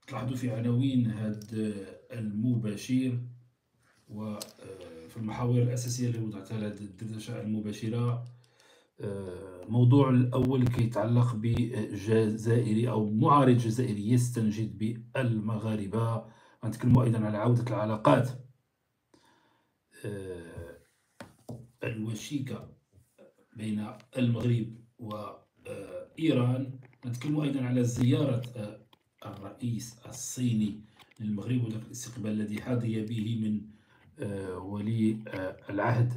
تلاحظوا في عناوين هذا المباشر وفي المحاور الأساسية اللي وضعتها لهذه الدردشة المباشرة. الموضوع الأول كيتعلق بجزائري أو معارض جزائري يستنجد بالمغاربة. غنتكلموا أيضا على عودة العلاقات الوشيكة بين المغرب وإيران. نتكلم أيضا على زيارة الرئيس الصيني للمغرب وذاك الاستقبال الذي حظي به من ولي العهد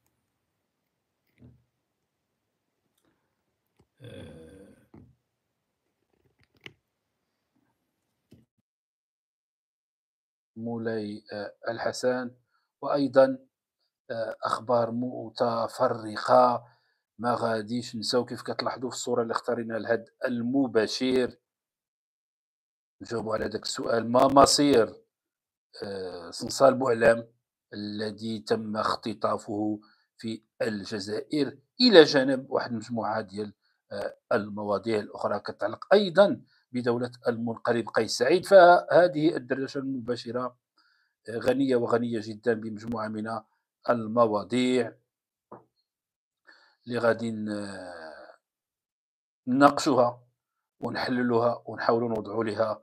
مولاي الحسن. وأيضا أخبار متفرقة. ما غاديش نساو كيف كتلاحظوا في الصورة اللي اختارينها لهذا المباشر. نجاوبوا على ذاك السؤال: ما مصير صنصال بوعلام الذي تم اختطافه في الجزائر، إلى جانب واحد المجموعة ديال المواضيع الأخرى كتعلق أيضا بدولة المنقلب قيس سعيد. فهذه الدردشة المباشرة غنية وغنية جدا بمجموعة من المواضيع اللي غادي نناقشوها ونحللوها ونحاولوا نوضعوا لها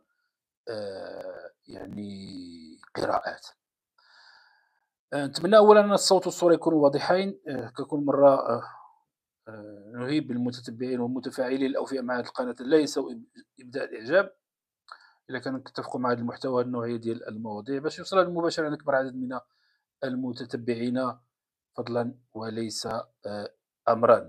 يعني قراءات. نتمنى اولا ان الصوت والصوره يكونوا واضحين. ككل مره نهيب المتتبعين والمتفاعلين الاوفياء مع هذه القناه لا ينسوا ابداء الاعجاب اذا كانوا كتفقوا مع هذا المحتوى، النوعيه ديال المواضيع، باش يوصل هذا المباشر لاكبر عدد من المتتبعين فضلا وليس امرا.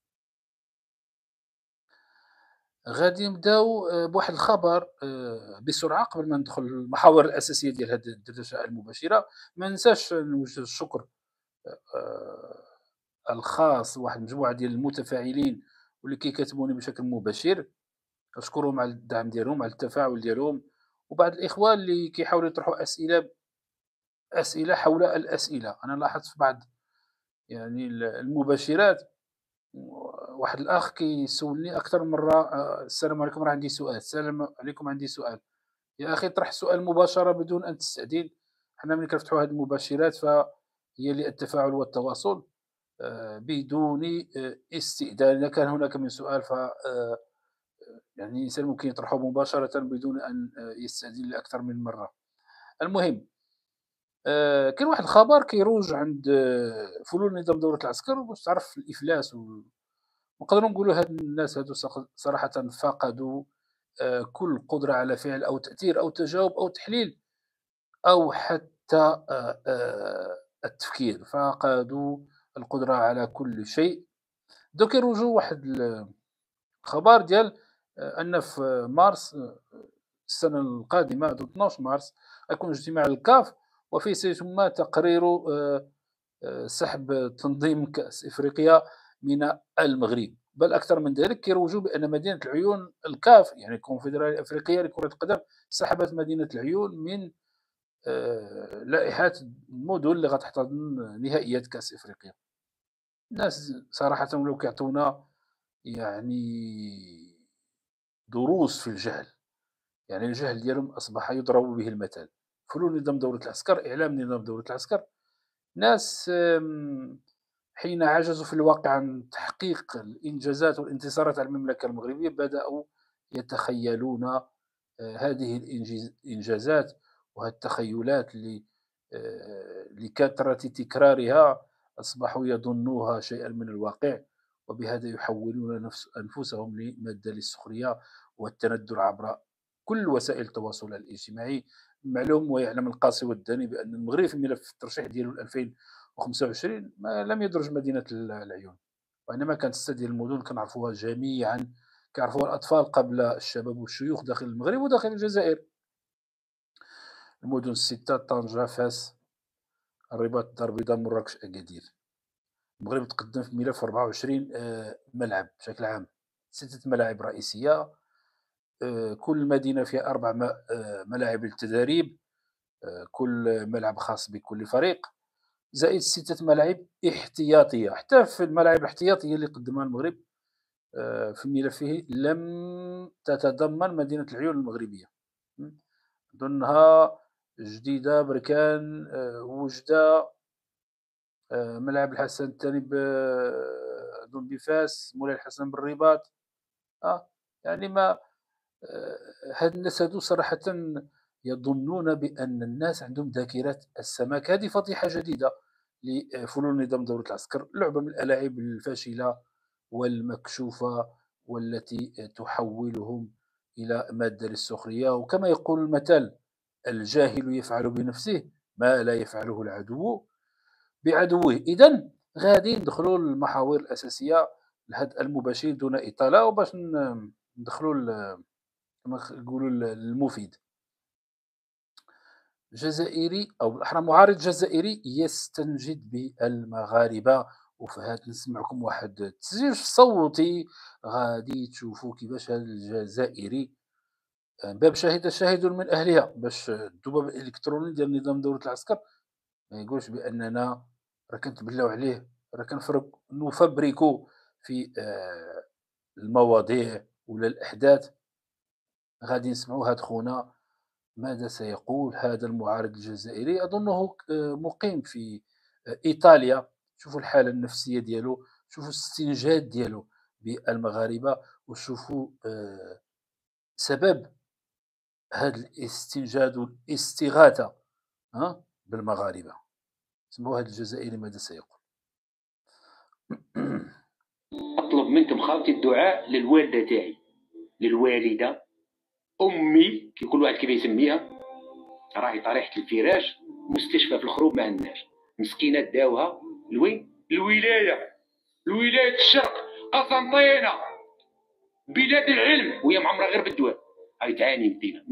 غادي نبداو بواحد الخبر بسرعه قبل ما ندخل المحاور الاساسيه ديال هذه الدردشه المباشره. ما ننساش نوجه الشكر آه، الخاص لواحد المجموعه ديال المتفاعلين واللي كيكاتبوني بشكل مباشر. اشكرهم على الدعم ديالهم، على التفاعل ديالهم، وبعض الاخوان اللي كيحاولوا يطرحوا اسئله حول الاسئله. انا لاحظت في بعض يعني المباشرات واحد الاخ كيسولني اكثر من مره: السلام عليكم، راه عندي سؤال. السلام عليكم، عندي سؤال. يا اخي طرح السؤال مباشره بدون ان تستأذن. حنا ملي كنفتحوا هذه المباشرات فهي للتفاعل والتواصل بدون استئذان. إذا كان هناك من سؤال ف يعني الإنسان ممكن يطرحه مباشرة بدون أن يستأذن لأكثر من مرة. المهم، كاين واحد الخبر كيروج عند فلول نظام دولة العسكر باش تعرف الإفلاس نقدروا نقولوا هاد الناس هادو صراحةً فقدوا كل قدرة على فعل أو تأثير أو تجاوب أو تحليل أو حتى التفكير. فقدوا القدرة على كل شيء. دوك كيروجوا واحد الخبر ديال أن في مارس السنة القادمة 12 مارس غيكون اجتماع الكاف وفيه سيتم تقرير سحب تنظيم كأس إفريقيا من المغرب. بل أكثر من ذلك كيروجوا بأن مدينة العيون الكاف يعني الكونفدرالية الأفريقية لكرة القدم سحبت مدينة العيون من لائحة المدن اللي غتحتضن نهائيات كأس إفريقيا. الناس صراحةً ولاو كيعطيونا يعني دروس في الجهل. يعني الجهل ديالهم أصبح يضرب به المثل. فلول نظام دولة العسكر، إعلام نظام دولة العسكر، ناس حين عجزوا في الواقع عن تحقيق الإنجازات والانتصارات على المملكة المغربية بدأوا يتخيلون هذه الإنجازات وهذه التخيلات لكثرة تكرارها أصبحوا يظنوها شيئا من الواقع، وبهذا يحولون أنفسهم لمادة للسخرية والتندر عبر كل وسائل التواصل الاجتماعي. معلوم ويعلم القاصي والداني بأن المغرب في ملف الترشيح ديالو 2025 ما لم يدرج مدينة العيون، وإنما كانت ستة ديال المدن كنعرفوها جميعا، كيعرفوها الأطفال قبل الشباب والشيوخ داخل المغرب وداخل الجزائر. المدن الستة: طنجة، فاس، الرباط، الدار البيضاء، مراكش، أكادير. المغرب تقدم في ملف 24 ملعب بشكل عام، 6 ملاعب رئيسية، كل مدينة فيها 4 ملاعب للتدريب، كل ملعب خاص بكل فريق، زائد 6 ملاعب احتياطية. حتى في الملاعب الاحتياطية اللي قدمها المغرب في ملفه لم تتضمن مدينة العيون المغربية. أظنها جديدة بركان، وجدة، ملعب الحسن الثاني أظن بفاس، مولاي الحسن بالرباط. يعني ما هاد الناس هادو صراحةً يظنون بأن الناس عندهم ذاكرة السمك. هذه فضيحة جديدة لفنون نظام دولة العسكر، لعبة من الألاعيب الفاشلة والمكشوفة، والتي تحولهم إلى مادة للسخرية. وكما يقول المثل: الجاهل يفعل بنفسه ما لا يفعله العدو بعدوه. إذا غادي ندخلوا للمحاور الأساسية لهذا المباشر دون إطالة، وباش ندخلوا كما يقولوا المفيد. جزائري أو بالأحرى معارض جزائري يستنجد بالمغاربة. وفهاد نسمعكم واحد التسجيل صوتي غادي تشوفوا كيفاش هذا الجزائري، باب شهد شاهد من أهلها، باش الذباب الإلكتروني ديال نظام دولة العسكر ما يقولش بأننا راه كنتبلاو عليه، راه نفبركو في المواضيع ولا الأحداث. غادي نسمعوا هاد خونا ماذا سيقول هذا المعارض الجزائري. أظنه مقيم في إيطاليا. شوفوا الحالة النفسية ديالو، شوفوا الاستنجاد ديالو بالمغاربة، وشوفوا سبب هذا الاستنجاد والاستغاثة بالمغاربة. اسمعوا هذا الجزائري ماذا سيقول. أطلب منكم خاوتي الدعاء للوالدة تاعي، للوالدة أمي كي كل واحد كيف يسميها، راهي طريحة الفراش مستشفى في الخروب ما عندناش، مسكينة داوها لوين؟ الولاية، الولاية الشرق، قسنطينة، بلاد العلم، وهي معمرها غير بالدواء، هاي تعاني مدينة.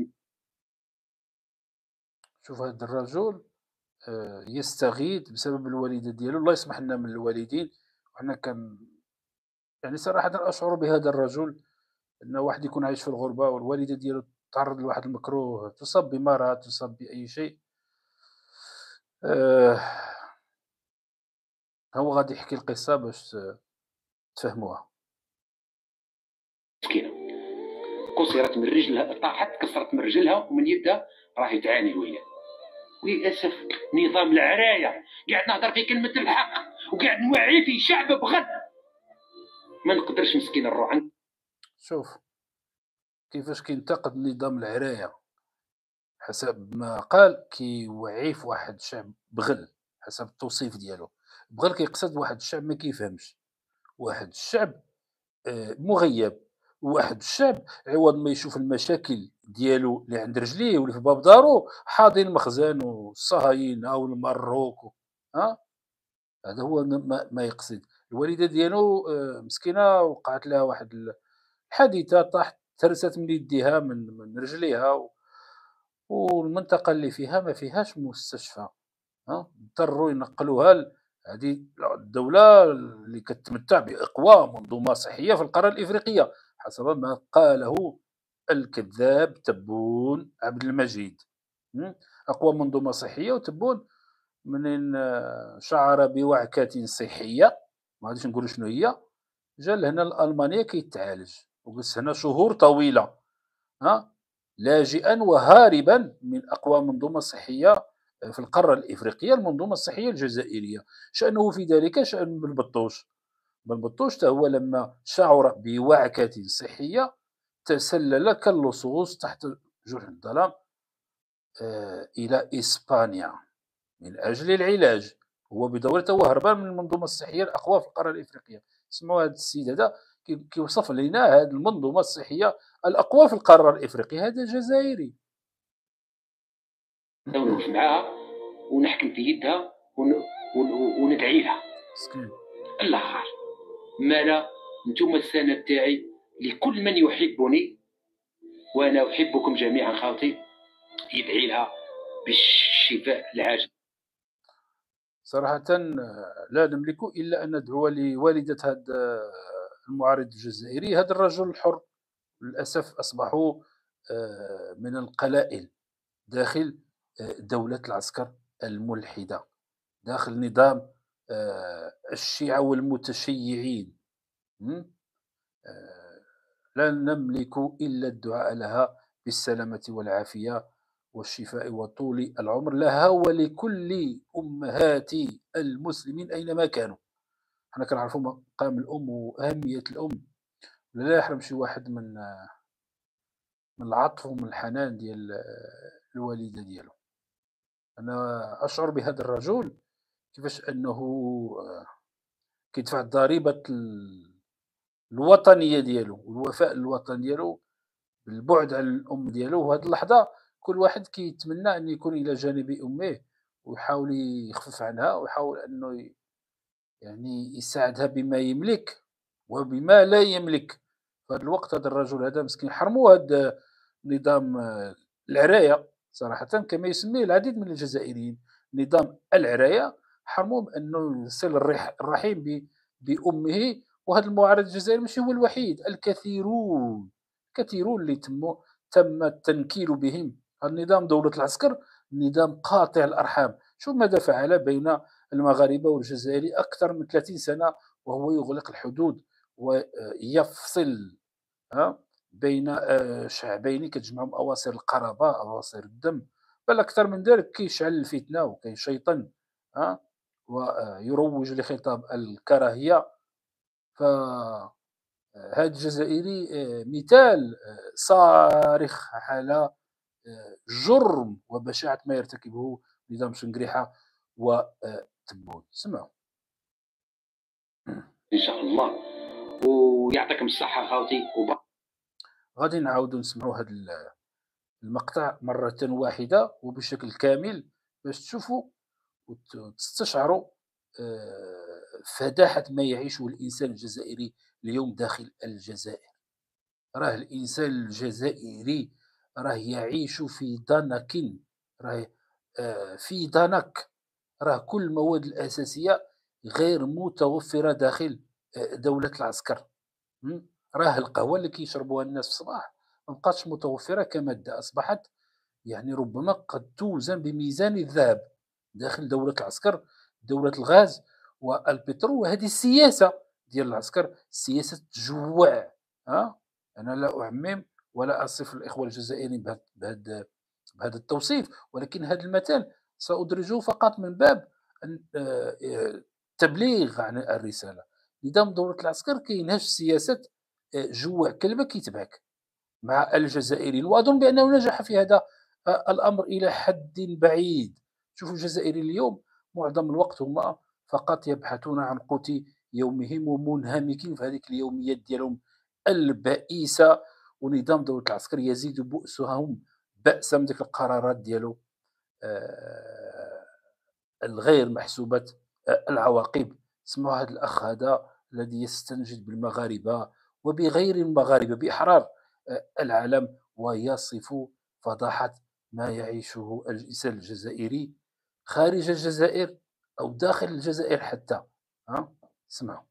شوف هذا الرجل يستغيث بسبب الوالدة ديالو. الله يسمح لنا من الوالدين. وحنا يعني صراحة أشعر بهذا الرجل، أن واحد يكون عايش في الغربة والوالدة ديالو تعرض لواحد المكروه، تصاب بمرض، تصاب بأي شيء. آه، هو غادي يحكي القصة باش تفهموها. مسكينة كسرت من رجلها، طاحت كسرت من رجلها ومن يدها، راهي تعاني الولاية. وللاسف نظام العرايه قاعد نهضر في كلمه الحق وقاعد نوعي في شعب بغد، ما نقدرش مسكين نروح عند. شوف كيفاش كينتقد نظام العراية، حسب ما قال كيوعي في واحد الشعب بغل. حسب التوصيف ديالو بغل كيقصد واحد الشعب ما كيفهمش، واحد الشعب مغيب، واحد الشعب عوض ما يشوف المشاكل ديالو اللي عند رجليه واللي في باب دارو حاضن المخزن والصهاينه والمروك. ها هذا هو ما يقصد. الوالده ديالو مسكينه وقعت لها واحد الحادثه، طاحت ترست من يديها من رجليها، والمنطقه اللي فيها ما فيهاش مستشفى. اضطروا ينقلوها هذه الدولة اللي كتمتع بأقوى منظومة صحية في القارة الإفريقية، حسب ما قاله الكذاب تبون عبد المجيد. أقوى منظومة صحية، وتبون منين شعر بوعكة صحية، ما غاديش نقول شنو هي، جا لهنا لألمانيا كيتعالج، وجلس هنا شهور طويلة، ها لاجئا وهاربا من أقوى منظومة صحية في القارة الإفريقية، المنظومة الصحية الجزائرية. شأنه في ذلك شأن بن بطوش. بن بطوش هو لما شعر بوعكة صحية تسلل كاللصوص تحت جرح الظلام إلى إسبانيا من أجل العلاج. هو بدورته هو هربان من المنظومة الصحية الأقوى في القارة الإفريقية. اسمعوا هذا السيد هذا كيوصف لنا هذه المنظومة الصحية الأقوى في القارة الإفريقية، هذا جزائري. نوقف معاها ونحكم في يدها وندعي لها مسكين. الاخر مالا نتوما السند تاعي لكل من يحبني، وانا احبكم جميعا خاوتي، يدعي لها بالشفاء العاجل. صراحةً لا نملك إلا أن ندعو لوالدة هذا المعارض الجزائري. هذا الرجل الحر للأسف أصبحوا من القلائل داخل دولة العسكر الملحدة، داخل نظام الشيعة والمتشيعين. م؟ لا نملك إلا الدعاء لها بالسلامة والعافية، والشفاء وطول العمر لها ولكل أمهات المسلمين أينما كانوا. حنا كنعرفوا مقام الأم وأهمية الأم، لا يحرم شي واحد من العطف ومن الحنان ديال الوالدة ديالو. أنا أشعر بهذا الرجل كيفاش أنه كيدفع ضريبة الوطنية ديالو والوفاء للوطن ديالو بالبعد عن الأم ديالو. وهاد اللحظة كل واحد كيتمنى أن يكون إلى جانب أمه ويحاول يخفف عنها ويحاول أنه يعني يساعدها بما يملك وبما لا يملك. في هذا الوقت هذا الرجل هذا مسكين حرموا هذا نظام العراية صراحة كما يسميه العديد من الجزائريين، نظام العراية، حرموه بأنه يصل الرحيم بأمه. وهذا المعارض الجزائري ماشي هو الوحيد، الكثيرون اللي تم التنكيل بهم. هذا النظام دولة العسكر نظام قاطع الأرحام. شوف ماذا فعل بين المغاربة والجزائر أكثر من 30 سنة، وهو يغلق الحدود ويفصل بين شعبين كتجمعهم أواصر القرابة أواصر الدم، بل أكثر من ذلك كيشعل الفتنة وكيشيطن ويروج لخطاب الكراهية. فهذا الجزائري مثال صارخ على جرم وبشاعة ما يرتكبه نظام شنقريحة وتبون. سمعوا ان شاء الله ويعطيكم الصحه خاوتي. غادي نعاودو نسمعوا هذا المقطع مرة واحدة وبشكل كامل باش تشوفوا وتستشعروا فداحة ما يعيشه الإنسان الجزائري اليوم داخل الجزائر. راه الإنسان الجزائري راه يعيش في ضنك، راه في ضنك، راه كل المواد الأساسية غير متوفرة داخل دولة العسكر. راه القهوة اللي كيشربوها الناس في الصباح ما بقاتش متوفرة كمادة، أصبحت يعني ربما قد توزن بميزان الذهب داخل دولة العسكر، دولة الغاز والبترول. وهذه السياسة ديال العسكر سياسة جوع. أنا لا أعمم ولا أصف الإخوة الجزائريين بهذا التوصيف، ولكن هذا المثال سأدرجه فقط من باب تبليغ عن الرسالة. نظام دولة العسكر كينهج سياسة جوع كلمة كيتبعك مع الجزائريين، وأظن بأنه نجح في هذا الأمر إلى حد بعيد. شوفوا الجزائريين اليوم معظم الوقت هم فقط يبحثون عن قوت يومهم ومنهمكين في هذه اليوميات ديالهم البئيسة. ونظام دولة العسكر يزيد بؤسهم بأسا من ديك القرارات ديالو الغير محسوبة العواقب. اسمعوا هذا الأخ هذا الذي يستنجد بالمغاربة وبغير المغاربة بإحرار العالم ويصف فضاحة ما يعيشه الإنسان الجزائري خارج الجزائر أو داخل الجزائر حتى. اسمعوا.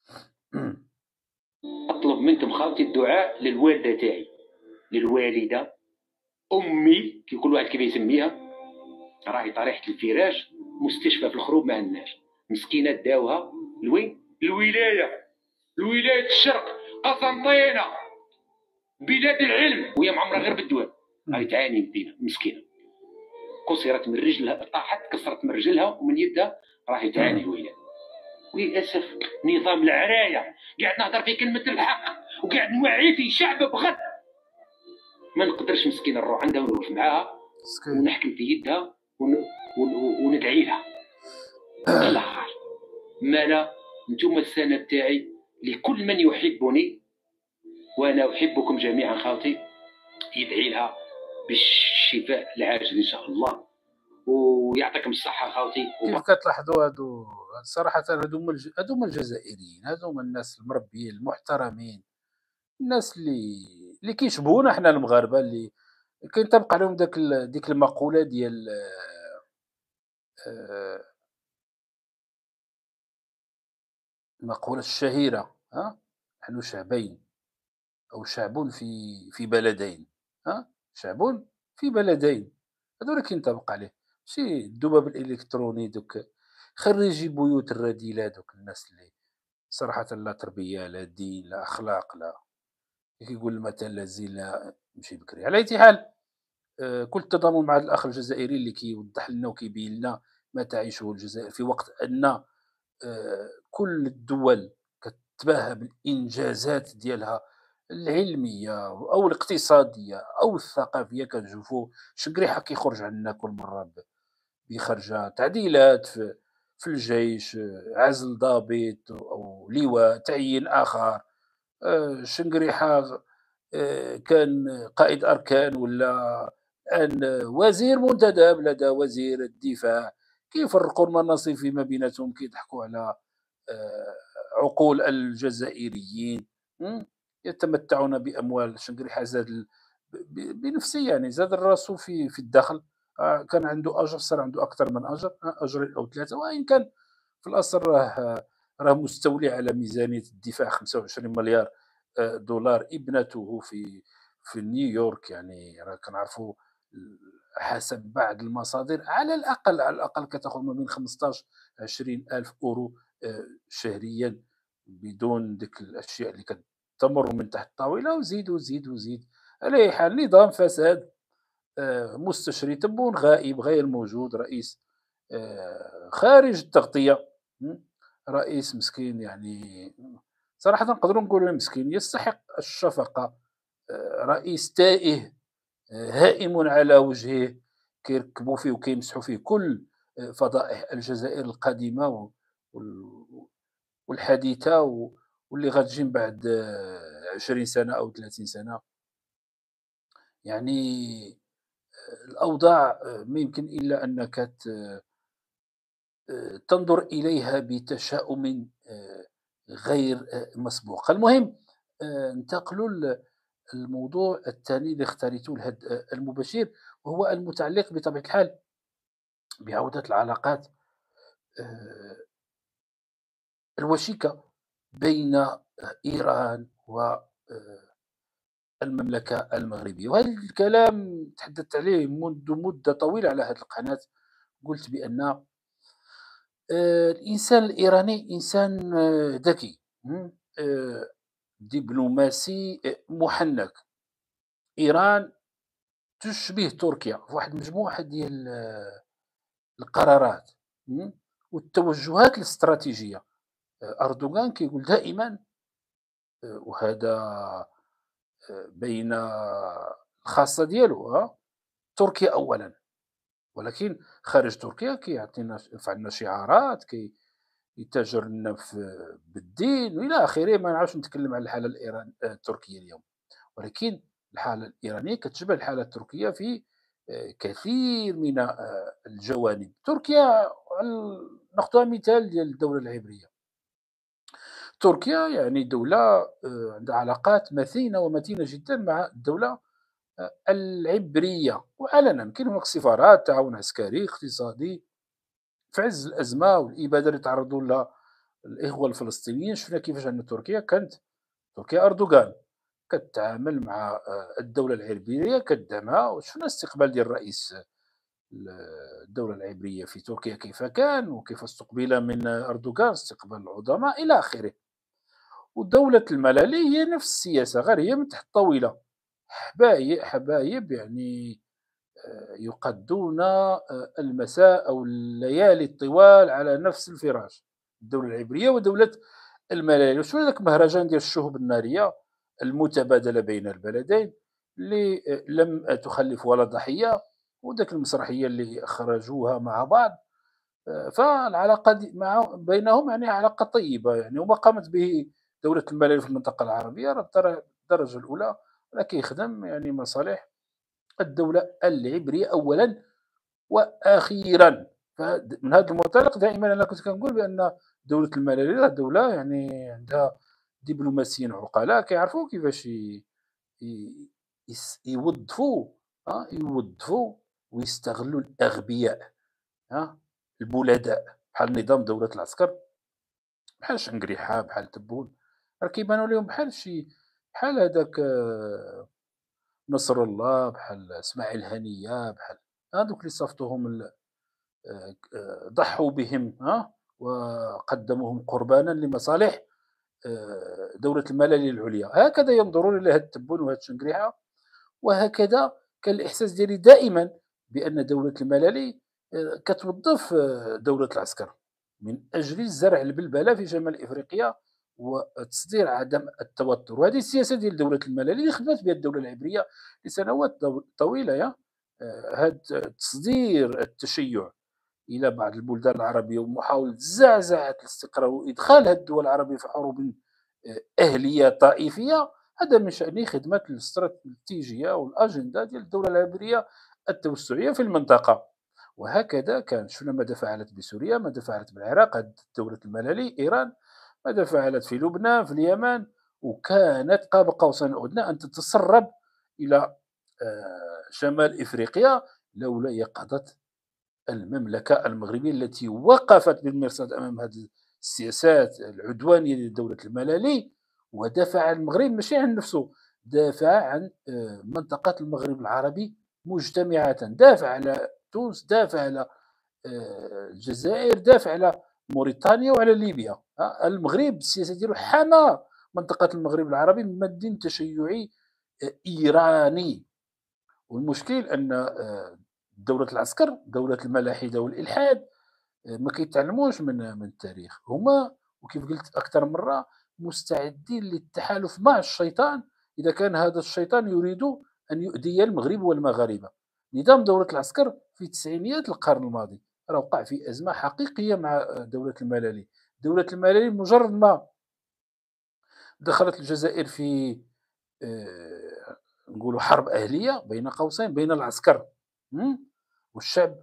أطلب منكم خاوتي الدعاء للوالدة تاعي، للوالدة أمي كل واحد كيف يسميها، راهي طريحة الفراش مستشفى في الخروب ما عندناش، مسكينة داوها لوين؟ الولاية الشرق، قسنطينة، بلاد العلم، وهي معمرة غير بالدواء. راهي تعاني مدينة مسكينة، كسرت من رجلها، طاحت كسرت من رجلها ومن يدها، راهي تعاني الولاية. وللأسف نظام العراية قاعد نهضر في كلمة الحق وقاعد نوعي في شعب بغد، ما نقدرش مسكينة نروح عندها ونوقف معاها ونحكم في يدها وندعي لها. الاخر مالا نتوما السند تاعي لكل من يحبني وانا احبكم جميعا خاوتي، يدعي لها بالشفاء العاجل ان شاء الله ويعطيكم الصحه خاوتي. كيف كتلاحظوا هادو صراحة هادو الجزائريين، هادو الناس المربيين المحترمين، الناس اللي كيشبهونا حنا المغاربة، اللي كينطبق عليهم ديك المقولة ديال المقولة الشهيرة نحن شعبين أو شعب في بلدين. شعب في بلدين، هذا اللي كينطبق عليه. ماشي الذباب الإلكتروني دوك خريجي بيوت الرذيلة، دوك الناس اللي صراحة لا تربية لا دين لا أخلاق لا كيقول المثل لا زين لا مشي بكري. على أي حال كل التضامن مع الأخ الجزائري اللي كيوضح لنا وكيبين لنا ما تعيشه الجزائر في وقت أن كل الدول كتباهى بالإنجازات ديالها العلمية أو الاقتصادية أو الثقافية. كنشوفوا شنقريحة كيخرج عندنا كل مرة بخرجة تعديلات في الجيش، عزل ضابط أو لواء، تعيين آخر، شنقريحة كان قائد أركان ولا الآن وزير منتدب لدى وزير الدفاع. كيفرقوا المناصب فيما بيناتهم، كيضحكوا على عقول الجزائريين. يتمتعون بأموال شنقريحة. زاد بنفسه يعني زاد الراسو في الدخل. كان عنده أجر، صار عنده أكثر من أجر، أجرين أو ثلاثة، وإن كان في الأصل راه مستولي على ميزانية الدفاع 25 مليار دولار. ابنته في نيويورك، يعني راه كنعرفوا حسب بعض المصادر على الأقل كتاخذ ما بين 15 20 ألف أورو شهريا، بدون ديك الأشياء اللي كتمر من تحت الطاولة، وزيد وزيد وزيد. على أي حال، نظام فساد، مستشري تبون غائب غير موجود، رئيس خارج التغطية. م، رئيس مسكين يعني، صراحة نقدروا نقولوا مسكين يستحق الشفقة. رئيس تائه، هائم على وجهه، كيركبوا فيه وكيمسحوا فيه كل فضائح الجزائر القديمة والحديثة واللي غتجي من بعد 20 سنة أو 30 سنة. يعني الأوضاع ما يمكن إلا أنك تنظر إليها بتشاؤم غير مسبوق. المهم، ننتقلوا الموضوع الثاني اللي اختاريته لهذا المباشر، وهو المتعلق بطبيعة الحال بعودة العلاقات الوشيكة بين إيران والمملكة المغربية. وهذا الكلام تحدثت عليه منذ مدة طويلة على هذه القناة. قلت بأن الإنسان الإيراني إنسان ذكي، دبلوماسي محنك. إيران تشبه تركيا في واحد المجموعة ديال القرارات والتوجهات الاستراتيجية. أردوغان كيقول دائما، وهذا بين الخاصة ديالو، تركيا أولا، ولكن خارج تركيا كيعطينا يرفع لنا شعارات، يتاجر لنا بالدين والى اخره. ما نعرفش نتكلم على الحاله التركيه اليوم، ولكن الحاله الايرانيه كتشبه الحاله التركيه في كثير من الجوانب. تركيا، ناخذها مثال ديال الدوله العبريه. تركيا يعني دوله عندها علاقات متينه ومتينه جدا مع الدوله العبريه، وعلنا كاين هناك سفارات، تعاون عسكري اقتصادي. في عز الازمه والاباده اللي تعرضوا لها الإخوة الفلسطينيين، شفنا كيفاش أن تركيا أردوغان كتعامل مع الدولة العبرية، كدعمها، وشفنا استقبال ديال رئيس الدولة العبرية في تركيا كيف كان، وكيف استقبل من أردوغان استقبال العظماء إلى آخره. ودولة الملالي هي نفس السياسة، غير هي من تحت الطاولة. حبايب يعني يقضون المساء أو الليالي الطوال على نفس الفراش، الدولة العبرية ودولة الملالي. وشنو هذاك المهرجان ديال الشهب النارية المتبادلة بين البلدين اللي لم تخلف ولا ضحية، وذاك المسرحية اللي خرجوها مع بعض. فالعلاقة بينهم يعني علاقة طيبة يعني. وما قامت به دولة الملالي في المنطقة العربية راه الدرجة الأولى، راه كيخدم يعني مصالح الدولة العبرية أولا وأخيرا. من هذا المنطلق دائما أنا كنت كنقول بأن دولة الملالي راه دولة يعني عندها دبلوماسيين عقلاء كيعرفوا كيفاش يوظفوا يوظفوا ويستغلوا الأغبياء، البلداء، بحال نظام دولة العسكر، بحال شنقريحة، بحال تبون. راه كيبانوا لهم بحال هذاك نصر الله، بحال اسماعيل هنية، بحال هذوك اللي صيفطوهم ضحوا بهم وقدموهم قربانا لمصالح دولة الملل العليا. هكذا ينظرون إلى هذا التبون وهذا الشنقريحة، وهكذا كان الإحساس ديالي دائمًا بأن دولة الملالي كتوظّف دولة العسكر من أجل زرع البلبلة في شمال إفريقيا وتصدير عدم التوتر، وهذه السياسة ديال دولة الملالي اللي خدمت بها الدولة العبرية لسنوات طويلة هاد تصدير التشيُّع إلى بعض البلدان العربية ومحاولة زعزعة الاستقرار وإدخال هذه الدول العربية في حروب أهلية طائفية، هذا من شأنه خدمة الاستراتيجية والأجندة ديال الدولة العبرية التوسعية في المنطقة. وهكذا كان، شفنا ماذا فعلت بسوريا، ماذا فعلت بالعراق هذه دولة الملالي إيران، ماذا فعلت في لبنان، في اليمن، وكانت قاب قوسين أو أدنى أن تتسرب إلى شمال إفريقيا لولا يقظة المملكة المغربية التي وقفت بالمرصاد أمام هذه السياسات العدوانية لدولة الملالي، ودافع عن المغرب ماشي عن نفسه، دافع عن منطقة المغرب العربي مجتمعة، دافع على تونس، دافع على الجزائر، دافع على موريتانيا وعلى ليبيا. المغرب بالسياسة ديالو حمى منطقة المغرب العربي من مد تشيعي إيراني. والمشكل أن دولة العسكر، دولة الملاحدة والإلحاد، ما كيتعلموش من التاريخ، هما وكيف قلت أكثر من مرة مستعدين للتحالف مع الشيطان إذا كان هذا الشيطان يريد أن يؤذي المغرب والمغاربة. نظام دولة العسكر في تسعينيات القرن الماضي راه وقع في أزمة حقيقية مع دولة الملالي. دولة الملالي مجرد ما دخلت الجزائر في نقولوا حرب أهلية بين قوسين بين العسكر والشعب،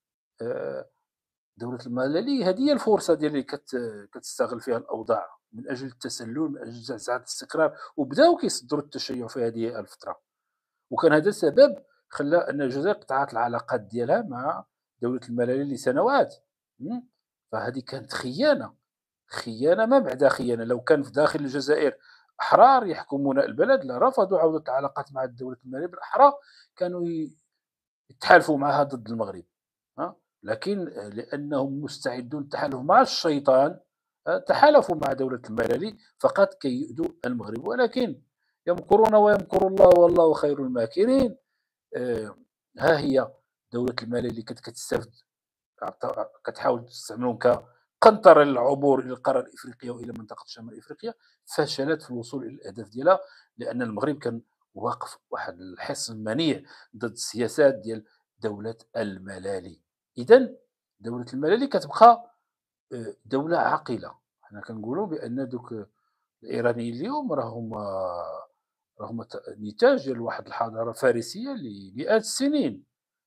دولة الملالي هذه هي الفرصة ديال اللي كتستغل فيها الأوضاع من أجل التسلل، من أجل زعزعة الاستقرار، وبداو كيصدروا التشيع في هذه الفترة. وكان هذا السبب خلى أن الجزائر قطعت العلاقات ديالها مع دولة الملالي لسنوات. فهذه كانت خيانة، خيانة ما بعدها خيانة. لو كان في داخل الجزائر أحرار يحكمون البلد لرفضوا عودة العلاقات مع دولة المغرب، الأحرار كانوا يتحالفوا معها ضد المغرب. لكن لأنهم مستعدون للتحالف مع الشيطان تحالفوا مع دولة الملالي فقط كي يؤذوا المغرب. ولكن يمكرون ويمكر الله والله خير الماكرين. ها هي دولة الملالي اللي كانت كتستافد، كتحاول تستعملهم كقنطرة للعبور إلى القارة الإفريقية وإلى منطقة شمال إفريقيا، فشلت في الوصول إلى الأهداف ديالها لأن المغرب كان واقف واحد الحصن منيع ضد السياسات ديال دولة الملالي. إذن دولة الملالي كتبقى دولة عاقلة. حنا كنقولوا بأن دوك الإيرانيين اليوم راهم نتاج ديال واحد الحضارة فارسية لمئات السنين،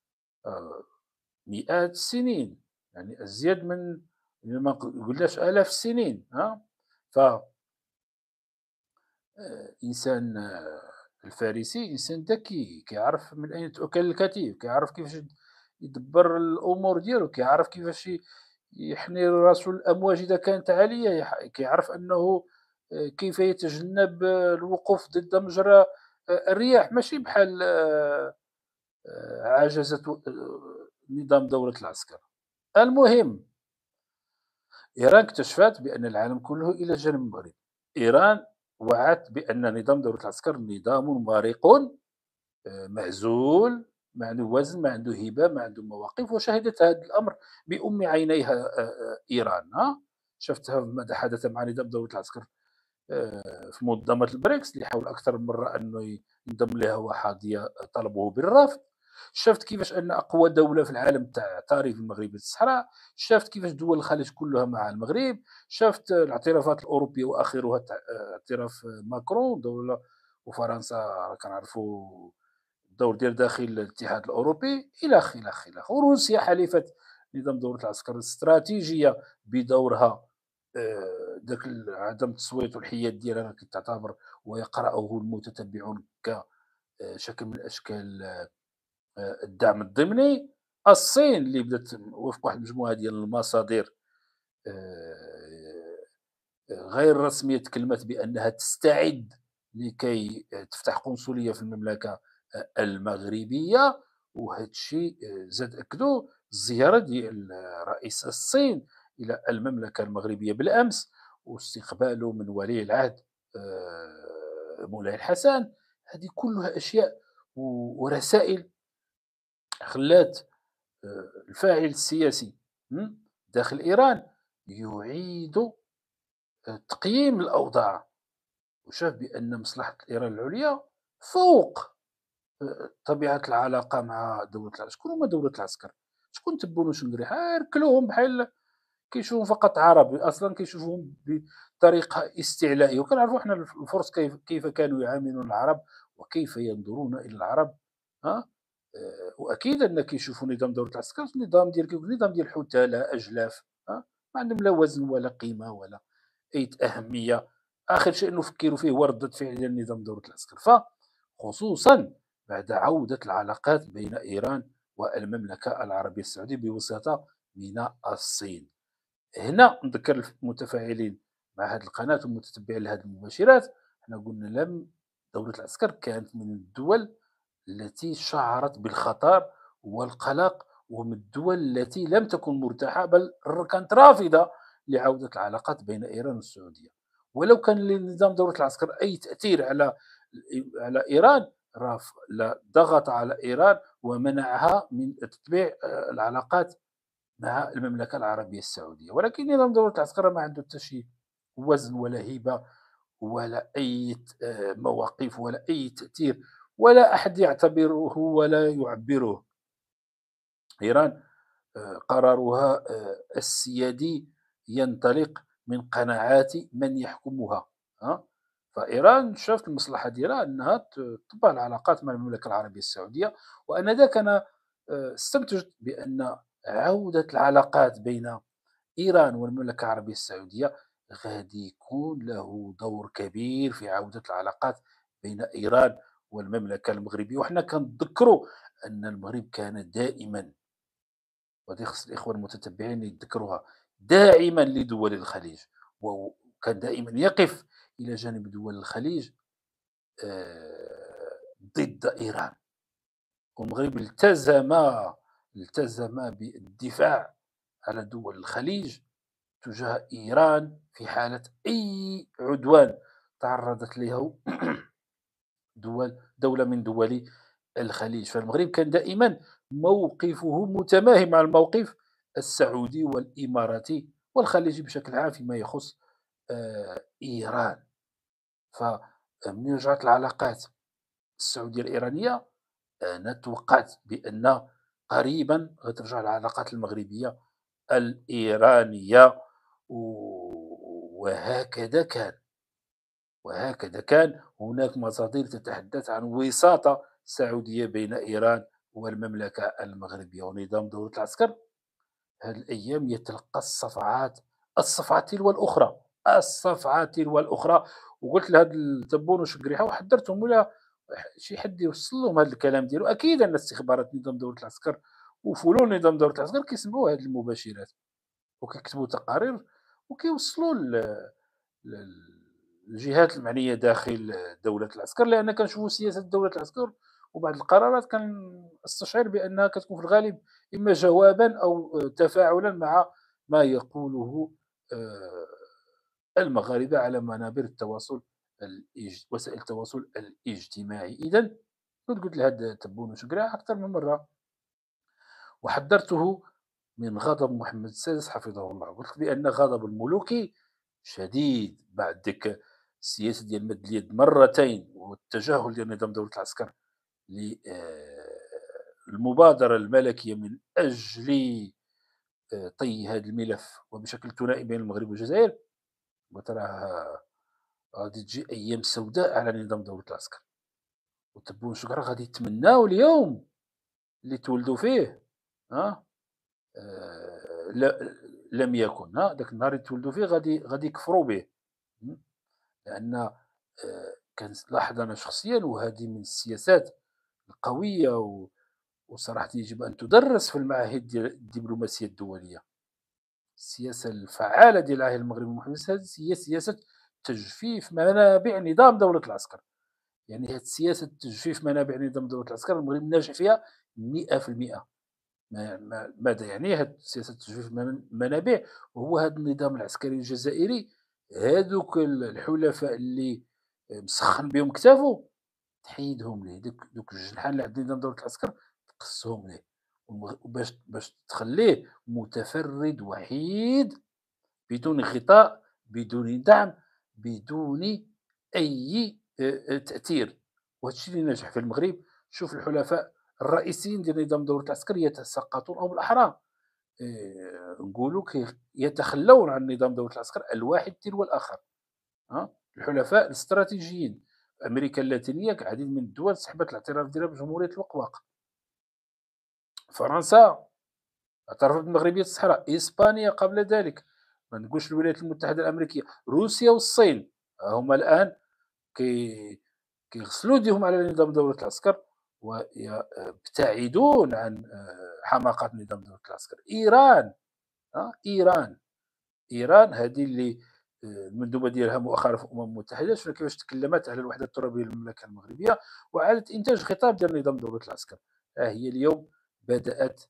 مئات السنين، يعني أزيد من ما قلناش آلاف السنين. ف إنسان الفارسي إنسان ذكي، كيعرف من أين تؤكل الكتف، كيعرف كيفاش يدبر الأمور ديالو، كيعرف كيفاش يحمي راسو الأمواج إذا كانت عالية، كيعرف أنه كيف يتجنب الوقوف ضد مجرى الرياح، ماشي بحال عجزة نظام دولة العسكر. المهم إيران اكتشفت بأن العالم كله إلى جانب المغرب. إيران وعت بأن نظام دولة العسكر نظام مارق معزول، ما عنده وزن، ما عنده هبة، ما عنده مواقف. وشهدت هذا الأمر بأم عينيها إيران. شفتها ماذا حدث مع نظام دولة العسكر في منظمة البريكس اللي حاول أكثر من مرة أنه ينضم لها وحاضية طلبه بالرفض. شفت كيفاش أن أقوى دولة في العالم تعترف المغرب الصحراء، شفت كيفاش دول الخليج كلها مع المغرب، شفت الاعترافات الأوروبية وآخرها اعتراف ماكرون دولة، وفرنسا كنعرفوا الدور ديال داخل الاتحاد الأوروبي إلى آخره إلى آخره. وروسيا حليفة نظام دولة العسكر الاستراتيجية بدورها. ذاك عدم التصويت والحياد ديالها كتعتبر ويقرأه المتتبعون كشكل من أشكال الدعم الضمني. الصين اللي بدات وفق واحد المجموعة ديال المصادر غير رسمية تكلمت بأنها تستعد لكي تفتح قنصلية في المملكة المغربية. وهذا الشيء زاد أكدو الزيارة ديال رئيس الصين إلى المملكة المغربية بالأمس واستقباله من ولي العهد مولاي الحسن. هذه كلها أشياء ورسائل خلات الفاعل السياسي داخل إيران يعيد تقييم الأوضاع، وشاف بأن مصلحة إيران العليا فوق طبيعة العلاقة مع دولة العسكر. شكون هما دولة العسكر؟ شكون تبون وشنقريحة؟ يركلوهم بحال كيشوفوا فقط عرب، أصلا كيشوفوهم بطريقة استعلائية. وكنعرفوا حنا الفرس كيف كانوا يعاملون العرب وكيف ينظرون إلى العرب. ها واكيد ان كيشوفوا نظام دوله العسكر نظام ديال نظام ديال حثاله اجلاف. ما عندهم لا وزن ولا قيمه ولا اي اهميه. اخر شيء نفكر فيه هو رده فعل ديال نظام دوله العسكر، فخصوصا بعد عوده العلاقات بين ايران والمملكه العربيه السعوديه بواسطه من الصين. هنا نذكر المتفاعلين مع هذه القناه والمتتبعين لهذه المباشرات، احنا قلنا لم دوله العسكر كانت من الدول التي شعرت بالخطر والقلق، ومن الدول التي لم تكن مرتاحة، بل كانت رافضة لعودة العلاقات بين إيران والسعودية. ولو كان لنظام دولة العسكر أي تأثير على إيران، ضغط على إيران ومنعها من تطبيع العلاقات مع المملكة العربية السعودية. ولكن نظام دولة العسكر ما عنده حتى شي وزن ولا هيبة ولا أي مواقف ولا أي تأثير، ولا أحد يعتبره ولا يعبره. إيران قرارها السيادي ينطلق من قناعات من يحكمها. فإيران شافت المصلحة ديالها أنها تطبع العلاقات مع المملكة العربية السعودية. وأنا ذاك أنا استنتجت بأن عودة العلاقات بين إيران والمملكة العربية السعودية غادي يكون له دور كبير في عودة العلاقات بين إيران والمملكة المغربية. وحنا كنذكروا أن المغرب كان دائما، وهذه خص الإخوة المتتبعين يتذكروها، داعما لدول الخليج، وكان دائما يقف إلى جانب دول الخليج ضد إيران. والمغرب التزم بالدفاع على دول الخليج تجاه إيران في حالة أي عدوان تعرضت له دولة من دول الخليج. فالمغرب كان دائما موقفه متماهي مع الموقف السعودي والإماراتي والخليجي بشكل عام فيما يخص إيران. فمن رجعت العلاقات السعودية الإيرانية، أنا توقعت بأن قريبا غترجع العلاقات المغربية الإيرانية. وهكذا كان. هناك مصادر تتحدث عن وساطة سعودية بين إيران والمملكة المغربية. ونظام دولة العسكر هذه الأيام يتلقى الصفعة تلو الأخرى، وقلت لهذا التبون وشقريحة وحذرتهم، ولا شي حد يوصل لهم هذا الكلام ديالو. أكيد أن استخبارات نظام دولة العسكر وفلول نظام دولة العسكر كيسمعوا هذه المباشرات وكيكتبوا تقارير وكيوصلوا الجهات المعنيه داخل دوله العسكر، لان كنشوفوا سياسه دوله العسكر وبعض القرارات كنستشعر بانها كتكون في الغالب اما جوابا او تفاعلا مع ما يقوله المغاربه على منابر التواصل وسائل التواصل الاجتماعي. اذا كنت قلت لهذا تبون وشقراء اكثر من مره وحذرته من غضب محمد السادس حفظه الله. قلت بأن غضب الملوك شديد بعد ديك السياسة ديال مد اليد مرتين والتجاهل ديال نظام دولة العسكر للمبادرة الملكية من أجل طي هذا الملف وبشكل ثنائي بين المغرب والجزائر. قلت راه غادي تجي أيام سوداء على نظام دولة العسكر، وتبون شكرا غادي يتمناو اليوم اللي تولدوا فيه. لم يكن ذاك النهار اللي تولدوا فيه غادي يكفروا به. لان كان لاحظ انا شخصيا، وهذه من السياسات القويه وصراحه يجب ان تدرس في المعاهد ديال الدبلوماسيه الدوليه. السياسه الفعاله ديال العاهل المغربي محمد السادس هي سياسه تجفيف منابع نظام دوله العسكر. يعني هذه السياسه تجفيف منابع نظام دوله العسكر المغرب ناجح فيها 100%. ماذا يعني هذه سياسة تجفيف المنابع؟ وهو هذا النظام العسكري الجزائري، هذوك الحلفاء اللي مسخن بهم كتافه تحيدهم ليه، دوك الجنحان اللي عند نظام دولة العسكر تقصهم ليه، باش تخليه متفرد وحيد بدون غطاء، بدون دعم، بدون أي تأثير. وهذا الشيء اللي نجح في المغرب. شوف الحلفاء الرئيسيين ديال نظام دولة العسكر يتساقطون أو بالأحرى نقولوا يتخلون عن نظام دولة العسكر الواحد تلو الآخر. الحلفاء الاستراتيجيين أمريكا اللاتينية كعديد من الدول سحبت الاعتراف ديالها بجمهورية الوقواق. فرنسا اعترفت بمغربية الصحراء. إسبانيا قبل ذلك، ما نقولش الولايات المتحدة الأمريكية. روسيا والصين هما الآن كيغسلوا يديهم على نظام دولة العسكر ويبتعدون عن حماقات نظام دولة العسكر. إيران إيران هذه اللي المندوبة ديالها مؤخرا في الأمم المتحدة شفنا كيفاش تكلمت على الوحدة الترابية للمملكة المغربية وأعادت إنتاج خطاب ديال نظام دولة العسكر. هي اليوم بدأت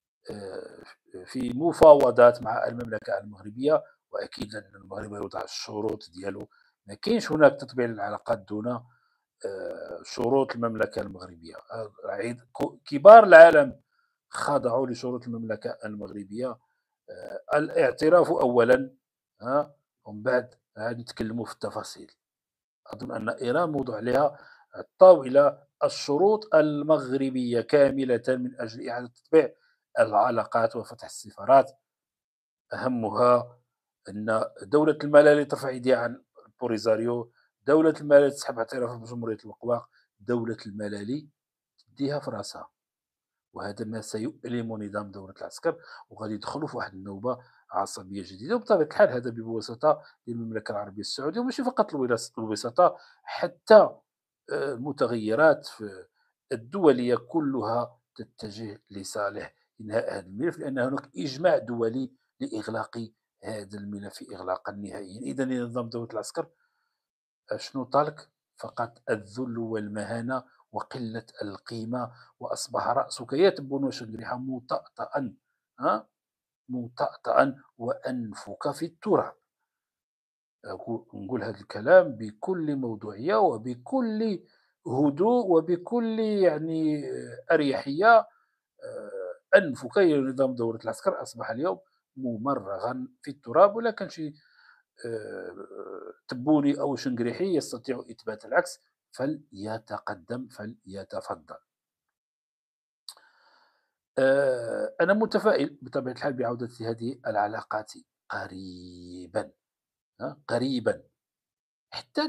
في مفاوضات مع المملكة المغربية، وأكيد أن المغرب يوضع الشروط ديالو. ما كاينش هناك تطبيع للعلاقات دون شروط المملكة المغربية. كبار العالم خضعوا لشروط المملكة المغربية. الاعتراف أولا ومن بعد عاد نتكلموا في التفاصيل. أظن أن إيران موضوع عليها الطاولة الشروط المغربية كاملة من أجل إعادة تطبيع العلاقات وفتح السفارات. أهمها أن دولة الملالي ترفع يديها عن بوليزاريو، دولة الملالي تسحب اعترافها بجمهورية الوقواق، دولة الملالي تديها في راسها. وهذا ما سيؤلم نظام دولة العسكر وغادي يدخلوا في واحد النوبة عصبية جديدة. وبطبيعة الحال هذا بوساطة المملكة العربية السعودية، وماشي فقط الوساطة، حتى المتغيرات في الدولية كلها تتجه لصالح إنهاء هذا الملف، لأن هناك إجماع دولي لإغلاق هذا الملف إغلاقا نهائيا. إذا نظام دولة العسكر شنو طالك؟ فقط الذل والمهانة وقلة القيمة، وأصبح رأسك يتبون وشجرها مطأطئا مطأطئا وأنفك في التراب. نقول هذا الكلام بكل موضوعية وبكل هدوء وبكل يعني أريحية. أنفك يا نظام دولة العسكر أصبح اليوم ممرغا في التراب، ولا كان شي تبوني أو شنقريحي يستطيع إثبات العكس فليتقدم فليتفضل. أنا متفائل بطبيعة الحال بعودة هذه العلاقات قريبا قريبا. حتى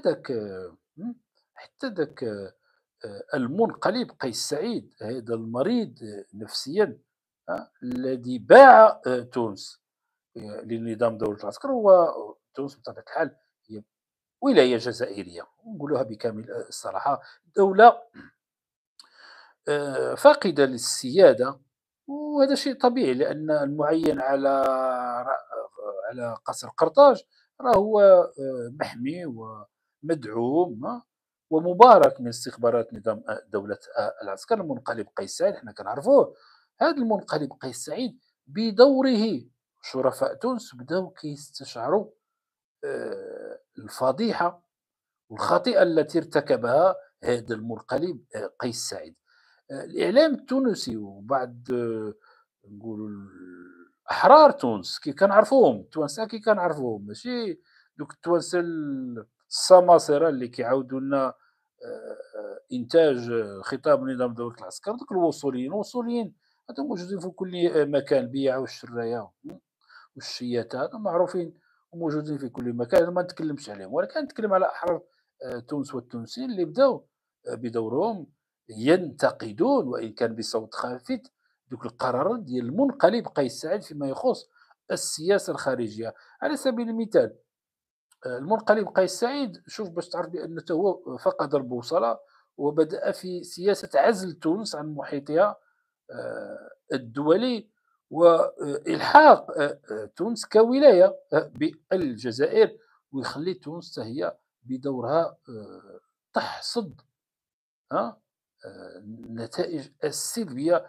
ذاك المنقلب قيس سعيد، هذا المريض نفسيا الذي باع تونس لنظام دولة العسكر. وتونس بطبيعة الحال هي ولاية جزائرية، نقولها بكامل الصراحة، دولة فاقدة للسيادة. وهذا شيء طبيعي، لأن المعين على قصر قرطاج راه هو محمي ومدعوم ومبارك من استخبارات نظام دولة العسكر. المنقلب قيس سعيد احنا كنعرفوه. هذا المنقلب قيس سعيد بدوره شرفاء تونس بداو كيستشعروا الفضيحة والخطيئة التي ارتكبها هذا المنقلب قيس سعيد. الإعلام التونسي وبعض نقولوا أحرار تونس كي كنعرفوهم، التوانسة كي كنعرفوهم، ماشي دوك التوانسة السماسرة اللي كيعاودوا لنا إنتاج خطاب نظام دولة العسكر. دوك الوصوليين هادو موجودين في كل مكان، البيعة والشراية والشياتة هادو معروفين وموجودين في كل مكان. ما نتكلمش عليهم، ولكن نتكلم على أحرار تونس والتونسيين اللي بداو بدورهم ينتقدون وإن كان بصوت خافت دوك القرارات ديال المنقلب قيس سعيد فيما يخص السياسة الخارجية. على سبيل المثال المنقلب قيس سعيد، شوف باش تعرف بأنه هو فقد البوصلة وبدأ في سياسة عزل تونس عن محيطها الدولي وإلحاق تونس كولاية بالجزائر، ويخلي تونس هي بدورها تحصد النتائج السلبية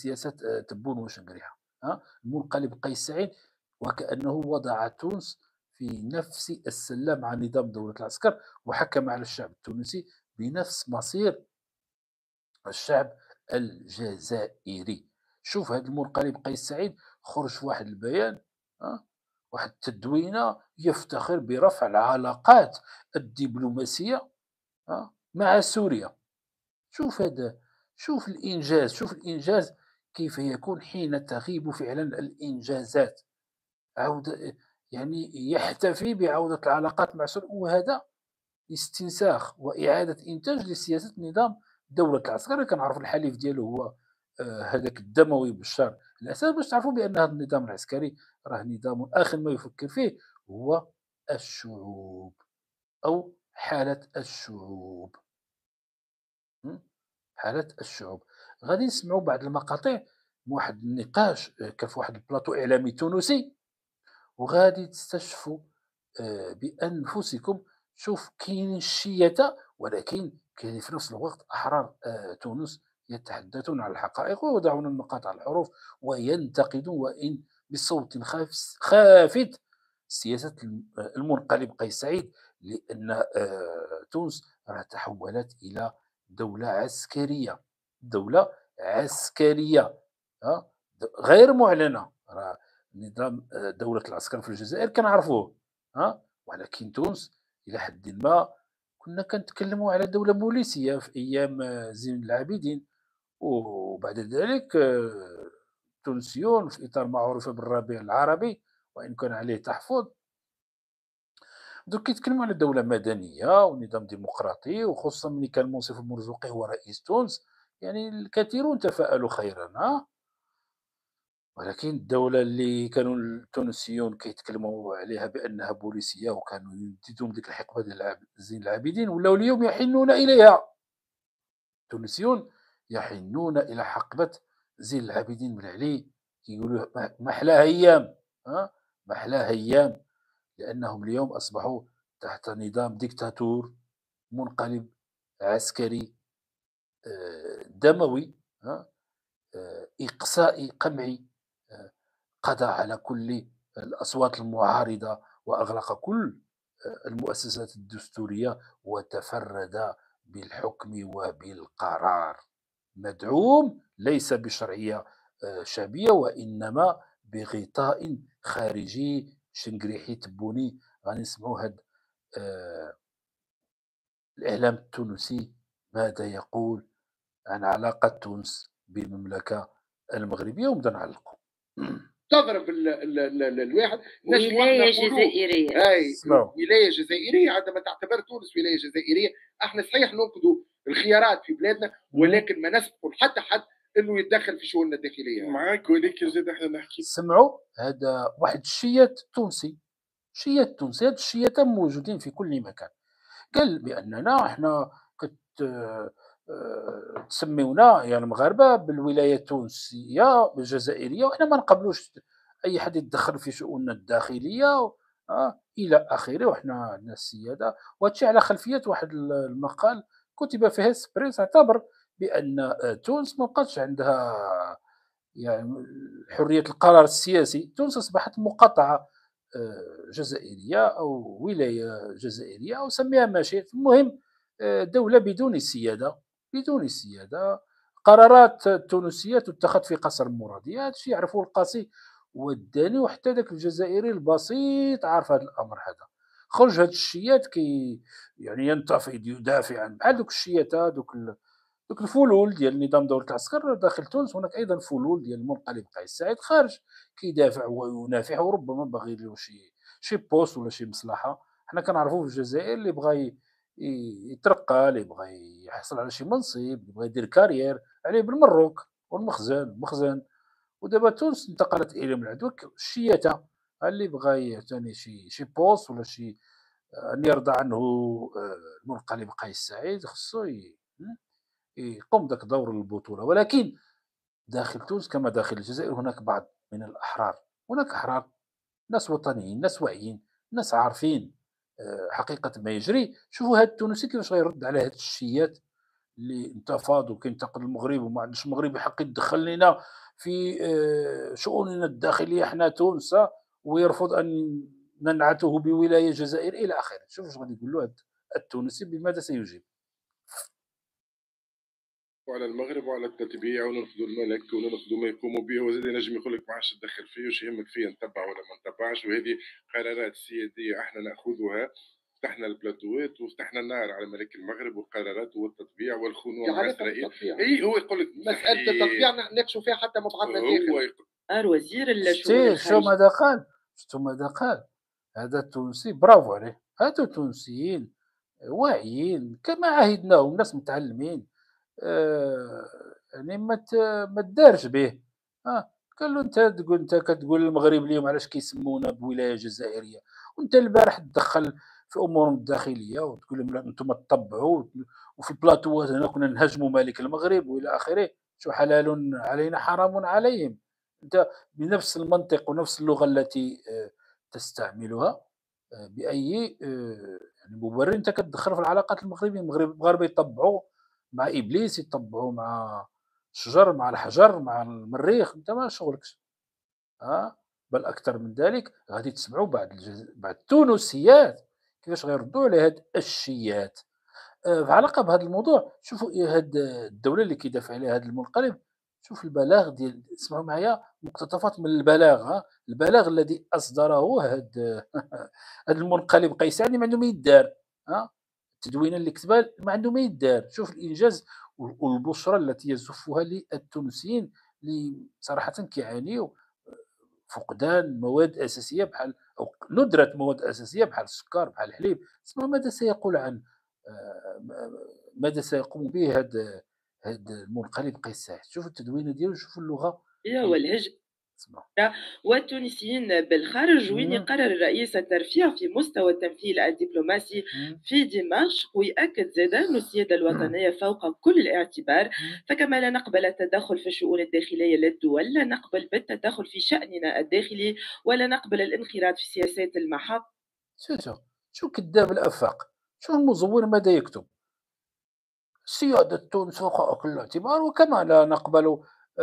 لسياسات تبون وشنقريحة. المنقلب قيس سعيد وكأنه وضع تونس في نفس السلة مع نظام دولة العسكر، وحكم على الشعب التونسي بنفس مصير الشعب الجزائري. شوف هذا المنقلب قيس سعيد خرج في واحد البيان، أه؟ واحد التدوينة يفتخر برفع العلاقات الدبلوماسية مع سوريا. شوف هذا، شوف الإنجاز، شوف الإنجاز كيف يكون حين تغيب فعلا الإنجازات. عودة، يعني يحتفي بعودة العلاقات مع سوريا، وهذا استنساخ وإعادة إنتاج لسياسة نظام دولة العسكر. كنعرفوا الحليف ديالو هو هذاك الدموي بشار الأسد، باش تعرفوا بأن هذا النظام العسكري راه نظام آخر ما يفكر فيه هو الشعوب، أو حالة الشعوب. م؟ حالة الشعوب. غادي نسمعوا بعض المقاطع من واحد النقاش كان في واحد البلاطو إعلامي تونسي، وغادي تستشفوا بأنفسكم. شوف كاينين الشيته، ولكن كاين في نفس الوقت أحرار تونس يتحدثون عن الحقائق ويوضعون النقاط على الحروف، وينتقدون وإن بصوت خافت سياسة المنقلب قيس سعيد، لأن تونس راه تحولت إلى دولة عسكرية، دولة عسكرية غير معلنة. راه نظام دولة العسكر في الجزائر كنعرفوه، ولكن تونس إلى حد ما كنا كنتكلموا على دولة بوليسية في أيام زين العابدين. وبعد ذلك التونسيون في إطار ما عرف بالربيع العربي وإن كان عليه تحفظ، دوك كيتكلموا على دولة مدنية ونظام ديمقراطي، وخصوصا ملي كان منصف المرزوقي هو رئيس تونس، يعني الكثيرون تفاءلوا خيرا. ولكن الدولة اللي كانوا التونسيون كيتكلموا عليها بأنها بوليسية وكانوا يديدوا ديك الحقبة ديال زين العابدين، ولاو اليوم يحنون إليها. التونسيون يحنون إلى حقبة زين العابدين بن علي، كيقولوا محلاها أيام، محلاها أيام، لأنهم اليوم أصبحوا تحت نظام ديكتاتور منقلب عسكري دموي، إقصائي قمعي، قضى على كل الأصوات المعارضة وأغلق كل المؤسسات الدستورية وتفرد بالحكم وبالقرار، مدعوم ليس بشرعية شعبية وإنما بغطاء خارجي شنقريحي تبوني. غنسمعوا هاد الإعلام التونسي ماذا يقول عن علاقة تونس بالمملكة المغربية، ونبدا نعلقوا. تضرب الواحد ولاية جزائرية. هاي ولاية جزائرية عندما تعتبر تونس ولاية جزائرية. احنا صحيح ننقذوا الخيارات في بلادنا، ولكن ما نسمحوا لحتى حد انه يتدخل في شؤوننا الداخلية. معاك، ولكن زاد احنا نحكي. سمعوا هذا واحد الشيات تونسي، شيات تونسي، هاد الشيات موجودين في كل مكان. قال بأننا احنا تسميونا يا المغاربة بالولاية التونسية الجزائرية، وإحنا ما نقبلوش أي حد يتدخل في شؤوننا الداخلية إلى آخره، وإحنا عندنا السيادة. وهادشي على خلفية واحد المقال كتب في هيسبريس اعتبر بأن تونس ما بقاتش عندها يعني حرية القرار السياسي. تونس أصبحت مقاطعة جزائرية أو ولاية جزائرية أو سميها ما شئت، المهم دولة بدون سيادة، بدون سيادة. قرارات التونسية تتخذ في قصر المرادية، هذا الشيء يعرفه القاسي والداني، وحتى ذاك الجزائري البسيط عارف هذا الأمر هذا. خرج هاد الشيات كي يعني ينتفض يدافع عن بحال دوك الشياتات، دوك الفلول ديال نظام دولة العسكر داخل تونس. هناك أيضا فلول ديال المنقلب قيس سعيد خارج كيدافع وينافح، وربما باغي له شي بوست ولا شي مصلحة. حنا كنعرفوا في الجزائر اللي بغى يترقى، اللي بغى يحصل على شي منصب، اللي بغى يدير كارير عليه بالمروك والمخزن. ودابا تونس انتقلت إليهم العدو الشياتة، اللي بغى يعطيني شي بوست ولا شي أن يرضى عنه المنقلب قيس سعيد، خصو يقوم ذاك دور البطولة. ولكن داخل تونس كما داخل الجزائر هناك بعض من الأحرار، هناك أحرار، ناس وطنيين، ناس واعيين، ناس عارفين حقيقة ما يجري. شوفوا هاد التونسي كيفاش غيرد على هاد الشيات اللي انتفاض وكينتقد المغرب وما عندش المغرب يحق يدخل لنا في شؤوننا الداخلية حنا تونس، ويرفض أن ننعته بولاية جزائر إلى آخره. شوف واش غادي يقول له التونسي، بماذا سيجيب؟ وعلى المغرب وعلى التتبيع ونرفضوا الملك ونرفضوا ما يقوموا به، وزاد ينجم يقول لك ما عادش تدخل فيه وش يهمك فيه نتبع ولا ما نتبعش. وهذه قرارات سياديه احنا ناخذها. فتحنا البلاتوات وفتحنا النار على ملك المغرب والقرارات والتطبيع والخنوع مع اسرائيل. اي هو يقول لك مساله التطبيع نناقشوا فيها حتى مع بعضنا داخل. وزير الشؤون الخارجيه. شتو ماذا قال هذا التونسي؟ برافو عليه. هادو تونسيين واعيين كما عهدناهم، ناس متعلمين. يعني ما تدارش به. قال له انت كتقول المغرب اليوم علاش كيسمونا بولايه جزائريه، وانت البارح تدخل في امورهم الداخليه وتقول لهم لا انتم تطبعوا، وفي البلاطوات هنا كنا نهاجموا ملك المغرب والى اخره. شو حلال علينا حرام عليهم. انت بنفس المنطق ونفس اللغه التي تستعملها، باي يعني مبرر انت كتدخل في العلاقات المغربيه. المغاربه يطبعوا مع ابليس، يطبعوا مع الشجر، مع الحجر، مع المريخ، انت ما شغلكش. بل اكثر من ذلك غادي تسمعوا بعض التونسيات كيفاش غيردوا على هاد الشيات. في علاقه بهذا الموضوع، شوفوا هاد الدوله اللي كيدافع عليها هذا المنقلب، شوف البلاغ ديال، اسمعوا معايا مقتطفات من البلاغ. البلاغ الذي اصدره هاد هاد المنقلب قيس سعد، ما عنده ما يدار. التدوينه اللي كتبها ما عنده ما يدار. شوف الانجاز والبشرى التي يزفها للتونسيين اللي صراحه كيعانيوا فقدان مواد اساسيه بحال، او ندره مواد اساسيه بحال السكر، بحال الحليب. اسمع ماذا سيقول عن ماذا سيقوم به هذا المنقلب قيس سعد. شوف التدوينه ديالو، شوف اللغه والهجرة اسمع. والتونسيين بالخارج، وين يقرر الرئيس الترفيه في مستوى التمثيل الدبلوماسي في دمشق، ويأكد زاد أن السيادة الوطنية فوق كل الاعتبار. فكما لا نقبل التدخل في الشؤون الداخلية للدول، لا نقبل بالتدخل في شأننا الداخلي، ولا نقبل الانخراط في سياسات المحق. شو كذاب الآفاق، شو المزور ماذا يكتب؟ سيادة تونس فوق كل اعتبار، وكما لا نقبل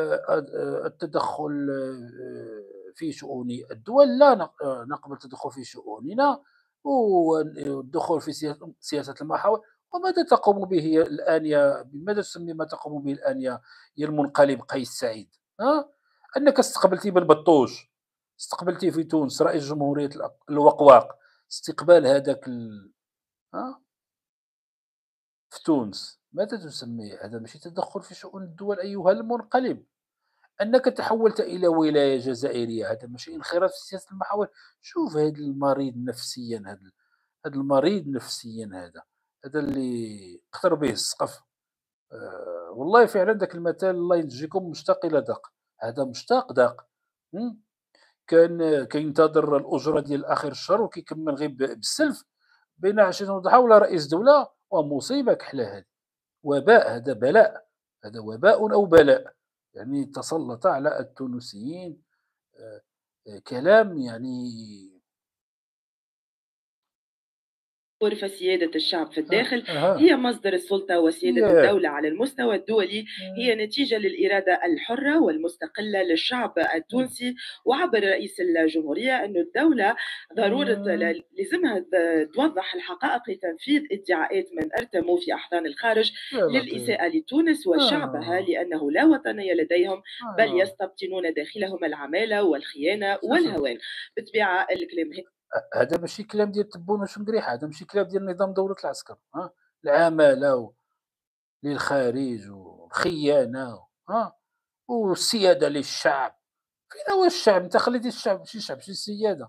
التدخل في شؤون الدول، لا نقبل التدخل في شؤوننا والدخول في سياسة المحاور. وماذا تقوم به الآن بماذا تسمي ما تقوم به الآن يا المنقلب قيس سعيد؟ أنك استقبلتي بالبطوش، استقبلتي في تونس رئيس جمهورية الوقواق، استقبال هذاك في تونس. ماذا تسميه؟ هذا ماشي تدخل في شؤون الدول أيها المنقلب. أنك تحولت إلى ولاية جزائرية، هذا ماشي انخراط في سياسة المحاور. شوف هذا المريض نفسيا، هذا المريض نفسيا، هذا اللي قطر به السقف. والله فعلا ذاك المثال الله ينجيكم مشتاق إلى دق. هذا مشتاق داق. كان كينتظر الأجرة ديال آخر الشهر وكيكمل غير بالسلف بين 20 وضحى ولا رئيس دولة، ومصيبة كحلة هذه. وباء، هذا بلاء، هذا وباء أو بلاء. يعني تسلط على التونسيين كلام يعني فسيادة الشعب في الداخل هي مصدر السلطة، وسيادة الدولة على المستوى الدولي هي نتيجة للإرادة الحرة والمستقلة للشعب التونسي. وعبر رئيس الجمهورية أن الدولة ضرورة لازمها توضح الحقائق لتنفيذ ادعاءات من ارتموا في أحضان الخارج للإساءة لتونس وشعبها، لأنه لا وطنية لديهم، بل يستبطنون داخلهم العمالة والخيانة والهوان. بطبيعة الكلام هذا ماشي كلام ديال تبون وشنقريحه، هذا ماشي كلام ديال نظام دولة العسكر. العمالة للخارج والخيانة والسيادة للشعب. فين هو الشعب؟ انت خليتي الشعب ماشي شعب، ماشي السيادة.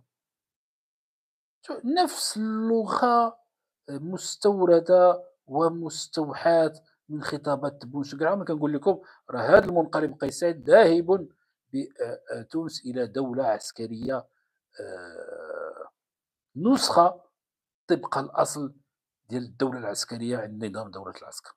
نفس اللغة مستوردة ومستوحاة من خطابات تبون شنقريحة. ما كنقول لكم راه هذا المنقلب قيس سعيد ذاهب بتونس إلى دولة عسكرية نسخة طبق الأصل ديال الدولة العسكرية عند نظام دولة العسكر.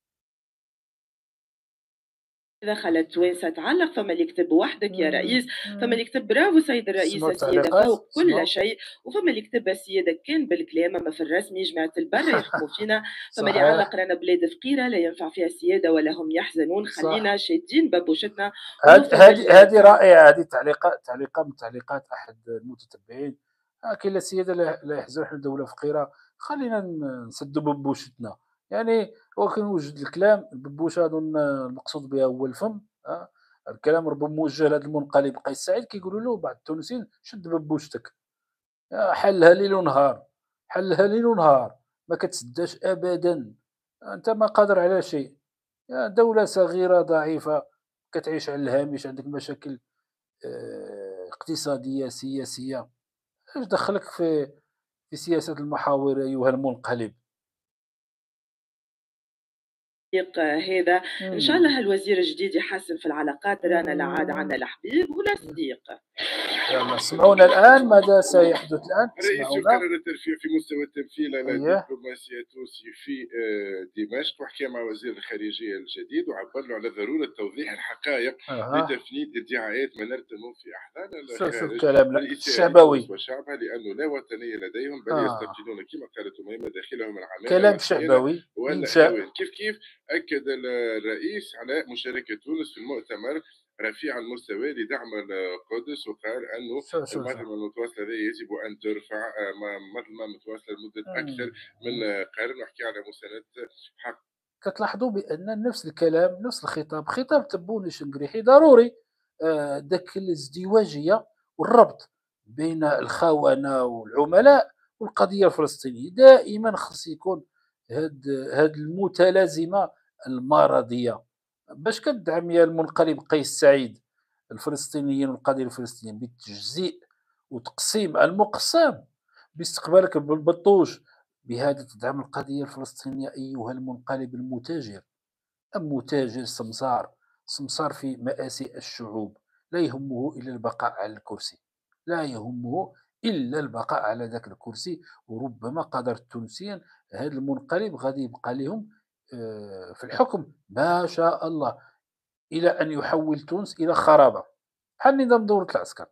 دخلت وين ستعلق، فما اللي يكتب وحدك يا رئيس، فما اللي يكتب برافو سيد الرئيس، السيادة فوق كل شيء، وفما اللي يكتب السيادة كان بالكلام اما في الرسمي جماعة البر يحكموا فينا، فما اللي يعلق رانا بلاد فقيرة لا ينفع فيها السيادة ولا هم يحزنون، خلينا شادين ببوشتنا. هذه رائعة، هذه تعليقة من تعليقات أحد المتتبعين. كاين لا سيادة لا يحزن حنا دولة فقيرة، خلينا نسدّوا ببوشتنا. يعني هو كنوجد الكلام الببوشة أظن المقصود بها هو الفم. الكلام ربما موجه لهذا المنقلب قيس سعيد كيقولوا له بعض التونسيين شد ببوشتك، حلها ليل ونهار، حلها ليل ونهار، ما كتسداش أبدًا، أنت ما قادر على شيء، دولة صغيرة ضعيفة كتعيش على الهامش، عندك مشاكل اقتصادية، سياسية، اش دخّلك في سياسة المحاور أيها المنقلب؟ هذا إن شاء إمم، الله الوزير الجديد يحسن في العلاقات، رانا لا عاد عنا إمم، لا حبيب ولا إمم. صديق. يالّا اسمعونا الآن، ماذا سيحدث الآن؟ الرئيس اسمعونا. يقرر الترفيه في مستوى التمثيل على أيوه. الدبلوماسية التونسي في دمشق، وحكى مع وزير الخارجية الجديد وعبر له على ضرورة توضيح الحقائق أها. لتفنيد ادعاءات من ارتموا في أحضان شوف الخارج الكلام والإساءة لتونس الشعبوي. وشعبها، لأنه لا وطنية لديهم بل آه، يستبدلون كما قالت أميمة داخلهم العمالة كلام والسيادة شعبوي، والهوان. إنشاء. كيف أكد الرئيس على مشاركة تونس في المؤتمر رفيع المستوى لدعم القدس، وقال أنه شوف. المهمة المتواصلة هذه يجب أن ترفع مظلمة متواصلة لمدة أكثر من إمم. قرن، نحكي على مساندة حق. كتلاحظوا بأن نفس الكلام، نفس الخطاب، خطاب تبوني شنقريحي ضروري. داك الازدواجية والربط بين الخونة والعملاء والقضية الفلسطينية، دائمًا خص يكون هاد المتلازمة المرضية. باش كدعم يا المنقلب قيس سعيد الفلسطينيين والقضية الفلسطينية بالتجزيء وتقسيم المقسم باستقبالك بالبطوش، بهذا تدعم القضية الفلسطينية أيها المنقلب المتاجر. متاجر سمسار، سمسار في مآسي الشعوب، لا يهمه إلا البقاء على الكرسي، لا يهمه إلا البقاء على ذاك الكرسي. وربما قدر التونسيين هذا المنقلب غادي يبقى لهم في الحكم ما شاء الله إلى أن يحول تونس إلى خرابة، بحال نظام دولة العسكر.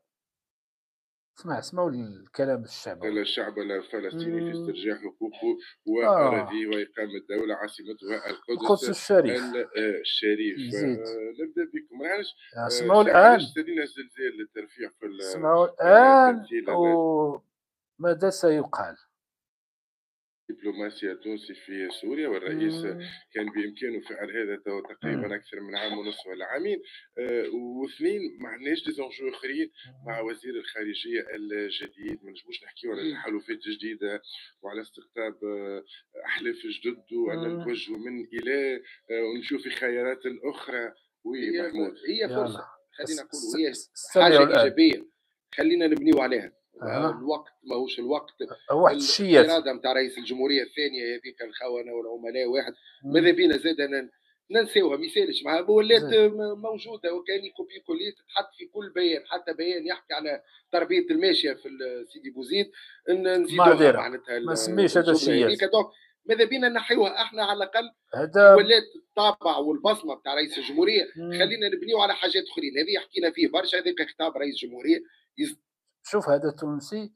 اسمعوا الكلام الشعبوي. الشعب الفلسطيني في إمم، استرجاع حقوقه آه، وأراضيه وإقامة دولة عاصمتها القدس القدس الشريف. الشريف. يزيد. نبدأ بكم. اسمعوا علاش الآن. ابتدينا الزلزال للترفيع في اسمعوا الآن التمثيل على وماذا سيقال. الدبلوماسيا التونسي في سوريا، والرئيس إمم، كان بإمكانه فعل هذا إمم، تقريبا أكثر من عام ونصف ولا عامين. واثنين ما عندناش ديزونجو آخرين مع إمم، وزير الخارجية الجديد. ما نجموش نحكيو على تحالفات جديدة وعلى استقطاب أحلاف جدد وأن إمم، نتوجه من إلى ونشوف في خيارات أخرى. وي محمود، هي يالّا فرصه، خلينا نقولوا هي حاجه استمعوا الآن. ايجابيه، خلينا نبنيو عليها. أها، الوقت ماهوش الوقت. واحد الشيات. الاراده نتاع رئيس الجمهوريه الثانيه هذيك الخونه والعملاء واحد، إمم، ماذا بينا زاد ننساوها، ما يسالش معها، ولات زين. موجوده وكان كوبي كولي تتحط في كل بيان، حتى بيان يحكي على تربيه الماشيه في سيدي بوزيد نزيدوها معذرة، معناتها ما نسميش هذا الجمله شيات. هذيك. دونك ماذا بينا نحيوها احنا على الاقل كي هذا ولات الطابع والبصمه بتاع رئيس الجمهوريه. إمم، خلينا نبنيو على حاجات اخرين، هذه حكينا فيه برشا، هذاك خطاب رئيس الجمهوريه شوف هذا تونسي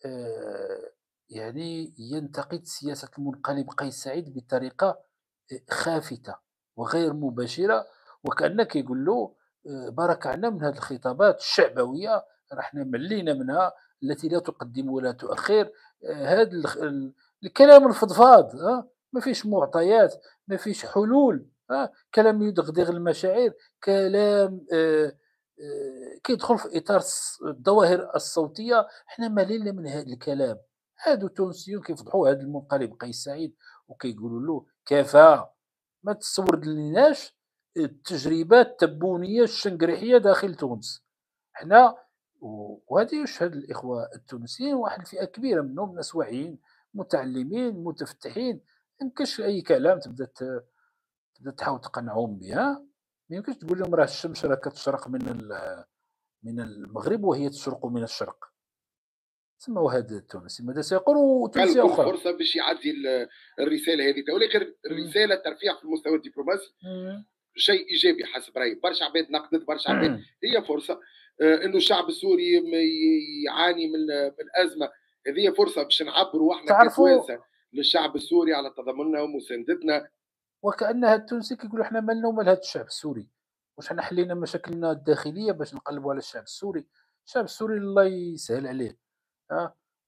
يعني ينتقد سياسة المنقلب قيس سعيد بطريقة خافتة وغير مباشرة، وكأنه كيقول له برك عنا من هذه الخطابات الشعبوية، راه حنا ملينا منها، التي لا تقدم ولا تؤخر. هذا الكلام الفضفاض، ما فيش معطيات، ما فيش حلول، كلام يدغدغ المشاعر، كلام كيدخل في إطار الظواهر الصوتية. حنا ملينا من هذا الكلام. هادو التونسيون كيفضحوا هذا المنقلب قيس سعيد وكيقولوا له كفى، ما تسوردلناش التجربة التبونية الشنقريحية داخل تونس. حنا وهذا يشهد الإخوة التونسيين، واحد الفئة كبيرة منهم ناس واعيين متعلمين متفتحين، ما يمكنش أي كلام تبدا تحاول تقنعهم به. ما يمكنش تقول لهم راه الشمس راه كتشرق من المغرب وهي تشرق من الشرق. تسمى هذا التونسي ماذا سيقول، وتونسية كل أخرى. فرصه باش يعدي الرساله هذه، ولكن إمم، الرساله ترفيع في المستوى الدبلوماسي إمم. شيء ايجابي حسب رايي. برشا عباد نقدت، برشا عباد هي فرصه انه الشعب السوري يعاني من ازمه، هذه فرصه باش نعبروا احنا تعرفوا كتوانسه للشعب السوري على تضامننا ومساندتنا. وكأن هاد التونسي كيقولوا حنا مالنا ومال هاد الشعب السوري، واش حنا حلينا مشاكلنا الداخلية باش نقلبوا على الشعب السوري. الشعب السوري الله يسهل عليه. آه،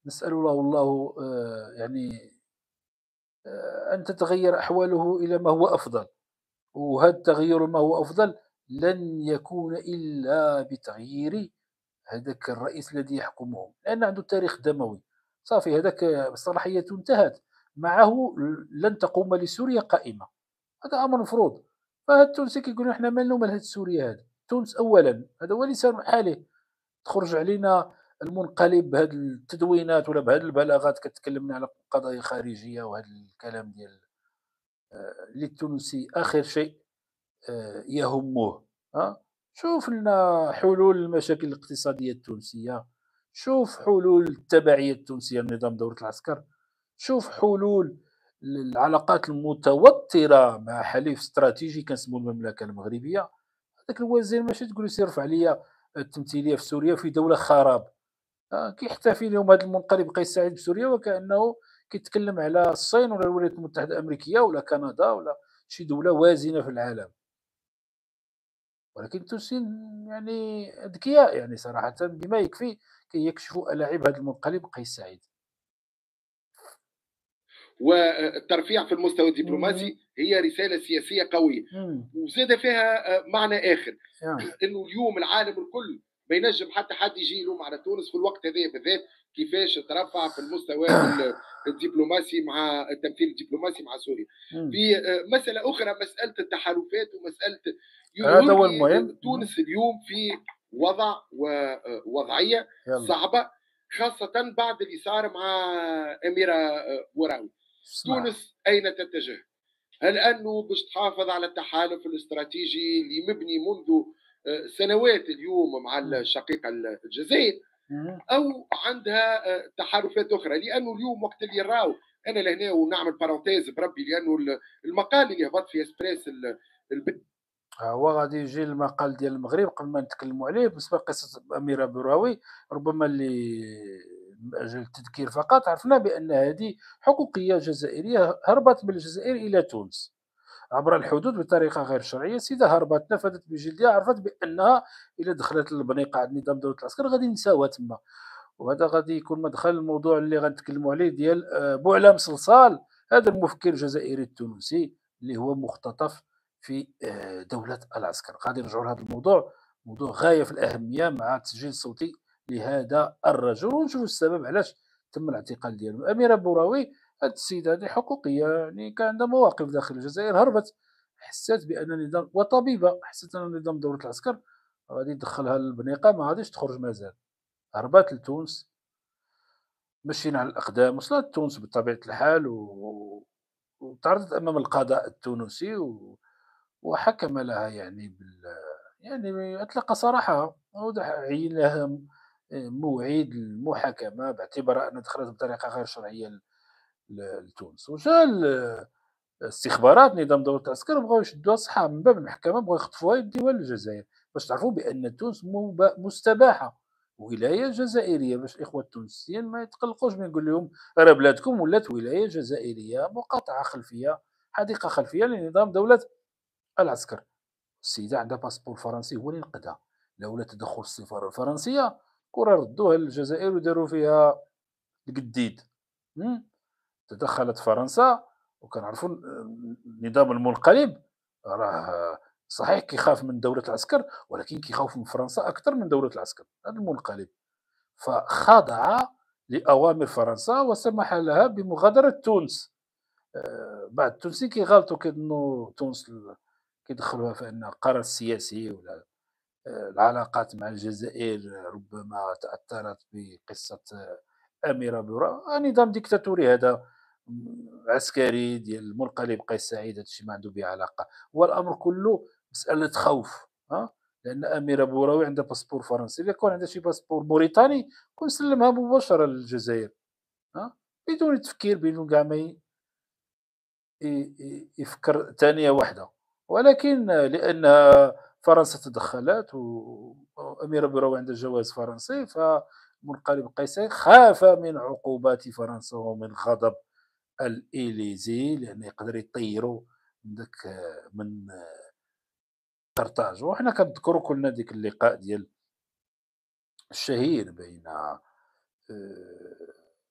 نسأل الله يعني أن تتغير أحواله إلى ما هو أفضل، وهذا التغير ما هو أفضل لن يكون إلا بتغيير هذاك الرئيس الذي يحكمهم، لأن عنده تاريخ دموي. صافي هذاك صلاحيته انتهت، معه لن تقوم لسوريا قائمة، هذا أمر مفروض. فهاد التونسي كيقولوا حنا مالنا ومال هاد سوريا هذه، تونس أولا هذا هو لسان حاله. تخرج علينا المنقلب بهاد التدوينات ولا بهاد البلاغات كتكلمنا على قضايا خارجية وهاد الكلام ديال اللي التونسي آخر شيء يهمه. شوف لنا حلول للمشاكل الاقتصادية التونسية، شوف حلول التبعية التونسية لنظام دولة العسكر، شوف حلول للعلاقات المتوترة مع حليف استراتيجي كنسمو المملكة المغربية. هذاك الوزير ماشي تقول له سير رفع ليا التمثيلية في سوريا في دولة خراب. كيحتفل اليوم هذا المنقلب قيس سعيد بسوريا وكأنه كيتكلم على الصين ولا الولايات المتحدة الأمريكية ولا كندا ولا شي دولة وازنة في العالم. ولكن التونسيين يعني أذكياء يعني صراحة بما يكفي كي يكشفوا ألاعيب هذا المنقلب قيس سعيد. والترفيع في المستوى الدبلوماسي هي رساله سياسيه قويه، وزاد فيها معنى اخر انه اليوم العالم الكل ما ينجم حتى حد يجي يلوم على تونس في الوقت هذا بالذات كيفاش ترفع في المستوى الدبلوماسي مع التمثيل الدبلوماسي مع سوريا. في مساله اخرى مساله التحالفات ومساله هذا هو المهم. تونس اليوم في وضعيه صعبه خاصه بعد اللي صار مع اميره بوراوي. تونس أين تتجه؟ هل أنه باش تحافظ على التحالف الاستراتيجي اللي مبني منذ سنوات اليووم مع الشقيقة الجزائر، أو عندها تحالفات أخرى؟ لأنه اليوم وقت اللي راو أنا لهنا ونعمل بارونتيز بربي، لأنه المقال اللي هبط في اسبريس هو غادي يجي المقال ديال المغرب قبل ما نتكلموا عليه. بالنسبه لقصه اميره بوراوي ربما اللي من اجل التذكير فقط، عرفنا بان هذه حقوقيه جزائريه هربت من الجزائر الى تونس عبر الحدود بطريقه غير شرعيه. سيده هربت نفذت بجلدها، عرفت بانها اذا دخلت البنيقه عند نظام دوله العسكر غادي نساوها تما. وهذا غادي يكون مدخل الموضوع اللي غنتكلموا عليه ديال بوعلام صلصال، هذا المفكر الجزائري التونسي اللي هو مختطف في دولة العسكر. غادي نرجعوا لهذا الموضوع، موضوع غاية في الأهمية مع التسجيل الصوتي لهذا الرجل ونشوفوا السبب علاش تم الاعتقال ديالو. أميرة بوراوي هذه السيدة هذه حقوقية، يعني كان عندها مواقف داخل الجزائر، هربت حسات بأن النظام وطبيبة حست أن نظام دولة العسكر غادي يدخلها للبنيقة ما غاديش تخرج مازال. هربات لتونس، مشينا على الأقدام، وصلت تونس بطبيعة الحال وتعرضت أمام القضاء التونسي وحكم لها يعني يعني أطلق سراحها عين لها موعد المحاكمة باعتبار أنها دخلت بطريقة غير شرعية لتونس. وجا الاستخبارات نظام دولة العسكر بغاو يشدوها صحاب من باب المحكمة، بغاو يخطفوها يديوها للجزائر باش تعرفوا بأن تونس مستباحة ولاية جزائرية، باش الإخوة التونسيين ما يتقلقوش من نقول لهم راه بلادكم ولات ولاية جزائرية مقاطعة خلفية، حديقة خلفية لنظام دولة العسكر. السيدة عندها باسبور فرنسي هو اللي نقدها، لولا تدخل السفارة الفرنسية كرة ردوها للجزائر وداروا فيها القديد. تدخلت فرنسا وكنعرفوا النظام المنقلب راه صحيح كيخاف من دولة العسكر، ولكن كيخاف من فرنسا أكثر من دولة العسكر هذا المنقلب. فخضع لأوامر فرنسا وسمح لها بمغادرة تونس. بعض التونسيين كيغالطوا كيظنوا تونس كيدخلوها في أنها قرار سياسي ولا العلاقات مع الجزائر ربما تأثرت بقصة أميرة بورا. نظام ديكتاتوري هذا عسكري ديال المنقلب قيس سعيد، هذا الشيء ما عنده به علاقة. هو الأمر كله مسألة خوف، لأن أميرة بوراوي عندها باسبور فرنسي، إذا كان عندها شي باسبور موريتاني كون سلمها مباشرة للجزائر بدون تفكير، بدون كاع ما يفكر ثانية واحدة. ولكن لأن فرنسا تدخلت وأميرة بوراوي عندها جواز فرنسي، فمنقلب قيس سعيد خاف من عقوبات فرنسا ومن غضب الإليزي، لأنه يقدر يطيروا من قرطاج. وحنا كنذكروا كلنا ديك اللقاء ديال الشهير بين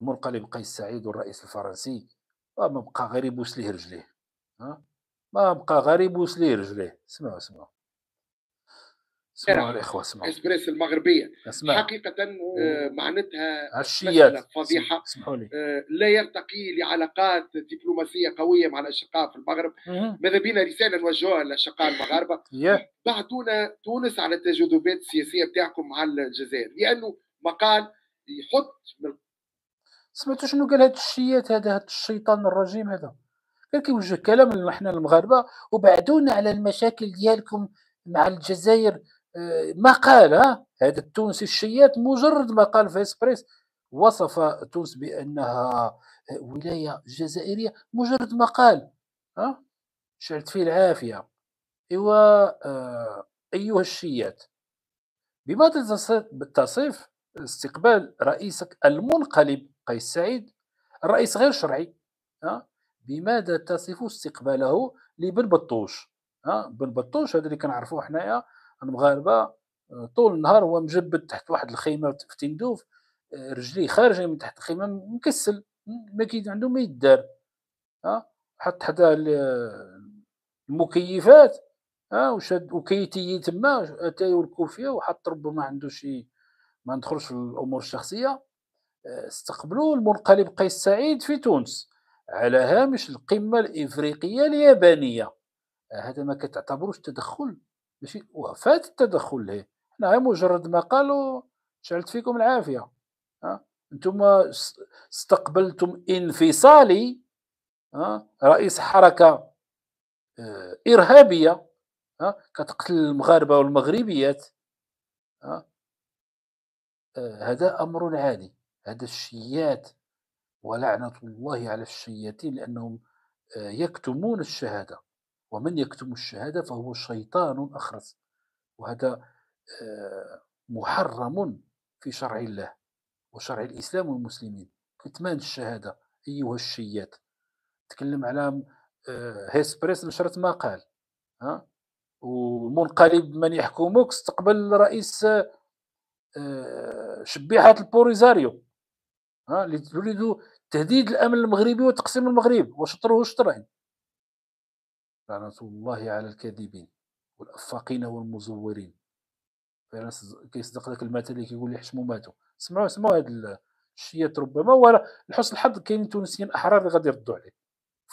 المنقلب قيس سعيد والرئيس الفرنسي، ما بقى غير يبوس ليه رجليه. ما بقى غير يبوس ليه رجليه. اسمعوا اسمعوا اسمعوا الإخوة اسمعوا. إسبريس المغربية اسمع حقيقة معناتها عالشيات مسألة فضيحة. اسمحوا لي. لا يرتقي لعلاقات دبلوماسية قوية مع الأشقاء في المغرب. ماذا بينا رسالة نوجهها للأشقاء المغاربة، بعتونا تونس على التجاذبات السياسية بتاعكم مع الجزائر، لأنه مقال يحط سمعتوا شنو قال هاد الشيات، هذا الشيطان الرجيم هذا قال كيوجه كلام لنا حنا المغاربه وبعدونا على المشاكل ديالكم مع الجزائر. ما قال هذا التونسي الشيات مجرد ما قال في اسبريس وصف تونس بانها ولايه جزائريه، مجرد ما قال شعلت فيه العافيه. ايوا ايها الشيات، بماذا تصف استقبال رئيسك المنقلب قيس سعيد، الرئيس غير شرعي؟ بماذا تصف استقباله لبن بطوش؟ بن بطوش هذا اللي كنعرفوه حنايا المغاربه، طول النهار هو مجبد تحت واحد الخيمه في تندوف، رجليه خارجه من تحت الخيمه، مكسل، ما عنده ما يدار. حط حدا المكيفات وشاد وكيتي تما اتاي والكوفيه وحط ربما عنده شي، ما ندخلش في الامور الشخصيه. استقبلوا المنقلب قيس سعيد في تونس على هامش القمه الافريقيه اليابانيه. هذا ما كتعتبروش تدخل؟ ماشي وفات التدخل له، حنا مجرد ما قالوا شعلت فيكم العافيه. انتم استقبلتم انفصالي رئيس حركه ارهابيه كتقتل المغاربه والمغربيات. هذا امر عادي. هذا الشيات، ولعنه الله على الشياتين لانهم يكتمون الشهاده، ومن يكتم الشهاده فهو شيطان اخرس، وهذا محرم في شرع الله وشرع الاسلام والمسلمين. كتمان الشهاده ايها الشيات. تكلم على هيسبريس نشرت مقال ومنقلب من يحكمك استقبل رئيس شبيحة البوليزاريو اللي تريد تهديد الامن المغربي وتقسيم المغرب وشطره شطرين. لعنة الله على الكاذبين والافاقين والمزورين. كيصدق ذاك المثل اللي كيقول لي حشموا ماتوا. سمعوا هاد الشيات، ربما ولا لحسن الحظ كاينين تونسيين احرار اللي غادي يردوا عليه.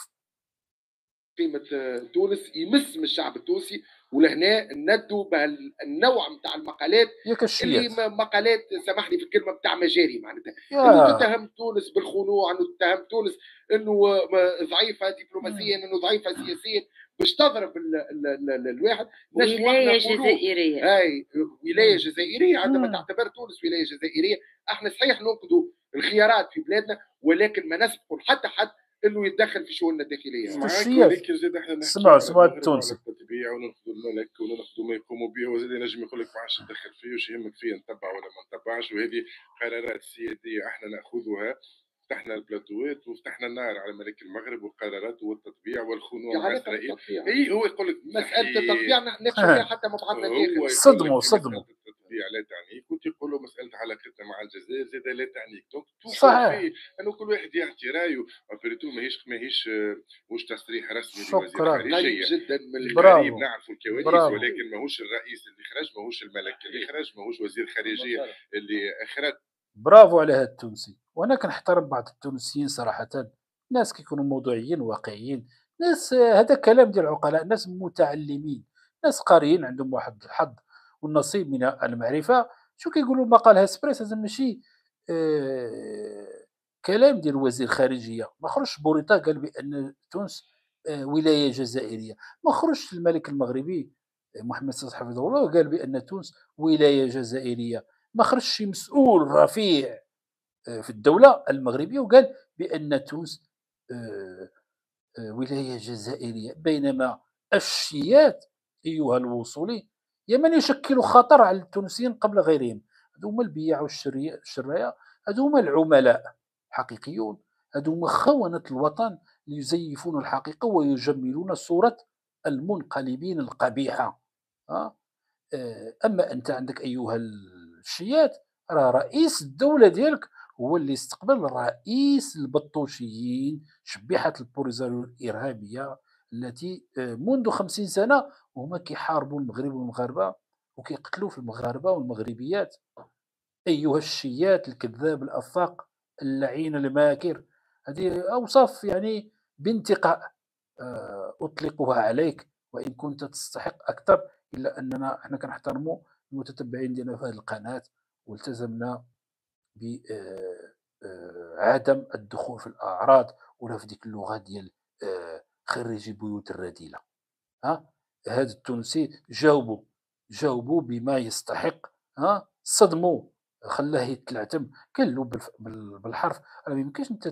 قيمة تونس يمس من الشعب التونسي، ولهنا ندوا بهالنوع نتاع المقالات اللي مقالات سامحني في الكلمه نتاع مجاري، معناتها انه تتهم تونس بالخنوع، انه تتهم تونس انه ضعيفه دبلوماسيا، انه ضعيفه سياسيا، باش تضرب الواحد. ولايه جزائريه، هاي ولايه جزائريه. عندما تعتبر تونس ولايه جزائريه، احنا صحيح ننقذوا الخيارات في بلادنا، ولكن ما نسبقوا حتى حد انه يتدخل في شؤوننا الداخليه. ولكن زاد احنا نسمعوا التونسي التتبيع وناخذوا الملك وناخذوا ما يقوموا به، وزاد ينجم يقول لك ما عادش ندخل فيه وش يهمك فيه نتبع ولا ما نتبعش. وهذه قرارات سياديه احنا ناخذها. فتحنا البلاتوات وفتحنا النار على ملك المغرب والقرارات والتطبيع والخنوع مع اسرائيل. اي هو يقول لك مساله التطبيع نناقش فيها حتى مع بعضنا الداخل. صدموا التطبيع لا تعنيك، كنت يقولوا مساله علاقتنا مع الجزائر زاد لا تعنيك. دونك صحيح انه كل واحد يعطي رايه. ابريتو ماهيش مش تصريح رسمي لوزير خارجيه جدا من القريب نعرفوا الكواليس، ولكن ماهوش الرئيس اللي خرج، ماهوش الملك اللي خرج، ماهوش وزير خارجيه اللي خرج. برافو على هذا التونسي. وانا كنحترم بعض التونسيين صراحه، ناس كيكونوا موضوعيين واقعيين، ناس هذا كلام ديال العقلاء، ناس متعلمين، ناس قاريين عندهم واحد الحظ والنصيب من المعرفه. شو كيقولوا مقال هاسبريس هذا ماشي كلام ديال وزير خارجيه. ما خرجش بوريطا قال بان تونس ولايه جزائريه، ما خرجش الملك المغربي محمد صالح حفظه الله قال بان تونس ولايه جزائريه، ما خرجش شي مسؤول رفيع في الدولة المغربية وقال بأن تونس ولاية جزائرية. بينما الشيات أيها الوصولي يا من يشكل خطر على التونسيين قبل غيرهم، هذو هما البياع والشراية، هذو هما العملاء حقيقيون، هذو هما خونة الوطن ليزيفون الحقيقة ويجملون صورة المنقلبين القبيحة. أما أنت عندك أيها الشيات راه رئيس الدولة ديالك هو اللي استقبل رئيس البطوشيين، شبيحة البوليزاريو الإرهابية التي منذ 50 سنة وهما كيحاربوا المغرب والمغاربة وكيقتلوا في المغاربة والمغربيات. أيها الشيات الكذاب الأفاق اللعين الماكر، هذه أوصاف يعني بانتقاء أطلقها عليك، وإن كنت تستحق أكثر، إلا أننا احنا كنحترموا المتتبعين ديالنا في هذه القناة، والتزمنا بعدم الدخول في الأعراض ولا في ديك اللغة ديال خريجي بيوت الرذيلة. هذا التونسي جاوبوا بما يستحق، صدموا، خلاه يتلعثم، قال له بالحرف راه ما يمكنش انت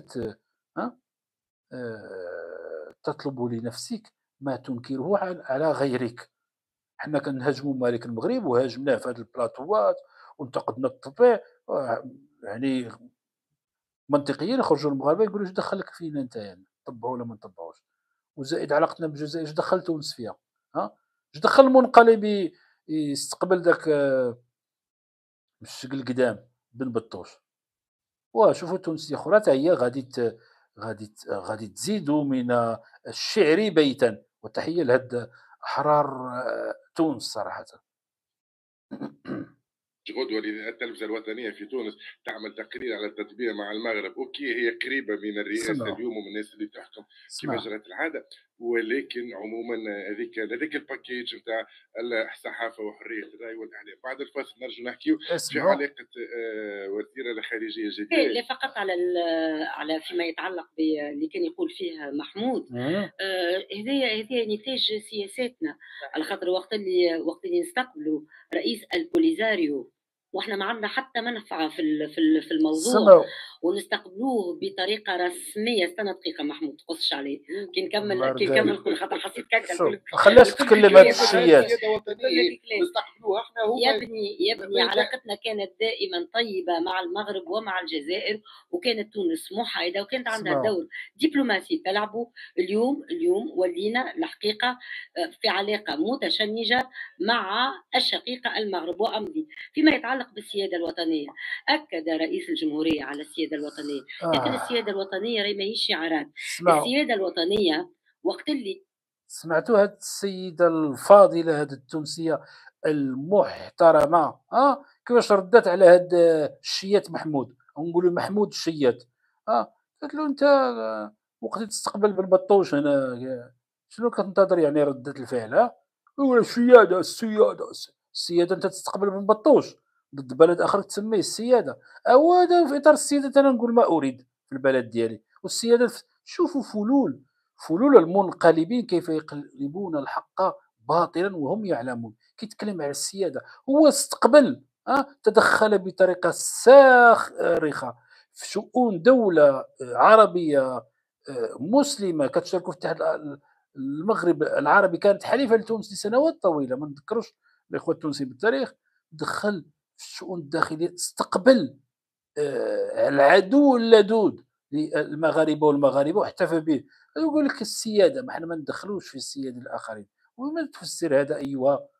تطلب لنفسك ما تنكره على غيرك. حنا كنهاجموا ملك المغرب وهاجمناه في هذه البلاطوات وانتقدنا التطبيع، يعني منطقيا يخرجوا المغاربه يقولوا اش دخلك فينا انت، يعني طبعوا ولا ما نطبعوش، وزائد علاقتنا بالجزائر اش دخل تونس فيها؟ اش دخل المنقلب يستقبل ذاك بالشكل قدام بن بطوش؟ وشوفوا تونسيه اخرى حتى هي غادي تزيدوا من الشعر بيتا. وتحيه لهاد احرار تونس صراحه. غدوة التلفزة الوطنية في تونس تعمل تقرير على التطبيع مع المغرب. أوكي هي قريبة من الرئاسة اليوم ومن الناس اللي تحكم كما جرت العادة، ولكن عموما هذيك الباكيج نتاع الصحافة وحرية الرأي والإعلام. بعد الفاصل نرجو نحكيو في علاقة وزيرة الخارجية الجديدة. لا فقط على فيما يتعلق باللي كان يقول فيه محمود. هذه نتاج سياساتنا، على خاطر وقت اللي نستقبلوا رئيس البوليزاريو واحنا ما عندنا حتى منفعه في الموضوع ونستقبلوه بطريقه رسميه. استنى دقيقه محمود تقصش عليه كي نكمل كل خاطر حسيت كاكا خلاش تتكلم هذا الشيات. نستقبلوه احنا هو يبني علاقتنا كانت دائما طيبه مع المغرب ومع الجزائر، وكانت تونس محايده وكانت عندها دور دبلوماسي تلعبه. اليوم ولينا الحقيقه في علاقه متشنجه مع الشقيقه المغرب وأمضي. فيما يتعلق بالسيادة الوطنية، أكد رئيس الجمهورية على السيادة الوطنية، لكن السيادة الوطنية راهي ماهيش شعارات. السيادة الوطنية وقت اللي سمعتوا هاد السيدة الفاضلة هاد التونسية المحترمة كيفاش ردت على هاد الشيات محمود، نقولوا محمود الشيات. قالت له انت وقت تستقبل بالبطوش هنا شنو كتنتظر يعني ردة الفعل؟ هو السيادة انت تستقبل من بطوش ضد بلد اخر تسميه السيادة، او هذا في اطار السيادة انا نقول ما اريد في البلد ديالي. والسيادة شوفوا فلول المنقلبين كيف يقلبون الحق باطلا وهم يعلمون. كيتكلم على السيادة، هو استقبل تدخل بطريقة صارخة في شؤون دولة عربية مسلمة كتشارك في اتحاد المغرب العربي، كانت حليفة لتونس لسنوات طويلة، ما نذكروش الإخوة التونسيين بالتاريخ. دخل في الشؤون الداخلية، استقبل العدو اللدود للمغاربة والمغاربة واحتفى به. يقول لك السيادة، ما احنا ما ندخلوش في السيادة الآخرين. وما تفسر هذا أيها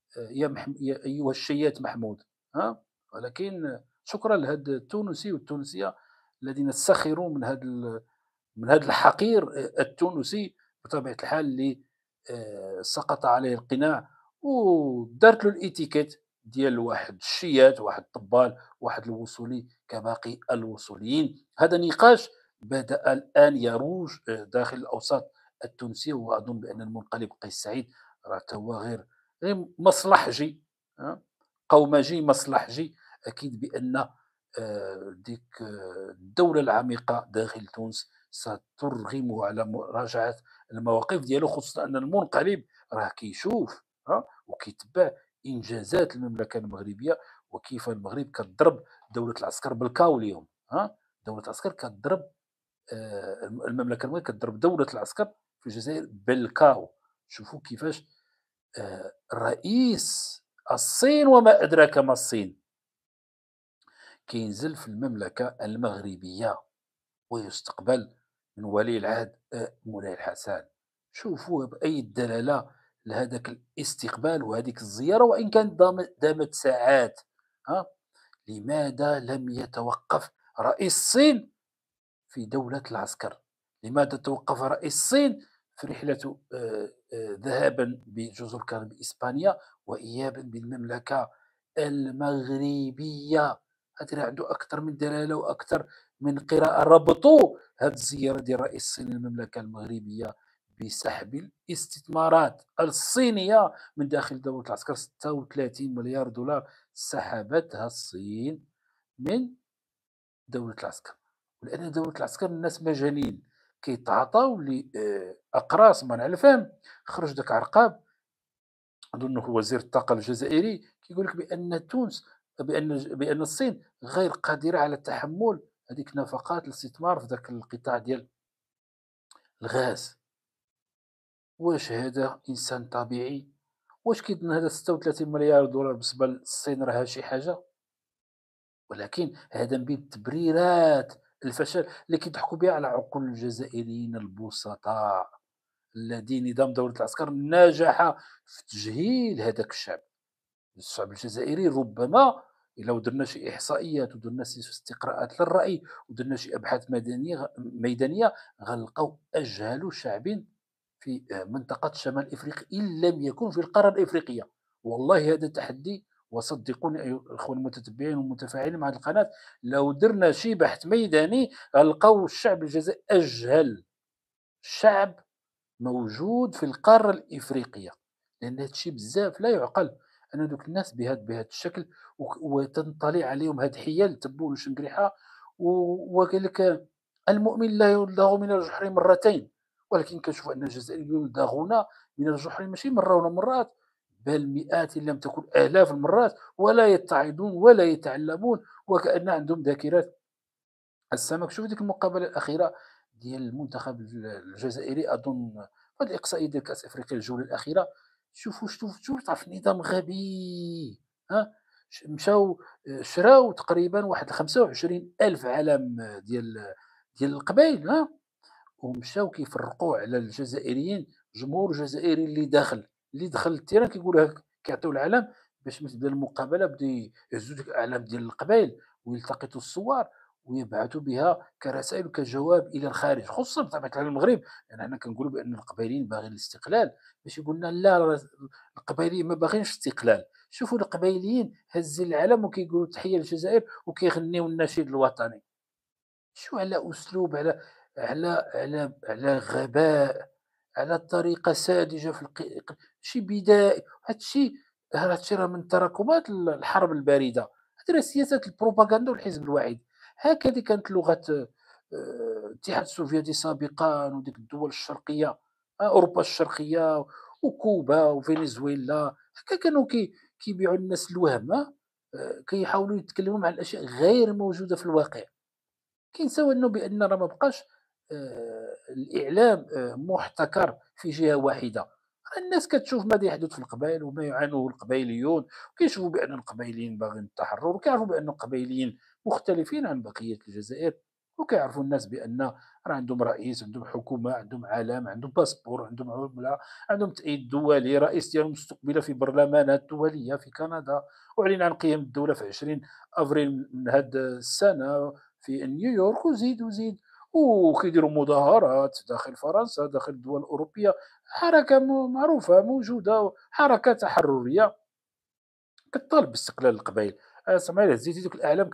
أيها الشيات محمود؟ ولكن شكرا لهذا التونسي والتونسية الذين سخروا من هذا الحقير التونسي بطبيعة الحال اللي سقط عليه القناع ودارت له الاتيكيت ديال واحد الشيات، واحد الطبال، واحد الوصولي كباقي الوصوليين. هذا نقاش بدأ الآن يروج داخل الأوساط التونسية، وأظن بأن المنقلب قيس سعيد راه هو غير مصلحجي، قومجي مصلحجي. أكيد بأن ديك الدولة العميقة داخل تونس سترغمه على مراجعة المواقف ديالو، خصوصا أن المنقلب راه كيشوف وكيتبع إنجازات المملكة المغربية وكيف المغرب كتضرب دولة العسكر بالكاو اليوم. دولة العسكر كتضرب المملكة المغربية كتضرب دولة العسكر في الجزائر بالكاو. شوفوا كيفاش رئيس الصين وما أدراك ما الصين كينزل في المملكة المغربية ويستقبل من ولي العهد مولاي الحسن. شوفوا بأي دلالة لهذاك الاستقبال وهذيك الزيارة، وإن كانت دامت ساعات. لماذا لم يتوقف رئيس الصين في دولة العسكر. لماذا توقف رئيس الصين في رحلة ذهابا بجزر الكاريبي إسبانيا وإيابا بالمملكة المغربية؟ هذا عنده أكثر من دلالة وأكثر من قراءة. ربطوا هذه الزيارة ديال رئيس الصين للمملكة المغربية بسحب الاستثمارات الصينية من داخل دولة العسكر. 36 مليار دولار سحبتها الصين من دولة العسكر. ولأن دولة العسكر الناس مجانين كيتعاطاو لأقراص منع الفهم. خرج داك عرقاب أظن هو وزير الطاقة الجزائري كيقول لك بأن تونس بأن الصين غير قادرة على تحمل هذيك نفقات الاستثمار في ذاك القطاع ديال الغاز. واش هذا إنسان طبيعي؟ واش كيظن هذا 36 مليار دولار بالنسبة للصين راه شي حاجة؟ ولكن هذا من بين تبريرات الفشل اللي كيضحكوا بها على عقول الجزائريين البسطاء الذين نظام دولة العسكر نجح في تجهيل هذاك الشعب الجزائري. ربما إلا درنا شي إحصائيات ودرنا شي استقراءات للرأي ودرنا شي أبحاث ميدانية غنلقاو أجهل شعب في منطقة شمال إفريقيا إن لم يكن في القارة الإفريقية. والله هذا تحدي، وصدقوني أيها الأخوة المتتبعين والمتفاعلين مع القناة، لو درنا شي بحث ميداني غنلقاو الشعب الجزائري أجهل شعب موجود في القارة الإفريقية. لأن هذا الشيء بزاف لا يعقل أن دوك الناس بهذا الشكل وتنطلي عليهم هاد حيل تبون وشنقريحة. وقال لك المؤمن لا يلدغ من الجحر مرتين، ولكن كنشوف أن الجزائريين يلدغون من الجحر ماشي مرة ولا مرات بل مئات إن لم تكن آلاف المرات، ولا يتعظون ولا يتعلمون وكأن عندهم ذاكرات السمك. شوف ديك المقابلة الأخيرة ديال المنتخب الجزائري أظن هاد الإقصائية ديال كأس أفريقيا الجولة الأخيرة. شوفوا تعرف نظام غبي. ها مشاو شراو تقريبا واحد 25 ألف علم ديال القبائل. ها ومشاو كيفرقوا على الجزائريين. جمهور جزائري اللي دخل التيران كيقولوا كيعطيو العلم باش ملي تبدا المقابله بدا يهزوا ديك الاعلام ديال القبائل ويلتقطوا الصور ويبعثوا بها كرسائل وكجواب الى الخارج، خصوصا بطبيعه الحال المغرب، لان حنا كنقولوا بان القبائليين باغيين الاستقلال. باش يقولنا لا القبائليين ما باغينش استقلال. شوفوا القبائليين هازين العلم وكيقولوا تحيه للجزائر وكيغنيو النشيد الوطني. شو على اسلوب، على غباء، على طريقة ساذجة في شي بدائي. هادشي راه من تراكمات الحرب الباردة. هذه راه سياسة البروباغندا والحزب الواحد. هكذا كانت لغة الاتحاد السوفيتي سابقا وديك الدول الشرقية، أوروبا الشرقية وكوبا وفنزويلا. هكا كانوا كيبيعوا الناس الوهم. كيحاولوا يتكلموا عن الأشياء غير موجودة في الواقع. كينساو انه بان راه ما بقاش الاعلام محتكر في جهه واحده. الناس كتشوف ماذا يحدث في القبائل وما يعانوه القبائليون، كيشوفوا بان القبائليين باغيين التحرر، وكيعرفوا بان القبائليين مختلفين عن بقيه الجزائر، وكيعرفوا الناس بان راه عندهم رئيس، عندهم حكومه، عندهم علم، عندهم باسبور، عندهم عمله، عندهم تأييد دولي. رئيس ديالهم استقبل في برلمانات دوليه في كندا، واعلن عن قيام الدوله في 20 افريل من هذه السنه في نيويورك. وزيد وكيديروا مظاهرات داخل فرنسا، داخل الدول الأوروبية. حركة معروفة موجودة، حركة تحررية كتطالب باستقلال القبائل. سمعي هزيتي دوك الأعلام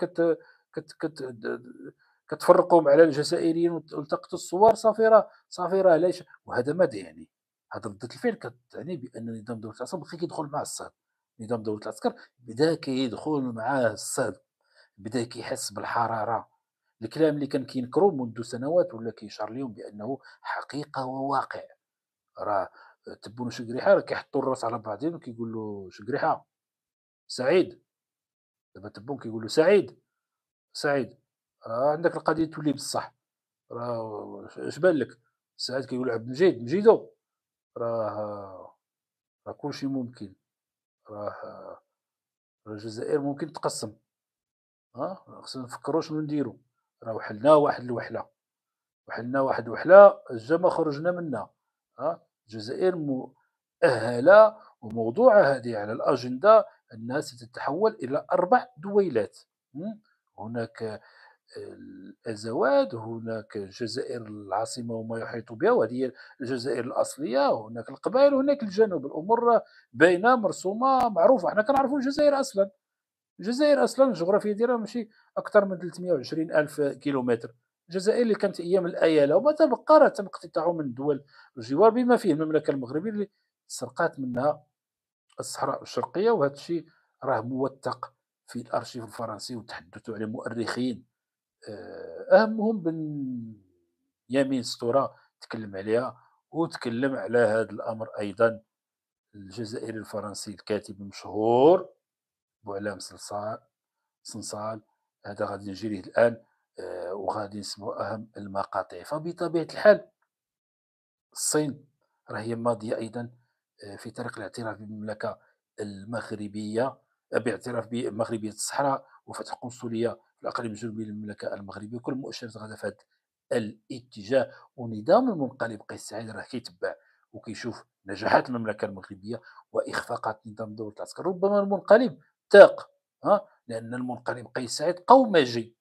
كتفرقهم على الجزائريين والتقطوا الصور. صافي راه علاش. وهذا ماذا يعني؟ هذا ردة الفعل كتعني بأن نظام دولة العسكر بقى كيدخل مع الصهد. نظام دولة العسكر بدا كيدخل معاه الصهد، بدا كيحس بالحرارة. الكلام اللي كان كينكرو منذ سنوات ولا كيشعر لهم بانه حقيقه وواقع. راه تبون شقريحه راه كيحطوا الراس على بعضهم وكيقول له شقريحه سعيد. دابا تبون كيقول له سعيد راه عندك القضيه تولي بصح. راه اش بان لك؟ سعيد كيقول عبد المجيد مجيدو راه كلشي ممكن. راه الجزائر ممكن تقسم. خصنا نفكروا شنو نديروا. راه وحلنا واحد الوحله، جا ما خرجنا منها. الجزائر مؤهلة وموضوعة هذه على الأجندة أنها ستتحول إلى 4 دويلات. هناك الأزواد، هناك الجزائر العاصمة وما يحيط بها وهذه الجزائر الأصلية، وهناك القبائل وهناك الجنوب. الأمور باينة مرسومة معروفة. حنا كنعرفوا الجزائر أصلا، الجزائر أصلا الجغرافية ديالها ماشي أكثر من 320 ألف كيلومتر. الجزائر اللي كانت أيام الأيالة وما تبقى راه تم اقتطاعه من الدول الجوار بما فيه المملكة المغربية اللي سرقات منها الصحراء الشرقية، وهذا الشيء راه موثق في الأرشيف الفرنسي وتحدثوا عليه مؤرخين. أهمهم بن ستورة تكلم عليها، وتكلم على هذا الأمر أيضا الجزائري الفرنسي الكاتب المشهور بوعلام صنصال. هذا غادي نجي ليه الآن، وغادي نسمعوا أهم المقاطع. فبطبيعة الحال الصين راهي ماضية أيضا في طريق الاعتراف بالمملكة المغربية، باعتراف بمغربية الصحراء وفتح قنصلية في الأقاليم الجنوبية للمملكة المغربية. كل المؤشرات غادا في هذا الاتجاه. ونظام المنقلب قيس سعيد راه كيتبع وكيشوف نجاحات المملكة المغربية وإخفاقات نظام دولة العسكر. ربما المنقلب تاق، لأن المنقلب قيس سعيد قوماجي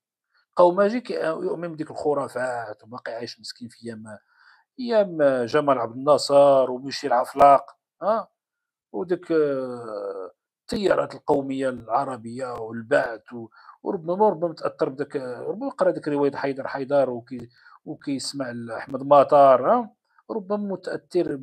يؤمن بديك الخرافات وباقي عايش مسكين في ايام جمال عبد الناصر وميشيل عفلاق، وديك التيارات القوميه العربيه والبعث، وربما تاثر بداك، ربما قرا ديك روايه حيدر وكيسمع احمد مطار، ربما متاثر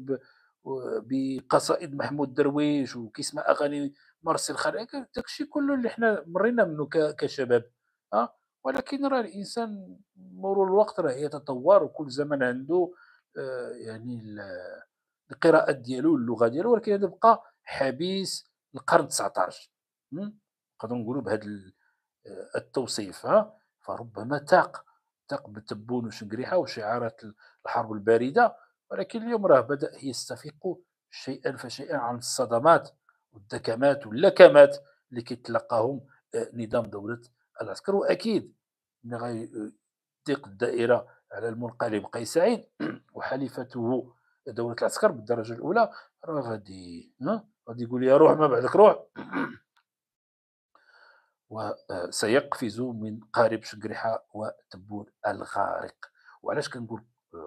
بقصائد محمود درويش وكيسمع اغاني مرسي الخليل. داكشي كله اللي حنا مرينا منه كشباب. ولكن راه الانسان مرور الوقت راه يتطور، وكل زمن عنده يعني القراءات ديالو واللغه ديالو. ولكن هذا بقى حبيس القرن 19، نقدروا نقولوا بهذا التوصيف. فربما تاق بتبون وشنقريحه وشعارات الحرب البارده، ولكن اليوم راه بدا يستفيق شيئا فشيئا عن الصدمات والدكمات واللكمات اللي كيتلقاهم نظام دوله العسكر. واكيد ملي غيضيق الدائره على المنقلب قيس سعيد وحليفته دولة العسكر بالدرجة الأولى، راه غادي يقول يا روح ما بعدك روح وسيقفز من قارب شنقريحة وتبون الغارق. وعلاش كنقول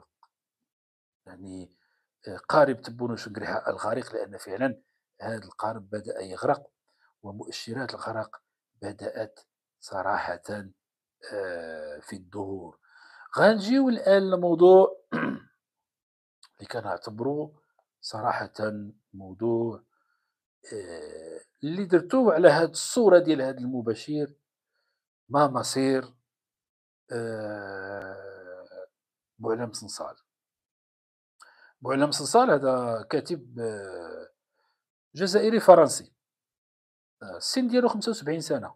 يعني قارب تبون وشنقريحة الغارق؟ لأن فعلا هذا القارب بدأ يغرق، ومؤشرات الغرق بدأت صراحة في الظهور. غنجيو الآن لموضوع اللي كنعتبرو صراحة موضوع اللي درتوه على هاد الصورة ديال هاد المباشر. ما مصير بوعلام صنصال؟ بوعلام صنصال هذا كاتب جزائري فرنسي، السن ديالو 75 سنة،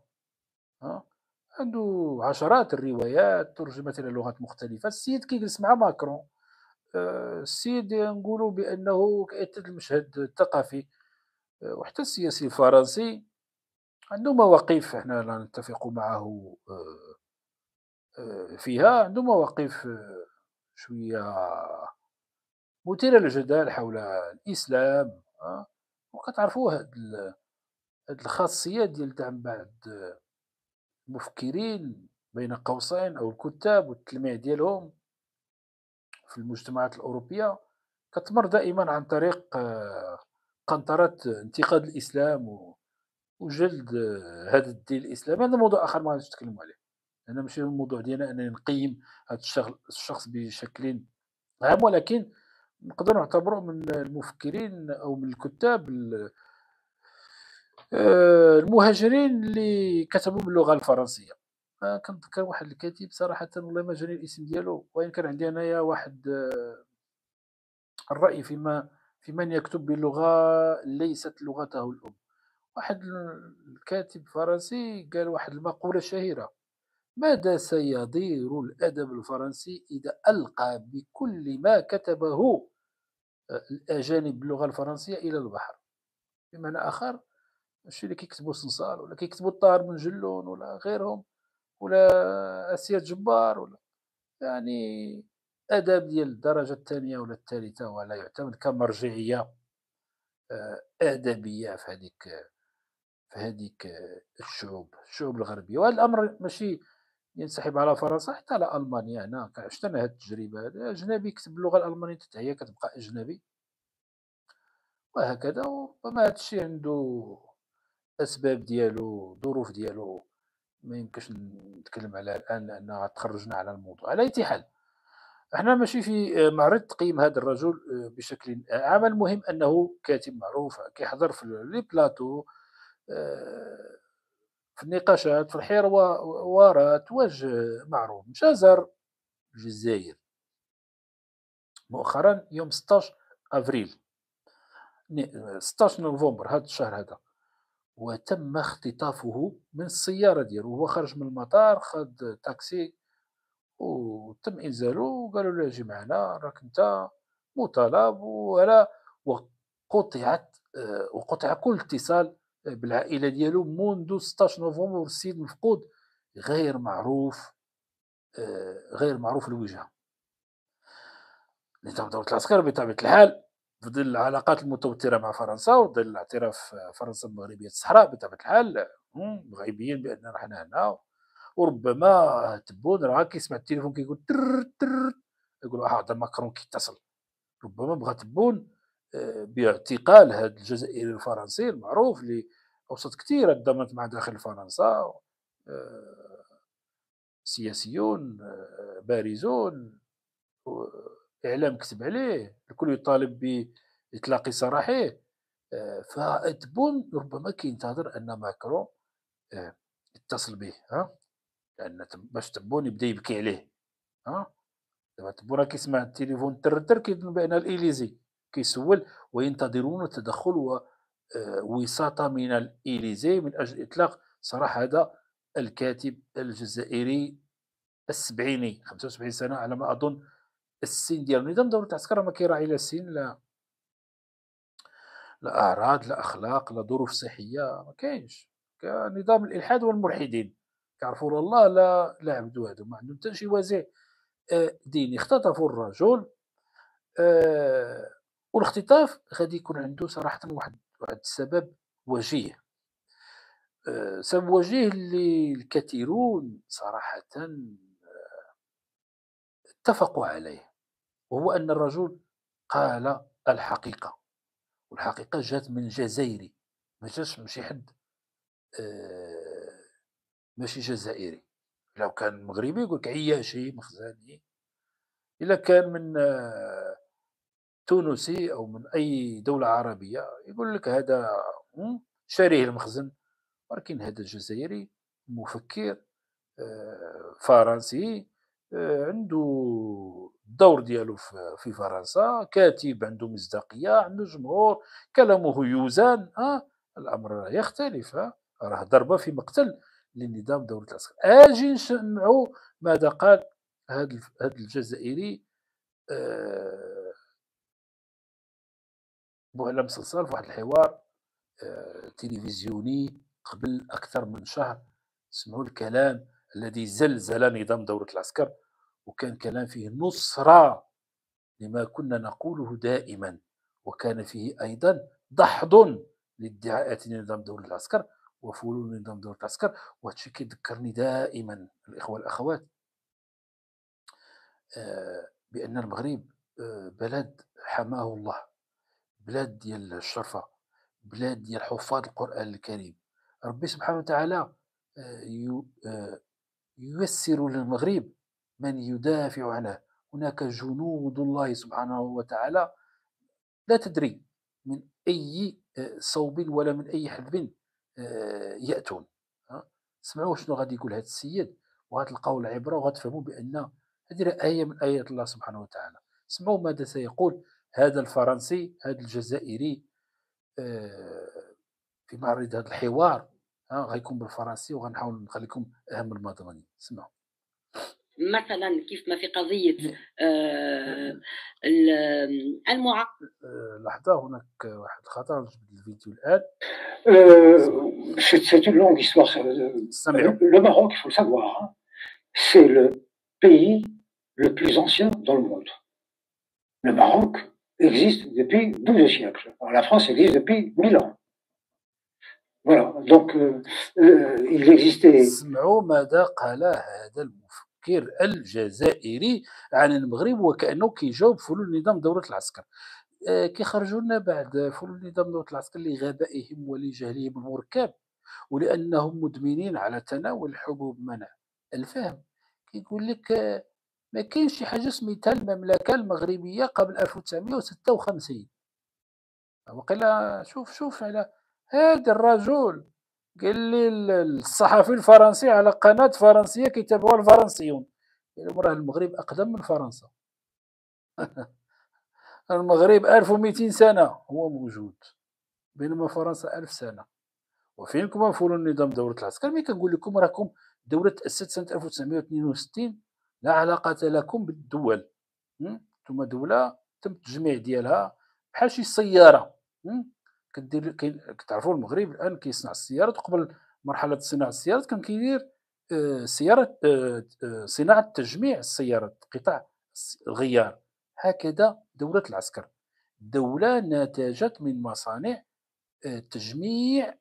عنده عشرات الروايات ترجمت إلى لغات مختلفة. السيد كيجلس مع ماكرون، السيد نقولوا بأنه كيأتت المشهد الثقافي وحتى السياسي الفرنسي. عنده مواقف احنا لا نتفق معه فيها، عنده مواقف شوية مثيرة للجدال حول الإسلام. وكتعرفوا هاد الخاصية ديال دعم بعض المفكرين بين قوسين أو الكتاب والتلميع ديالهم في المجتمعات الأوروبية كتمر دائما عن طريق قنطرة انتقاد الإسلام وجلد هذا الدين الإسلامي. هذا موضوع آخر ما غاديش نتكلموا عليه، لأن ماشي الموضوع ديالنا أنني نقيم هذا الشخص بشكل عام، ولكن نقدر نعتبره من المفكرين أو من الكتاب المهاجرين اللي كتبوا باللغة الفرنسية. كنتذكر واحد الكاتب صراحة والله ما جاني الاسم ديالو، وإن كان عندي أنايا واحد الرأي في من يكتب بلغة ليست لغته الأم. واحد الكاتب فرنسي قال واحد المقولة شهيرة: ماذا سيضير الأدب الفرنسي إذا ألقى بكل ما كتبه الأجانب باللغة الفرنسية إلى البحر؟ بمعنى آخر، الشيء اللي كيكتبوا صنصال ولا كيكتبوا الطاهر بن جلون ولا غيرهم ولا أسياد جبار ولا يعني أدب ديال الدرجة الثانية ولا الثالثة، ولا يعتمد كمرجعية أدبية في هذيك الشعوب الغربية. وهذا الأمر ماشي ينسحب على فرنسا حتى على ألمانيا. هنا عشنا هاد التجربة هذه، أجنبي يكتب اللغة الألمانية حتى هي كتبقى أجنبي، وهكذا. وربما هاد الشي عندو أسباب ديالو، ظروف ديالو، ما يمكنش نتكلم عليها الآن لأنها تخرجنا على الموضوع. على أي حال، احنا ماشي في معرض تقييم هذا الرجل بشكل عام. المهم أنه كاتب معروف، كيحضر في لي بلاطو، في النقاشات، في الحوارات، وجه معروف. مشى زار الجزائر مؤخرا يوم 16 أفريل 16 نوفمبر هذا الشهر هذا، وتم اختطافه من السيارة ديالو وهو خرج من المطار، خد تاكسي وتم إنزاله وقالوا له اجي معنا راك انت مطالب ولا. وقطع كل اتصال بالعائلة ديالو منذ 16 نوفمبر. السيد مفقود غير معروف، غير معروف الوجهة. نظام دولة العسكر بطبيعة الحال في ظل العلاقات المتوترة مع فرنسا وظل الاعتراف فرنسا بمغربية الصحراء بطبيعة الحال غايبين بأننا حنا هنا. وربما تبون راه كيسمع التليفون كيقول تر تر، يقولوا هذا ماكرون كيتصل. ربما بغى تبون باعتقال هذا الجزائري الفرنسي المعروف اللي اوسط كثير الضمانات مع داخل فرنسا، سياسيون بارزون، اعلام كتب عليه، الكل يطالب باطلاق سراحه. فتبون ربما كينتظر ان ماكرون يتصل به، لان باش تبون يبدا يبكي عليه. دابا تبون راه كيسمع التليفون تر كيظن بان الإليزي كيسول، وينتظرون التدخل ووساطة من الإليزي من اجل اطلاق سراح هذا الكاتب الجزائري السبعيني 75 سنة على ما اظن السن ديالو. نظام دولة العسكر ما كيراعي لا سن، لا اعراض، لا اخلاق، لا ظروف صحيه، ما كاينش. كنظام الالحاد والملحدين كيعرفوا الله لا عبدوا، هذو ما عندهم حتى شي وازع ديني. اختطفوا الرجل، والاختطاف غادي يكون عنده صراحه واحد السبب وجيه، سبب وجيه اللي الكثيرون صراحه اتفقوا عليه، وهو ان الرجل قال الحقيقه، والحقيقه جات من جزائري، ما جاتش من شي حد ماشي جزائري. لو كان مغربي يقول لك عياشي مخزاني، الا كان من تونسي او من اي دوله عربيه يقول لك هذا شاريه المخزن. ولكن هذا الجزائري مفكر فرنسي، عنده الدور ديالو في فرنسا، كاتب عنده مصداقيه، عنده جمهور، كلامه يوزن. الامر يختلف، راه ضربه في مقتل لنظام دوله العسكر. اجي نسمعوا ماذا قال هذا الجزائري بوعلى مسلسل في واحد الحوار تلفزيوني قبل اكثر من شهر. سمعوا الكلام الذي زلزل نظام دولة العسكر، وكان كلام فيه نصرة لما كنا نقوله دائما، وكان فيه أيضا دحض لادعاءات نظام دولة العسكر وفلول نظام دولة العسكر. وهذا الشيء كيذكرني دائما الإخوة والأخوات بأن المغرب بلد حماه الله، بلاد ديال الشرفة، بلاد ديال حفاظ القرآن الكريم. ربي سبحانه وتعالى ييسر للمغرب من يدافع عنه. هناك جنود الله سبحانه وتعالى لا تدري من أي صوب ولا من أي حزب يأتون. اسمعوا شنو غادي يقول هذا السيد، وغتلقاو العبرة وغتفهموا بأن هذه آية من آيات الله سبحانه وتعالى. اسمعوا ماذا سيقول هذا الفرنسي، هذا الجزائري في معرض هذا الحوار. غيكون بالفرنسي وغنحاول نخليكم أهم المضامين. اسمعوا. مثلا كيف ما في قضية لحظة، هناك واحد الخطأ، نجبد الفيديو الآن. C'est une longue histoire. Le Maroc, il faut le savoir, c'est le pays le plus ancien dans le monde. Le Maroc existe depuis 12 siècles. Alors, la France existe depuis 1000 ans. Voilà, donc il existait. سمعوا ماذا قال هذا المفكر الجزائري عن المغرب وكأنه كيجاوب فلول نظام دولة العسكر. كيخرجوا لنا بعد فلول نظام دولة العسكر لغبائهم ولجهلهم المركب ولأنهم مدمنين على تناول الحبوب منع الفهم. كيقول لك ما كاينش شي حاجة سميتها المملكة المغربية قبل 1956. وقيلا شوف على هذا الرجل قال لي الصحفي الفرنسي على قناة فرنسية كيتابعوها الفرنسيون، قال لهم راه المغرب أقدم من فرنسا. المغرب 1200 سنة هو موجود، بينما فرنسا 1000 سنة. وفينكم فولوا النظام دولة العسكر؟ ملي كنقول لكم راكم دولة تأسست سنة 1962 لا علاقة لكم بالدول. ثم دولة تم التجميع ديالها بحال شي سيارة. كتعرفوا المغرب الآن كيصنع السيارات، وقبل مرحلة صناعة السيارات كان كيدير صناعة تجميع السيارات، قطع الغيار. هكذا دولة العسكر دولة نتجت من مصانع تجميع،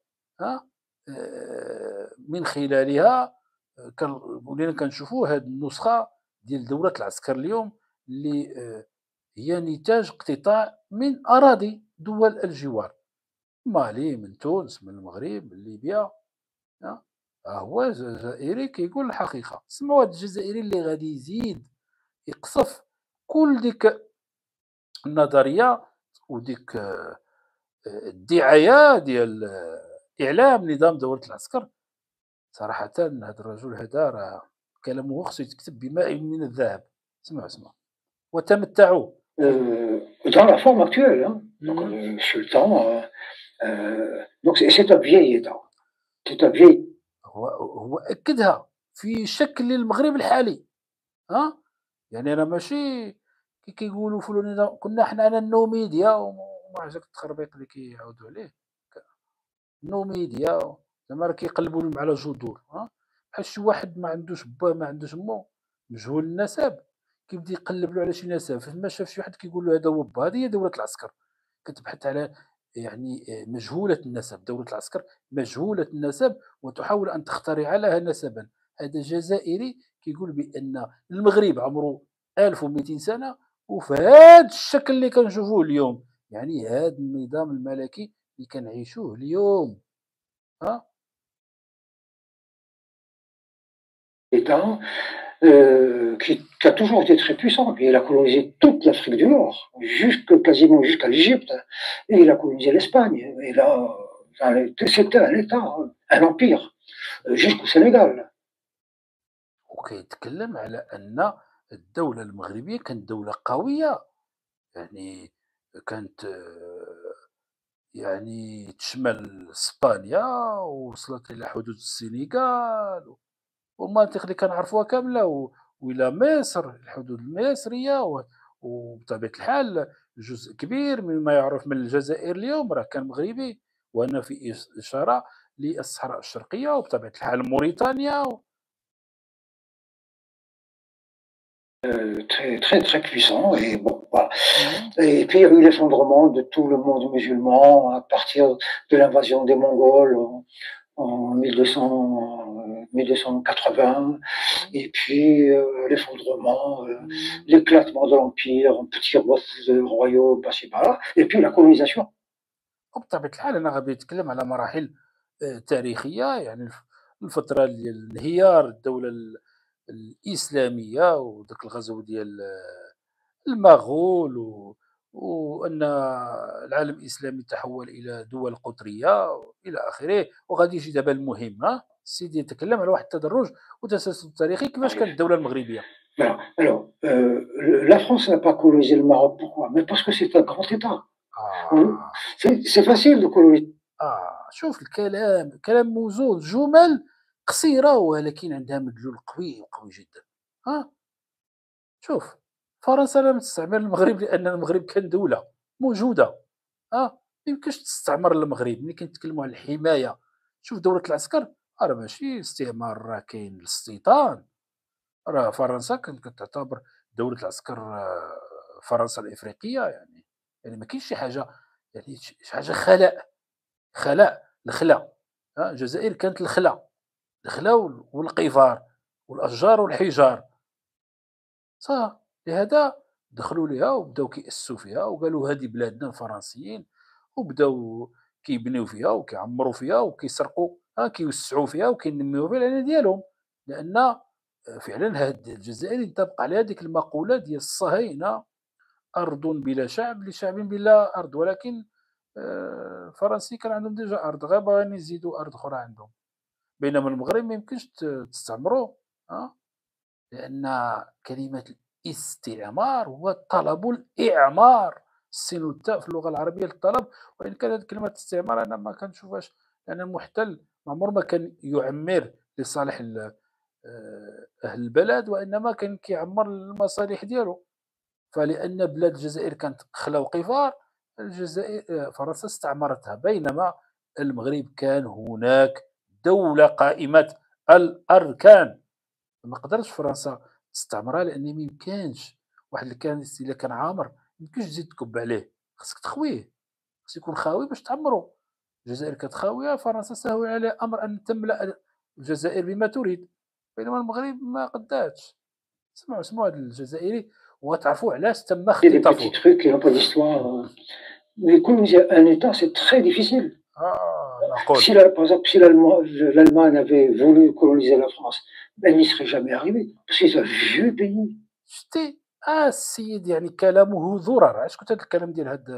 من خلالها ولينا كنشوفوا هذه النسخة ديال دولة العسكر اليوم اللي هي نتاج اقتطاع من أراضي دول الجوار، مالي من تونس من المغرب من ليبيا. هو جزائري كيقول الحقيقة. سمعوا هذا الجزائري اللي غادي يزيد يقصف كل ديك النظرية وديك الدعاية ديال إعلام نظام دولة العسكر. صراحة هذا الرجل هذا راه كلامه خصو يتكتب بماء من الذهب. اسمع وتمتعوا. Dans la forme actuelle, hein. Donc, sultan, donc c'est un vieil État. C'est un vieil. هو أكدها في شكل المغرب الحالي. يعني راه ماشي كي كيقولوا فلان كنا حنا النوميديا وما عجبك التخربيق اللي كيعاودوا عليه. النوميديا زعما راه كيقلبوا لهم على جذور. بحال شي واحد ما عندوش با ما عندوش مو مجهول النسب كيبدا يقلب له على شي نسب، فما شاف شي واحد كيقول له هذا هو با. هذه هي دولة العسكر، كتبحث على يعني مجهولة النسب. دولة العسكر مجهولة النسب وتحاول أن تخترع لها نسبا. هذا جزائري كيقول بأن المغرب عمره 1200 سنة وفي هذا الشكل اللي كنشوفوه اليوم، يعني هذا النظام الملكي اللي كنعيشوه اليوم. État qui a toujours été très puissant. Et il a colonisé toute l'Afrique du Nord, quasiment jusqu'à l'Égypte. Et il a colonisé l'Espagne. Et là, c'était un État, un empire, jusqu'au Sénégal. وكيتكلم على أن الدولة المغربية كانت دولة قوية، يعني كانت يعني تشمل اسبانيا ووصلت الى حدود السنغال والمناطق اللي كنعرفوها كامله والى مصر الحدود المصريه، وبطبيعه الحال جزء كبير مما يعرف من الجزائر اليوم راه كان مغربي، وهنا في اشاره للصحراء الشرقيه وبطبيعه الحال موريتانيا. Très très puissant et bon voilà. Et puis il y a eu l'effondrement de tout le monde musulman à partir de l'invasion des Mongols en 1280 et puis l'effondrement, l'éclatement de l'empire en petits royaumes par-ci par-là et puis la colonisation. وبطبيعة الحال أنا غادي نتكلم على مراحل تاريخية، يعني الفترة ديال انهيار الدولة الإسلامية وداك الغزو ديال المغول وأن العالم الإسلامي تحول إلى دول قطرية إلى آخره. وغادي يجي دابا المهم، السيدي يتكلم على واحد التدرج وتسلسل تاريخي كيفاش كانت الدولة المغربية. Alors, la France n'a pas colonisé le Maroc, pourquoi? Mais parce que c'est un grand État. C'est facile de coloniser. شوف الكلام كلام موزون، جمل قصيرة ولكن عندها مدلول قوي وقوي جدا. شوف فرنسا لم تستعمر المغرب لأن المغرب كان دولة موجودة. ما يمكنش تستعمر المغرب. ملي كنتكلموا على الحماية، شوف دولة العسكر راه ماشي استعمار، راه كاين الاستيطان. راه فرنسا كانت كتعتبر دولة العسكر فرنسا الإفريقية، يعني ما كاينش شي حاجة، يعني شي حاجة خلاء الخلا. الجزائر كانت الخلا والقفار والاشجار والحجار. صح. لهذا دخلوا ليها وبداو كيأسسوا فيها وقالوا هذه بلادنا الفرنسيين، وبداو كيبنيو فيها وكيعمروا فيها وكيسرقوا، كيوسعوا فيها وكينميو فيها لأن ديالهم. لأن فعلا هاد الجزائر ينطبق عليها ديك المقولة ديال الصهاينة: أرض بلا شعب لشعب بلا أرض. ولكن الفرنسي كان عندهم ديجا أرض، غير باغيين يزيدوا أرض أخرى عندهم. بينما المغرب ما يمكنش تستعمروا، لأن كلمة الاستعمار هو طلب الإعمار. السين والتاء في اللغة العربية للطلب، وإن كانت كلمة استعمار أنا ما كنشوفهاش، لأن المحتل ما عمر ما كان يعمر لصالح أهل البلد، وإنما كان كيعمر المصالح ديالو. فلأن بلاد الجزائر كانت خلا وقفار، الجزائر فرنسا استعمرتها. بينما المغرب كان هناك دولة قائمة الأركان، ما قدرتش فرنسا تستعمرها، لأن ميمكانش واحد اللي كان إلا كان عامر ميمكنش تزيد تكب عليه، خصك تخويه، خص يكون خاوي باش تعمرو. الجزائر كانت خاوية، فرنسا سهل على أمر أن تملأ الجزائر بما تريد، بينما المغرب ما قداتش. سمعوا هذا الجزائري وتعرفوا علاش تم اختطافه. Mais coloniser un État, c'est très difficile. Si, par exemple, si l'Allemagne avait voulu coloniser la France, elle n'y serait jamais arrivée. Parce que c'est un vieux pays. شتي السيد يعني كلامه ذرر. علاش كنت هذا الكلام ديال هذا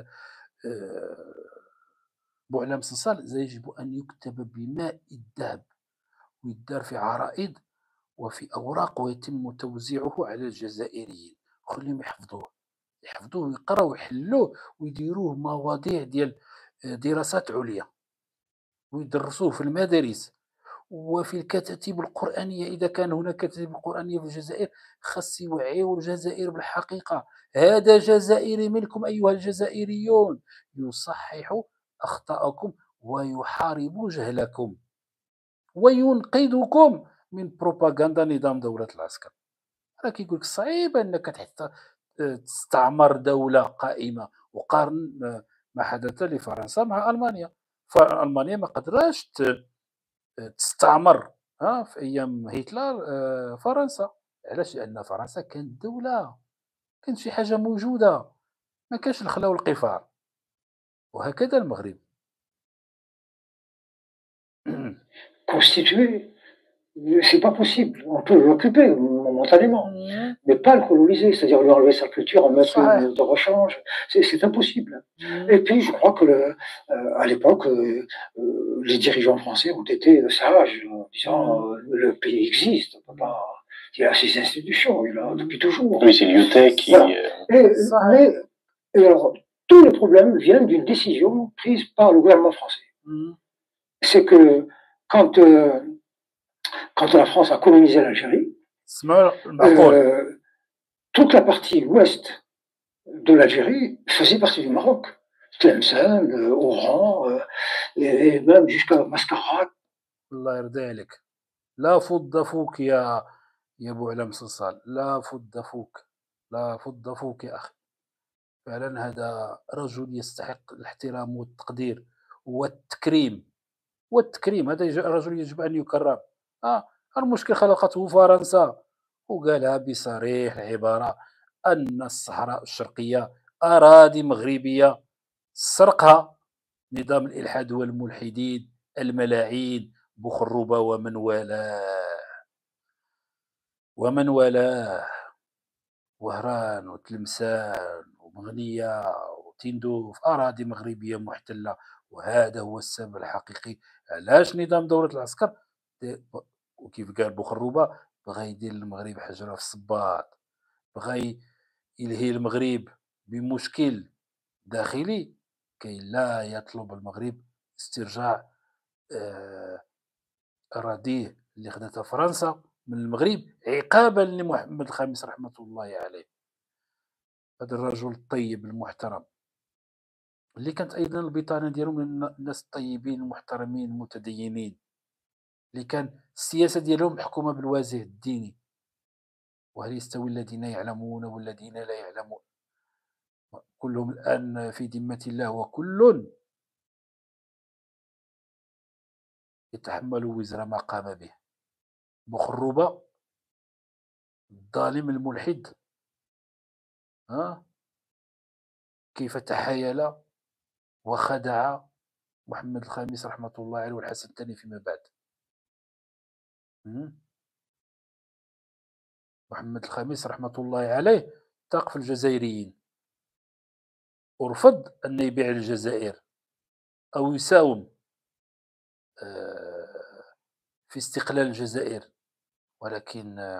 بوعلام صنصال يجب أن يكتب بماء الذهب ويدار في عرائض وفي أوراق ويتم توزيعه على الجزائريين، خليهم يحفظوه ويقراو ويحلوه ويديروه مواضيع ديال دراسات عليا ويدرسوه في المدارس وفي الكتاتيب القرآنية. إذا كان هناك كتاتيب قرآنية في الجزائر خاص يوعيو الجزائر بالحقيقة: هذا جزائري منكم أيها الجزائريون، يصحح أخطاءكم ويحارب جهلكم وينقذكم من بروباغندا نظام دولة العسكر. راه كيقولك صعيب أنك تستعمر دولة قائمة. وقارن ما حدث لفرنسا مع ألمانيا. فألمانيا ما قدراش تستعمر في أيام هتلر فرنسا. علاش؟ لأن فرنسا كانت دولة، كانت شي حاجة موجودة، ما كانش الخلا والقفار. وهكذا المغرب. Constitué, c'est pas possible. On peut l'occuper momentanément, mais pas le coloniser, c'est-à-dire lui enlever sa culture, en mettre une de rechange. C'est impossible. Et puis, je crois que à l'époque, les dirigeants français ont été sages, en disant le pays existe, on peut pas. Il y a ces institutions, il a depuis toujours. Oui, c'est l'IOTEC qui. Voilà. Et alors, tous les problèmes viennent d'une décision prise par le gouvernement français. C'est que quand la France a colonisé l'Algérie, toute la partie ouest de l'Algérie faisait partie du Maroc. Tlemcen, Oran, et même jusqu'à Mascarac. الله يرضي عليك. لا فض فوك يا بوعلام صنصال، لا فض فوك، لا فض فوك يا أخي. فعلا هذا رجل يستحق الاحترام والتقدير والتكريم. هذا رجل يجب أن يكرم. المشكل خلقته فرنسا، وقالها بصريح العبارة أن الصحراء الشرقية أراضي مغربية سرقها نظام الإلحاد والملحدين الملاعين بخروبة ومن والاه وهران وتلمسان ومغنية وتندوف، أراضي مغربية محتلة. وهذا هو السبب الحقيقي علاش نظام دولة العسكر وكيف قال بوخروبة بغى يدير المغرب حجرة في الصباط، بغى يلهي المغرب بمشكل داخلي كي لا يطلب المغرب استرجاع أراضيه اللي خدتها فرنسا من المغرب عقابا لمحمد الخامس رحمة الله عليه. هذا الرجل الطيب المحترم اللي كانت أيضا البطانة ديالو من الناس الطيبين المحترمين المتدينين، اللي كان السياسة ديالهم محكومة بالوازه الديني. وهل يستوي الذين يعلمون والذين لا يعلمون؟ كلهم الآن في ذمة الله، وكل يتحمل وزر ما قام به. بخروبة الظالم الملحد كيف تحايل وخدع محمد الخامس رحمة الله عليه والحسن الثاني فيما بعد. محمد الخامس رحمة الله عليه ثق في الجزائريين ورفض أن يبيع الجزائر أو يساوم في استقلال الجزائر، ولكن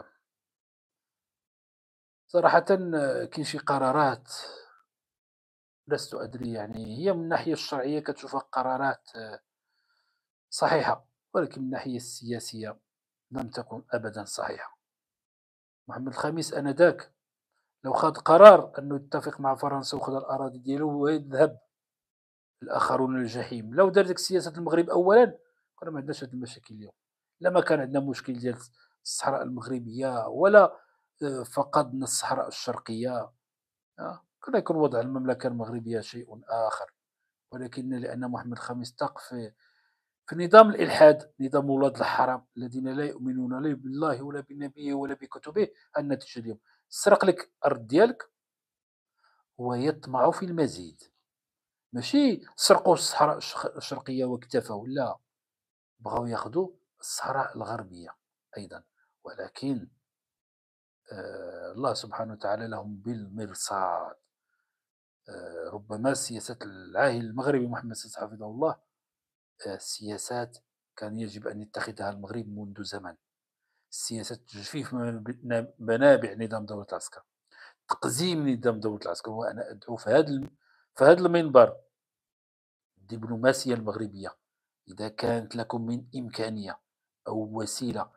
صراحة كاين شي قرارات لست أدري، يعني هي من الناحية الشرعية كتشوفها قرارات صحيحة، ولكن من الناحية السياسية لم تكن أبدا صحيحة. محمد الخامس آنذاك لو خد قرار أنه يتفق مع فرنسا وخذ الأراضي ديالو ويذهب الآخرون للجحيم، لو دار ديك سياسة المغرب أولا كنا ما عندناش هاد المشاكل اليوم، لما كان عندنا مشكل ديال الصحراء المغربية ولا فقدنا الصحراء الشرقية، كان يكون وضع المملكة المغربية شيء آخر. ولكن لأن محمد الخامس ثق في نظام الإلحاد، نظام ولاد الحرام الذين لا يؤمنون لا بالله ولا بنبيه ولا بكتبه، النتيجة اليوم سرق لك الأرض ديالك ويطمع في المزيد. ماشي سرقوا الصحراء الشرقية واكتفوا، لا، بغاو ياخذوا الصحراء الغربية أيضا، ولكن الله سبحانه وتعالى لهم بالمرصاد. ربما سياسة العاهل المغربي محمد السادس حفظه الله سياسات كان يجب أن يتخذها المغرب منذ زمن، سياسة تجفيف منابع نظام دولة العسكر، تقزيم نظام دولة العسكر. وأنا أدعو في هذا المنبر الدبلوماسية المغربية، إذا كانت لكم من إمكانية أو وسيلة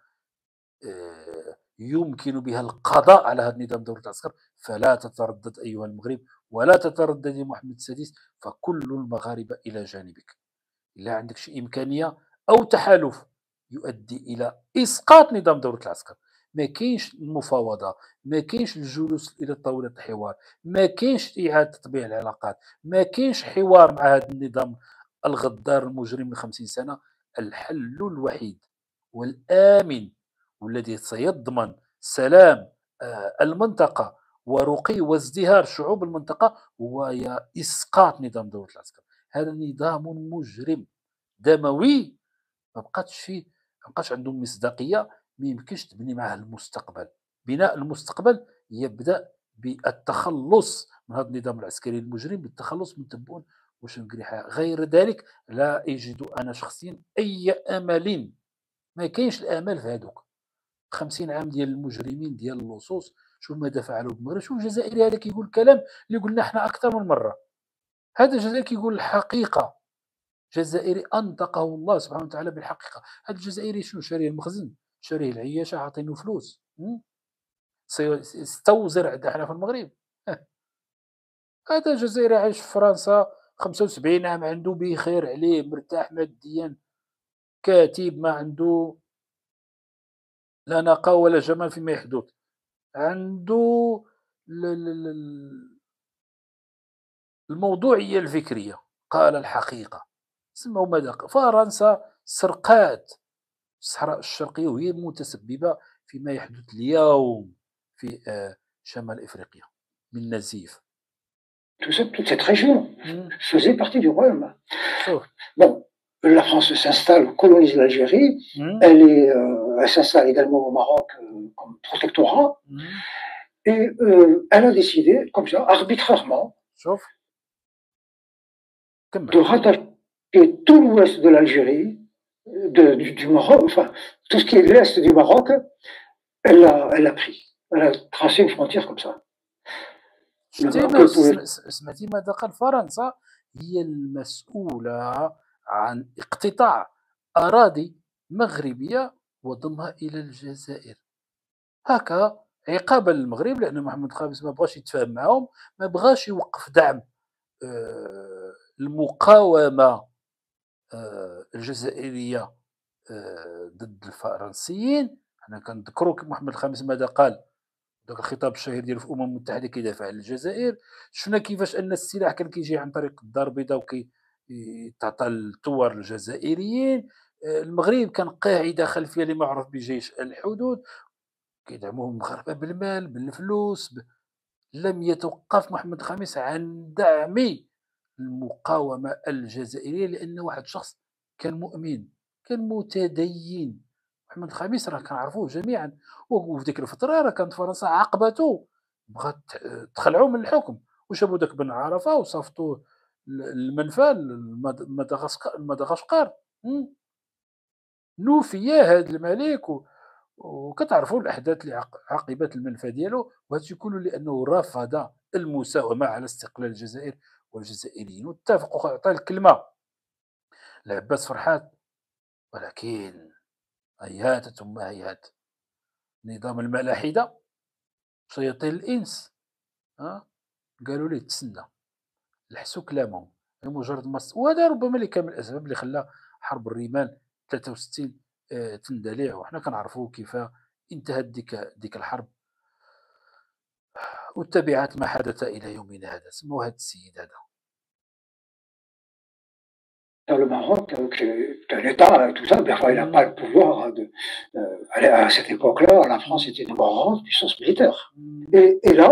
يمكن بها القضاء على هذا النظام دولة العسكر فلا تتردد أيها المغرب، ولا تتردد يا محمد السادس، فكل المغاربة إلى جانبك. إلا عندك شي إمكانية أو تحالف يؤدي إلى إسقاط نظام دولة العسكر، ما كاينش المفاوضة، ما كاينش الجلوس إلى طاولة الحوار، ما كاينش إعادة تطبيع العلاقات، ما كاينش حوار مع هذا النظام الغدار المجرم من 50 سنة. الحل الوحيد والآمن والذي سيضمن سلام المنطقة ورقي وازدهار شعوب المنطقة هو إسقاط نظام دولة العسكر. هذا نظام مجرم دموي، ما بقاش عندهم مصداقية، ما يمكنش تبني معه المستقبل. بناء المستقبل يبدأ بالتخلص من هذا النظام العسكري المجرم، بالتخلص من تبون وشنقريحة. غير ذلك لا أجد أنا شخصيا أي أمل، ما كاينش الأمل في هذوك 50 عام ديال المجرمين ديال اللصوص. شوف ماذا فعلوا بالمغرب. شوف الجزائري هذا كيقول كلام اللي قلنا احنا أكثر من مرة. هذا الجزائري كيقول الحقيقة، جزائري أنطقه الله سبحانه وتعالى بالحقيقة. هذا الجزائري شنو شاريه المخزن، شاريه العياشة، عاطينه فلوس سيستوزر عندنا في المغرب. هذا الجزائري عايش في فرنسا 75 عام، عنده بخير عليه، مرتاح ماديا، كاتب، ما عنده لا نقاء ولا جمال فيما يحدث، عنده الموضوعية الفكرية، قال الحقيقة. سمعوا ماذا قال. فرنسا سرقات الصحراء الشرقية وهي المتسببة فيما يحدث اليوم في شمال إفريقيا من نزيف. Toute cette région faisait partie du royaume. Bon, la France s'installe, colonise l'Algérie, elle s'installe également au Maroc comme protectorat, et elle a décidé, comme ça, arbitrairement, de rattacher tout l'ouest de l'Algérie, du Maroc, enfin, tout ce qui est l'est du Maroc, elle a pris. Elle a tracé une frontière comme ça. سمعتي ماذا قال؟ فرنسا هي المسؤولة عن اقتطاع أراضي مغربية وضمها إلى الجزائر، هكا عقابا للمغرب، لأن محمد الخامس ما بغاش يتفاهم معهم، ما بغاش يوقف دعم المقاومة الجزائرية ضد الفرنسيين. حنا كنذكروا محمد الخامس ماذا قال، ذاك الخطاب الشهير ديالو في الامم المتحده كيدافع على الجزائر. شفنا كيفاش ان السلاح كان كيجي عن طريق الدار البيضاء وكيتعطى للثوار الجزائريين. المغرب كان قاعدة خلفية لما يعرف بجيش الحدود، كيدعموهم المغاربة بالمال بالفلوس لم يتوقف محمد الخامس عن دعم المقاومة الجزائرية، لأنه واحد الشخص كان مؤمن، كان متدين. محمد الخامس راه كنعرفوه جميعا، وفي ديك الفترة راه كانت فرنسا عاقبته، بغات تخلعو من الحكم، وجابو داك بن عرفة وصيفطوه المنفى مدغشقر. نوفي هذا الملك وكتعرفوا الاحداث اللي عقبت المنفى ديالو، وهذا كله لانه رفض المساومه على استقلال الجزائر والجزائريين، واتفقوا عطى الكلمه لعباس فرحات. ولكن هيهات ثم هيهات، نظام الملاحده شياطين الانس قالوا ليه تسنى، لحسوا كلامهم بمجرد ما وهذا ربما اللي كان من الاسباب اللي خلى حرب الرمال 63 تندلع، وحنا كنعرفوا كيف انتهت ديك الحرب والتبعات ما حدث الى يومنا هذا. سموه هذا السيد هذا. Dans le Maroc, l'État, tout ça, il n'a pas le pouvoir à cette époque-là, la France était une grande puissance militaire. Et là,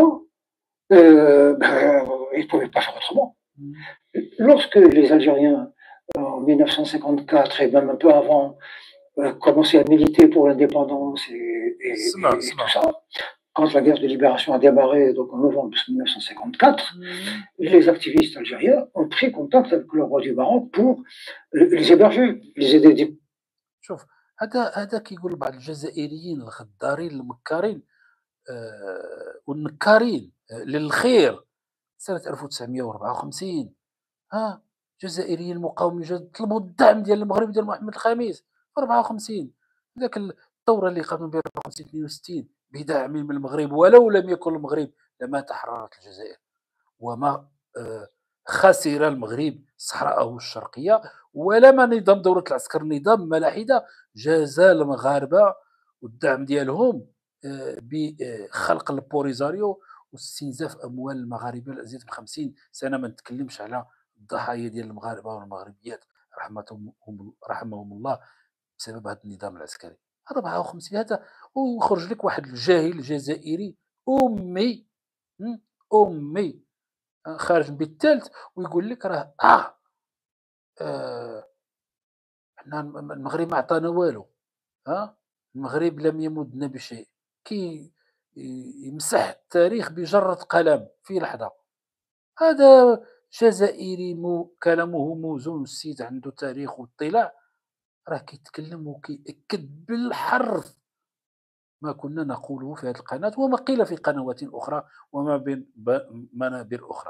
il ne pouvait pas faire autrement. Lorsque les Algériens, en 1954 et même un peu avant, commençaient à militer pour l'indépendance et tout ça, quand la guerre de libération a démarré, donc en novembre 1954, les activistes algériens ont pris contact avec le roi du Maroc pour les héberger, les aider. شوف هذا كيقول بعض الجزائريين الغدارين المكارين والنكارين للخير سنة 1954 جزائريين المقاومين طلبوا الدعم ديال المغرب ديال محمد الخامس في 54. ذاك الثورة اللي قاموا بها 54 62 بدعم من المغرب، ولو لم يكن المغرب لما تحررت الجزائر وما خسر المغرب صحراءه الشرقية، ولما نظام دولة العسكر نظام ملاحدة جازى المغاربة والدعم ديالهم بخلق البوليزاريو واستنزاف أموال المغاربة لأزيد من 50 سنة. ما نتكلمش على الضحايا ديال المغاربة والمغربيات رحمهم الله بسبب هذا النظام العسكري. 54 هذا ويخرج لك واحد الجاهل جزائري أمي خارج من الثالث ويقول لك راه حنا المغرب ما عطانا والو، المغرب لم يمدنا بشيء، كي يمسح التاريخ بجرة قلم في لحظة. هذا جزائري كلامه موزون، السيد عنده تاريخ واطلاع، راه كيتكلم وكيأكد بالحرف ما كنا نقوله في هذه القناة وما قيل في قنوات أخرى وما بين منابر أخرى.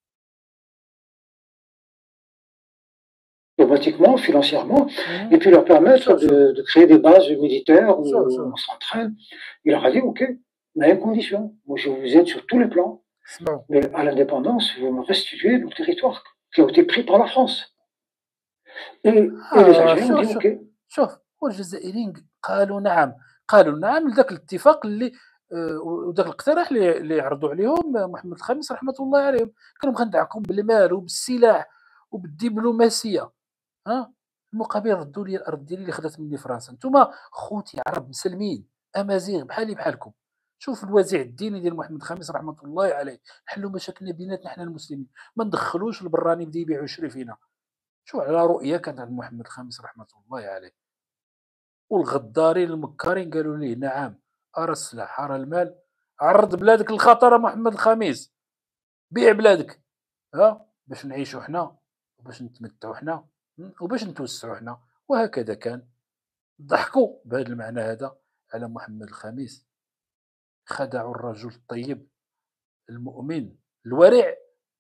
Diplomatiquement, financièrement, et puis leur permettre de créer des bases militaires où on s'entraîne. Il leur a dit, ok, mais à une condition, moi je vous aide sur tous les plans, mais à l'indépendance, vous me restituez nos territoires qui ont été pris par la France. Et les Algériens ont dit, ok. شوف والجزائريين قالوا نعم لذاك الاتفاق اللي وذاك الاقتراح اللي عرضوا عليهم محمد الخامس رحمة الله عليهم، كانوا غندعمكم بالمال وبالسلاح وبالدبلوماسية. المقابل ردوا لي الارض ديالي اللي خدات مني فرنسا. نتوما خوتي عرب مسلمين امازيغ بحالي بحالكم. شوف الوازع الديني ديال محمد الخامس رحمه الله عليه، نحلوا مشاكلنا بيناتنا حنا المسلمين، ما ندخلوش البراني بدا يبيعوا يشري فينا. شوف على رؤيه كانت عند محمد الخامس رحمه الله عليه. والغدارين المكارين قالوا لي نعم، ارى السلاح ارى المال، عرض بلادك للخطر محمد الخامس، بيع بلادك باش نعيشوا حنا وباش نتمتعوا حنا وباش نتوسعوا حنا. وهكذا كان. ضحكوا بهذا المعنى هذا على محمد الخامس، خدعوا الرجل الطيب المؤمن الورع،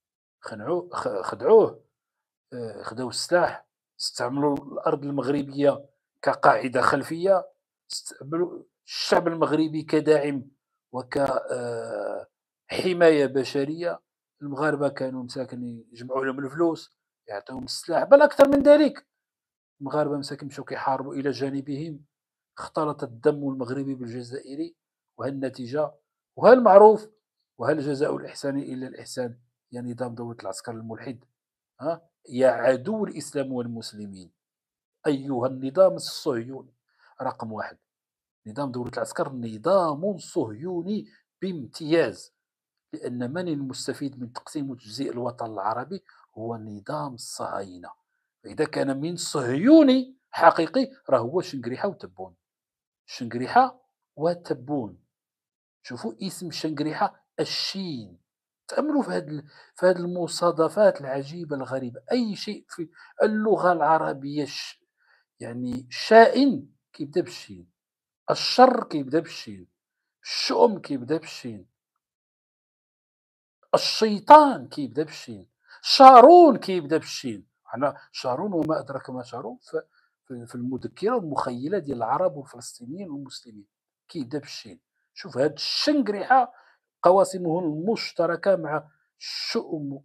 خدعوه، خداو السلاح، استعملوا الأرض المغربية كقاعدة خلفية، استعملوا الشعب المغربي كداعم وكحماية بشرية. المغاربة كانوا مساكن يجمعوا لهم الفلوس، يعطيهم السلاح، بل أكثر من ذلك. المغاربة مساكن مشاو كيحاربوا إلى جانبهم، اختلط الدم المغربي بالجزائري، وها النتيجة وها المعروف وها الجزاء الإحسان إلا الإحسان، يا نظام دولة العسكر الملحد، يا عدو الإسلام والمسلمين. أيها النظام الصهيوني رقم واحد. نظام دولة العسكر نظام صهيوني بامتياز، لأن من المستفيد من تقسيم وتجزيء الوطن العربي هو نظام الصهاينة. فإذا كان من صهيوني حقيقي راه هو شنقريحة وتبون. شنقريحة وتبون. شوفوا اسم شنقريحة الشين. تأملوا في هذه المصادفات العجيبة الغريبة. أي شيء في اللغة العربية يعني شائن كيبدا بالشين، الشر كيبدا بالشين، الشؤم كيبدا بالشين، الشيطان كيبدا بالشين، شارون كيبدا بالشين. حنا شارون وما أدراك ما شارون في المذكرة والمخيلة ديال العرب والفلسطينيين والمسلمين كيبدا بالشين. شوف هاد الشنقريحة قواسمه المشتركة مع الشؤم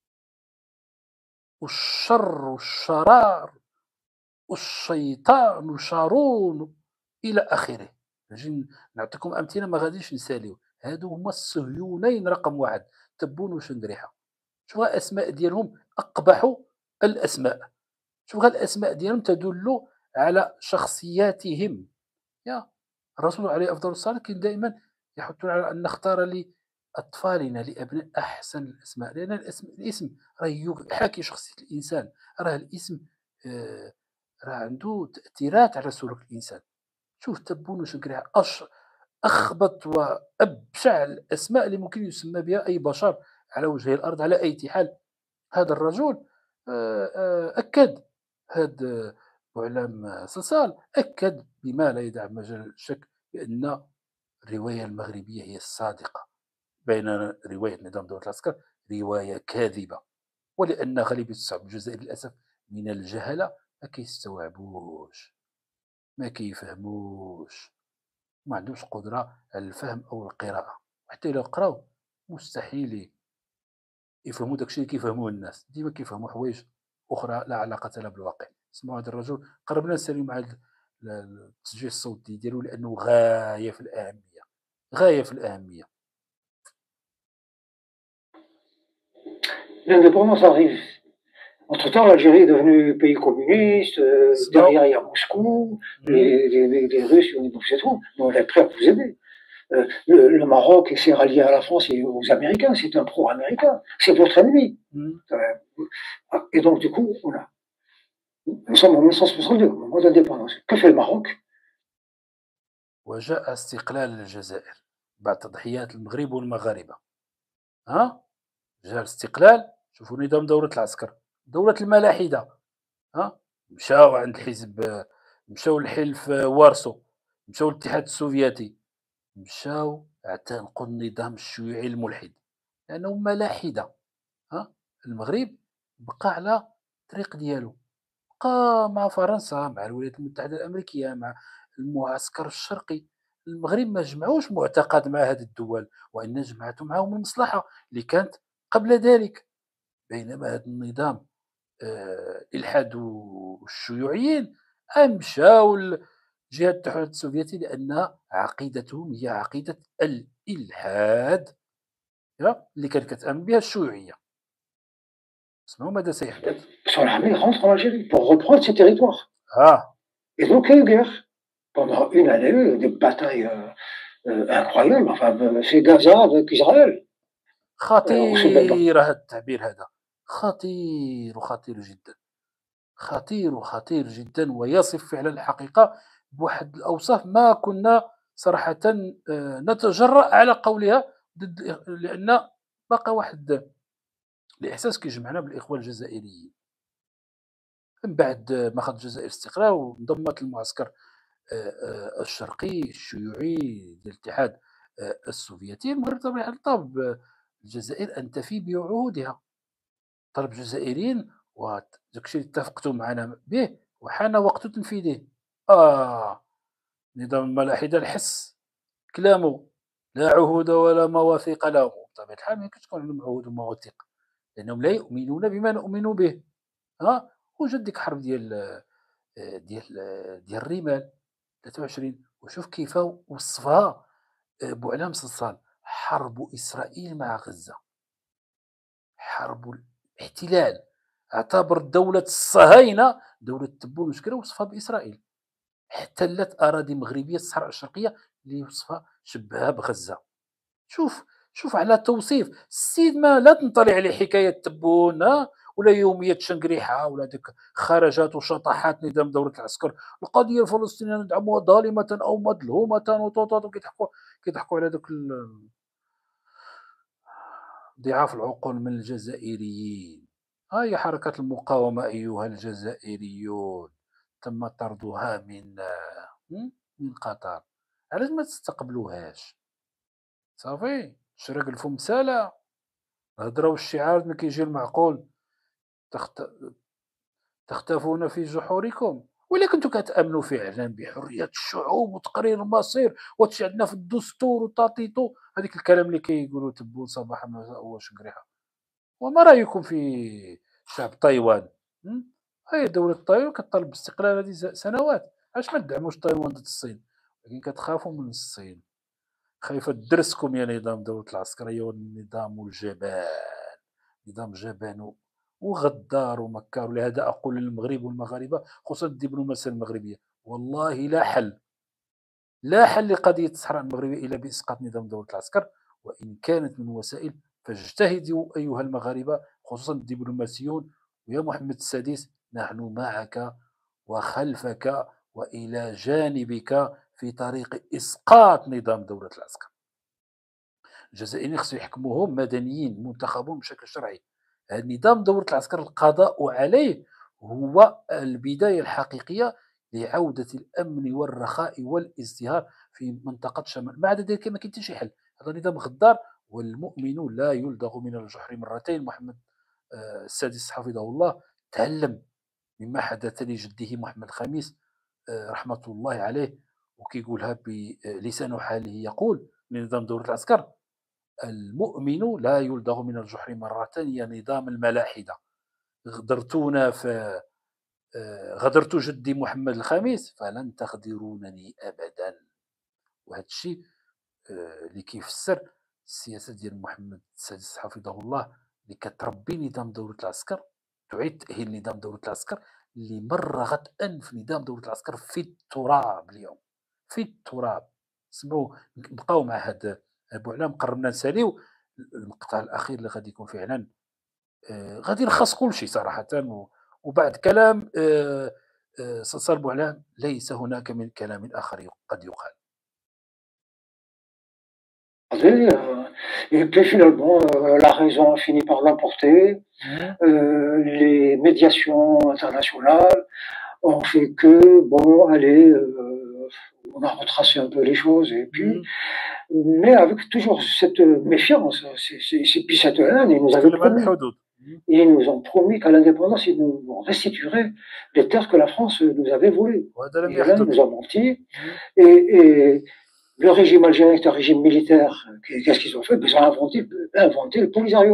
والشر والشرار والشيطان وشارون إلى آخره. نجي نعطيكم أمثلة ما غاديش نساليو. هادو هما الصهيونين رقم واحد، تبون وشنقريحة. شوف الأسماء ديالهم أقبح الأسماء. شوف الأسماء ديالهم تدل على شخصياتهم. يا الرسول عليه أفضل الصلاة كان دائما يحثنا على أن نختار لأطفالنا لأبناء أحسن الأسماء، لأن الاسم راه يحاكي شخصية الإنسان. راه الاسم راه عنده تأثيرات على سلوك الإنسان. شوف تبون وشنقريحة أخبط وأبشع الأسماء اللي ممكن يسمى بها أي بشر على وجه الأرض على أي حال. هذا الرجل أكد، هذا معلم صلصال أكد بما لا يدع مجال الشك بأن الرواية المغربية هي الصادقة، بينما رواية نظام دولة العسكر رواية كاذبة. ولأن غالبية الشعب الجزائري للأسف من الجهلة ما كيستوعبوش، ما كيفهموش، ما عندوش قدرة على الفهم أو القراءة. حتى إلا قراو مستحيل يفهموا داكشي اللي كيفهموه الناس. ديما كيفهموا حوايج أخرى لا علاقة لها بالواقع. اسمعوا هذا الرجل قربنا نساليو مع التسجيل الصوتي ديالو لأنه غاية في الأهمية، غاية في الأهمية. L'indépendance arrive. Entre-temps, l'Algérie est devenue pays communiste. Derrière, il y a Moscou. Les Russes, ils nous c'est tout. Mais on est prêt à vous aider. Le Maroc s'est rallié à la France et aux Américains. C'est un pro-américain. C'est votre ennemi. Et donc, du coup, voilà. Nous sommes en 1962, au moment d'indépendance. Que fait le Maroc? وجاء استقلال الجزائر بعد تضحيات المغرب والمغاربة. ها جاء الاستقلال. شوفوا نظام دولة العسكر، دولة الملاحدة. ها مشاو عند الحزب، مشاو لحلف وارسو، مشاو للاتحاد السوفيتي، مشاو اعتنقوا النظام الشيوعي الملحد لأنهم ملاحدة. ها المغرب بقى على الطريق ديالو، بقى مع فرنسا، مع الولايات المتحدة الأمريكية، مع المعسكر الشرقي. المغرب ما جمعوش معتقد مع هذه الدول، وإن جمعته معهم المصلحة اللي كانت قبل ذلك. بينما هذا النظام الإلحاد والشيوعيين مشاو لجهة الاتحاد السوفيتي لأن عقيدتهم هي عقيدة الإلحاد اللي كانت كتآمن بها الشيوعية. اسمعوا ماذا سيحدث. Son armée rentre en Algérie pour reprendre ses territoires. Et donc il y a eu guerre. Pendant une année, des batailles incroyables. Enfin, c'est Gaza avec Israël. خطير هذا التعبير، هذا خطير وخطير جدا، خطير وخطير جدا، ويصف فعلا الحقيقة بواحد الأوصاف ما كنا صراحة نتجرأ على قولها ضد، لأن بقى واحد الإحساس كيجمعنا بالإخوة الجزائريين. من بعد ما أخذ الجزائر استقلال وانضمت للمعسكر الشرقي الشيوعي ديال الاتحاد السوفيتي، المغرب طبيعة الحال الجزائر أن تفي بعهودها. طلب الجزائريين وداكشي اللي اتفقتم معنا به وحان وقت تنفيذه. نظام الملاحدة الحس كلامه لا عهود ولا مواثيق لهم. بطبيعة الحال ما كتكون عندهم عهود ومواثيق لأنهم لا يؤمنون بما نؤمن به. وجد ديك حرب ديال الرمال 23، وشوف كيف وصفها بوعلام صلصال: حرب إسرائيل مع غزة، حرب الاحتلال اعتبر دولة الصهاينة دولة تبون وشكرا وصفها بإسرائيل، احتلت أراضي مغربية الصحراء الشرقية اللي وصفها شبهها بغزة. شوف على توصيف السيد، ما لا تنطلي عليه حكاية تبون ولا يومية شنقريحة ولا ديك خرجات وشطحات نظام دولة العسكر. القضية الفلسطينية ندعمها ظالمة أو مظلومة وكيضحكوا على دوك ضعاف العقول من الجزائريين. هاي حركة المقاومة أيها الجزائريون تم طردها من قطر، علاش ما تستقبلوهاش؟ صافي شرق الفم سالة، الهضرة والشعار ملي كيجي المعقول تختفون في جحوركم. ولا كنتو كتأمنوا فعلا بحرية الشعوب وتقرير المصير وهادشي عندنا في الدستور وطاطيطو، هذيك الكلام اللي كيقولوا تبون صباح مساء وشنقريحة. وما رأيكم في شعب تايوان؟ هي دولة تايوان كتطالب باستقلال هذه سنوات، علاش ما تدعموش تايوان ضد الصين؟ ولكن كتخافوا من الصين، خايفة تدرسكم يا نظام دولة العسكرية والنظام الجبان، نظام جبان وغدار ومكار. ولهذا أقول للمغرب والمغاربة خصوصا الدبلوماسية المغربية، والله لا حل لقضية الصحراء المغربية إلا بإسقاط نظام دولة العسكر، وإن كانت من وسائل فاجتهدوا أيها المغاربة خصوصا الدبلوماسيون. ويا محمد السادس، نحن معك وخلفك وإلى جانبك في طريق إسقاط نظام دولة العسكر. الجزائريين خصو يحكموهم مدنيين منتخبون بشكل شرعي. نظام دولة العسكر القضاء عليه هو البداية الحقيقية لعودة الأمن والرخاء والازدهار في منطقة شمال. بعد ذلك ما كاين حتى شي حل، هذا نظام غدار، والمؤمن لا يلدغ من الجحر مرتين. محمد السادس حفظه الله تعلم مما حدث لجده محمد الخامس رحمة الله عليه، وكيقولها بلسان حاله، يقول لنظام دولة العسكر: المؤمن لا يلدغ من الجحر مرتين، يا نظام الملاحدة. غدرتونا غدرت جدي محمد الخامس فلن تغدرونني أبدا. وهذا الشيء اللي كيفسر السياسة ديال محمد السادس حفظه الله، اللي كتربي نظام دولة العسكر، تعيد تأهيل نظام دولة العسكر اللي مرغت أنف نظام دولة العسكر في التراب اليوم، في التراب. سمعوا بقاو مع هذا بوعلام، قررنا نساليو المقطع الأخير اللي غادي يكون فعلا غادي يلخص كل شيء صراحة. وبعد كلام صلصال بوعلام ليس هناك من كلام آخر قد يقال. Et puis finalement, la raison a fini par l'emporter. Les médiations internationales ont fait que, bon, allez, on a retracé un peu les choses, et puis, mais avec toujours cette méfiance, et puis cette haine, ils nous ont promis qu'à l'indépendance, ils nous restitueraient les terres que la France nous avait volées. Et là, ils nous ont menti. Et le régime algérien est un régime militaire. Qu'est-ce qu'ils ont fait? Ils ont inventé le Polisario.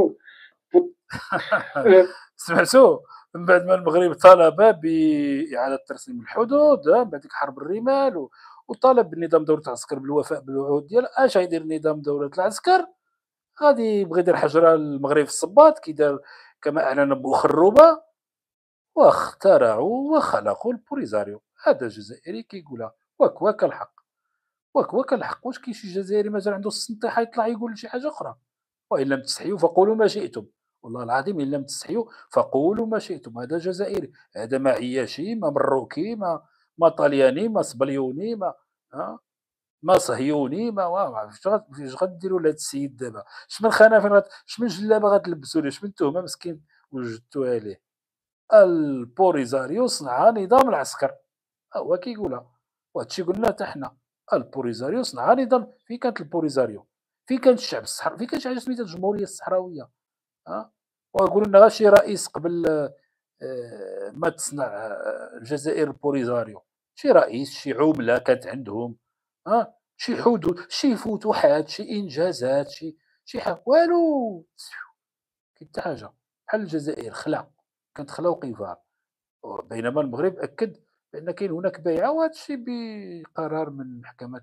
سمعتوا من بعد ما المغرب طالب بإعادة ترسيم الحدود بعد ديك حرب الرمال، وطالب بالنظام دولة العسكر بالوفاء بالوعود ديال اش غيدير نظام دولة العسكر؟ غادي يبغي يدير حجرة المغرب في الصباط كي دار كما أعلن بوخروبة، واخترعوا وخلقوا البوليزاريو. هذا جزائري كيقولها واك الحق، واك الحق. واش كاين شي جزائري مازال عنده السنطيحة يطلع يقول شي حاجة أخرى؟ وإن لم تستحيوا فقولوا ما شئتم، والله العظيم إن لم تستحيوا فقولوا ما شئتم. هذا جزائري، هذا ما عياشي، ما مروكي، ما طلياني، ما صبليوني، ما صهيوني، ما فاش غديروا لهاد السيد دابا؟ شمن خانه شمن جلابه غتلبسوا ليه؟ شمن تهمه مسكين وجدتوها ليه؟ البوليزاريو صنع نظام العسكر، هو كيقولها، وهادشي قلنا حتى حنا. البوليزاريو صنع نظام. فين كانت البوليزاريو؟ فين كان الشعب الصحراوي؟ فين كان شي حاجه سميتها الجمهوريه الصحراويه؟ ويقولوا لنا غير شي رئيس قبل ما تصنع الجزائر البوليزاريو، شي رئيس، شي عمله كانت عندهم، شي حدود، شي فتوحات، شي انجازات، شي حاجه، والو. كاين حتى حاجه بحال الجزائر كانت خلا وقفار. بينما المغرب اكد بان كاين هناك بيعه، وهذا الشيء بقرار من محكمه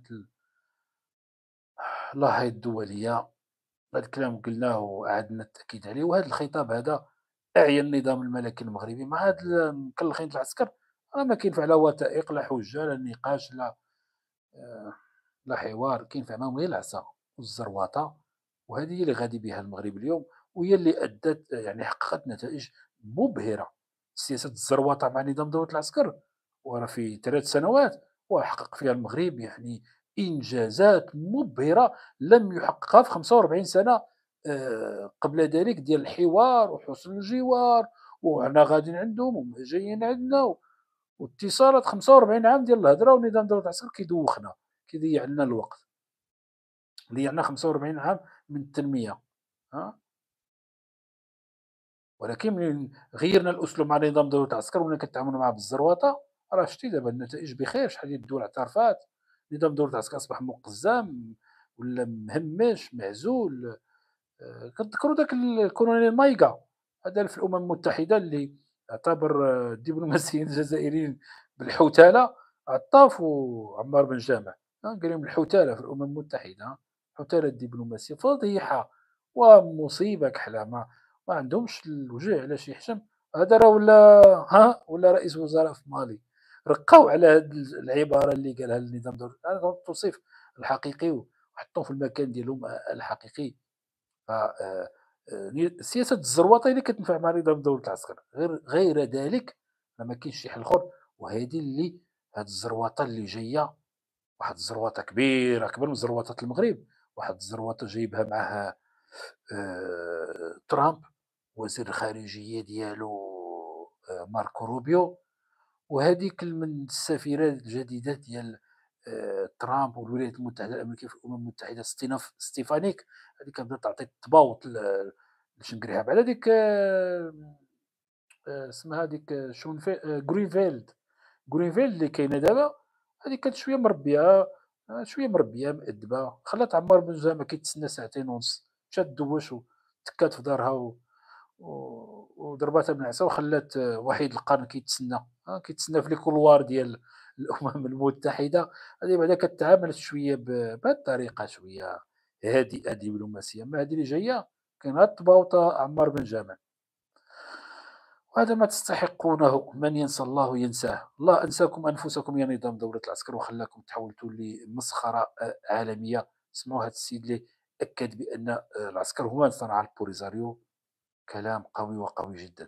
لاهاي الدوليه. هذا الكلام قلناه وأعدنا التأكيد عليه. وهذا الخطاب هذا أعيا النظام الملكي المغربي مع هاد المكلخين د العسكر، راه ما كينفع لا وثائق لا حجة لا نقاش لا حوار، كينفع معاهم غير العصا والزرواطة. وهذه هي اللي غادي بها المغرب اليوم، وهي اللي أدت يعني حققت نتائج مبهرة. سياسة الزرواطة مع نظام دولة العسكر وراه في 3 سنوات وحقق فيها المغرب يعني إنجازات مبهرة لم يحققها في 45 سنة قبل ذلك، ديال الحوار وحسن الجوار، وحنا غاديين عندهم وهم جايين عندنا، واتصالات 45 عام ديال الهضرة، ونظام دولة العسكر كيدوخنا، كيضيع لنا الوقت، ضيعنا 45 عام من التنمية. ولكن من غيرنا الأسلوب مع نظام دولة العسكر ولا كنتعاملوا معاه بالزرواطة، راه شتي دابا النتائج بخير. شحال ديال الدول اعترفات نظام دولة العسكر أصبح مقزم ولا مهمش معزول. كتذكروا داك الكولونيل مايغا، هذا في الأمم المتحدة اللي اعتبر الدبلوماسيين الجزائريين بالحوتالة، عطافوا عمار بن جامع، قال لهم الحوتالة في الأمم المتحدة، حوتالة الدبلوماسية فضيحة ومصيبة كحلة، ما عندهمش الوجه علاش يحشم. هذا راه ولا رئيس وزراء في مالي رقاو على هذه العبارة اللي قالها النظام الدولي، توصيف الحقيقي وحطوه في المكان ديالهم الحقيقي. ف سياسة الزروطة هي اللي كتنفع مع نظام دولة العسكر، غير ذلك ما كاينش شي حل اخر. وهذه اللي هاد الزروطة اللي جاية، واحد الزروطة كبيرة أكبر من زروطة المغرب، واحد الزروطة جايبها معها ترامب، وزير الخارجية ديالو ماركو روبيو، وهذيك من السفيرة الجديدة ديال ترامب والولايات المتحدة الأمريكية في الأمم المتحدة ستيفانيك، هذه كتبدا تعطي التباوط لشنقريها على ديك اسمها هذيك غرينفيلد اللي كاينه دابا. هذه كانت شويه مربيه مأدبه، خلات عمار بن جامع كيتسنى 2 ساعة ونص، مشات دوش وتكات في دارها وضرباتها بالعصا وخلات وحيد القرن كيتسنى في لي كولوار ديال الأمم المتحدة. هذه بعدا كتعامل شويه بهذه الطريقة شويه هادئة دبلوماسية، أما هذه اللي جاية كاين غير التباوطة عمار بن جامع. وهذا ما تستحقونه، من ينسى الله ينساه. الله أنساكم أنفسكم يا نظام دولة العسكر وخلاكم تحولتوا لمسخرة عالمية. سمعوا هذا السيد اللي أكد بأن العسكر هو من صنع البوليزاريو، كلام قوي وقوي جدا.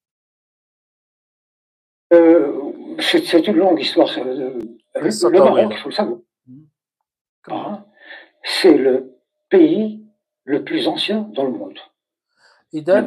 C'est une longue histoire. Le Maroc, il faut le savoir. C'est le pays le plus ancien dans le monde. إذا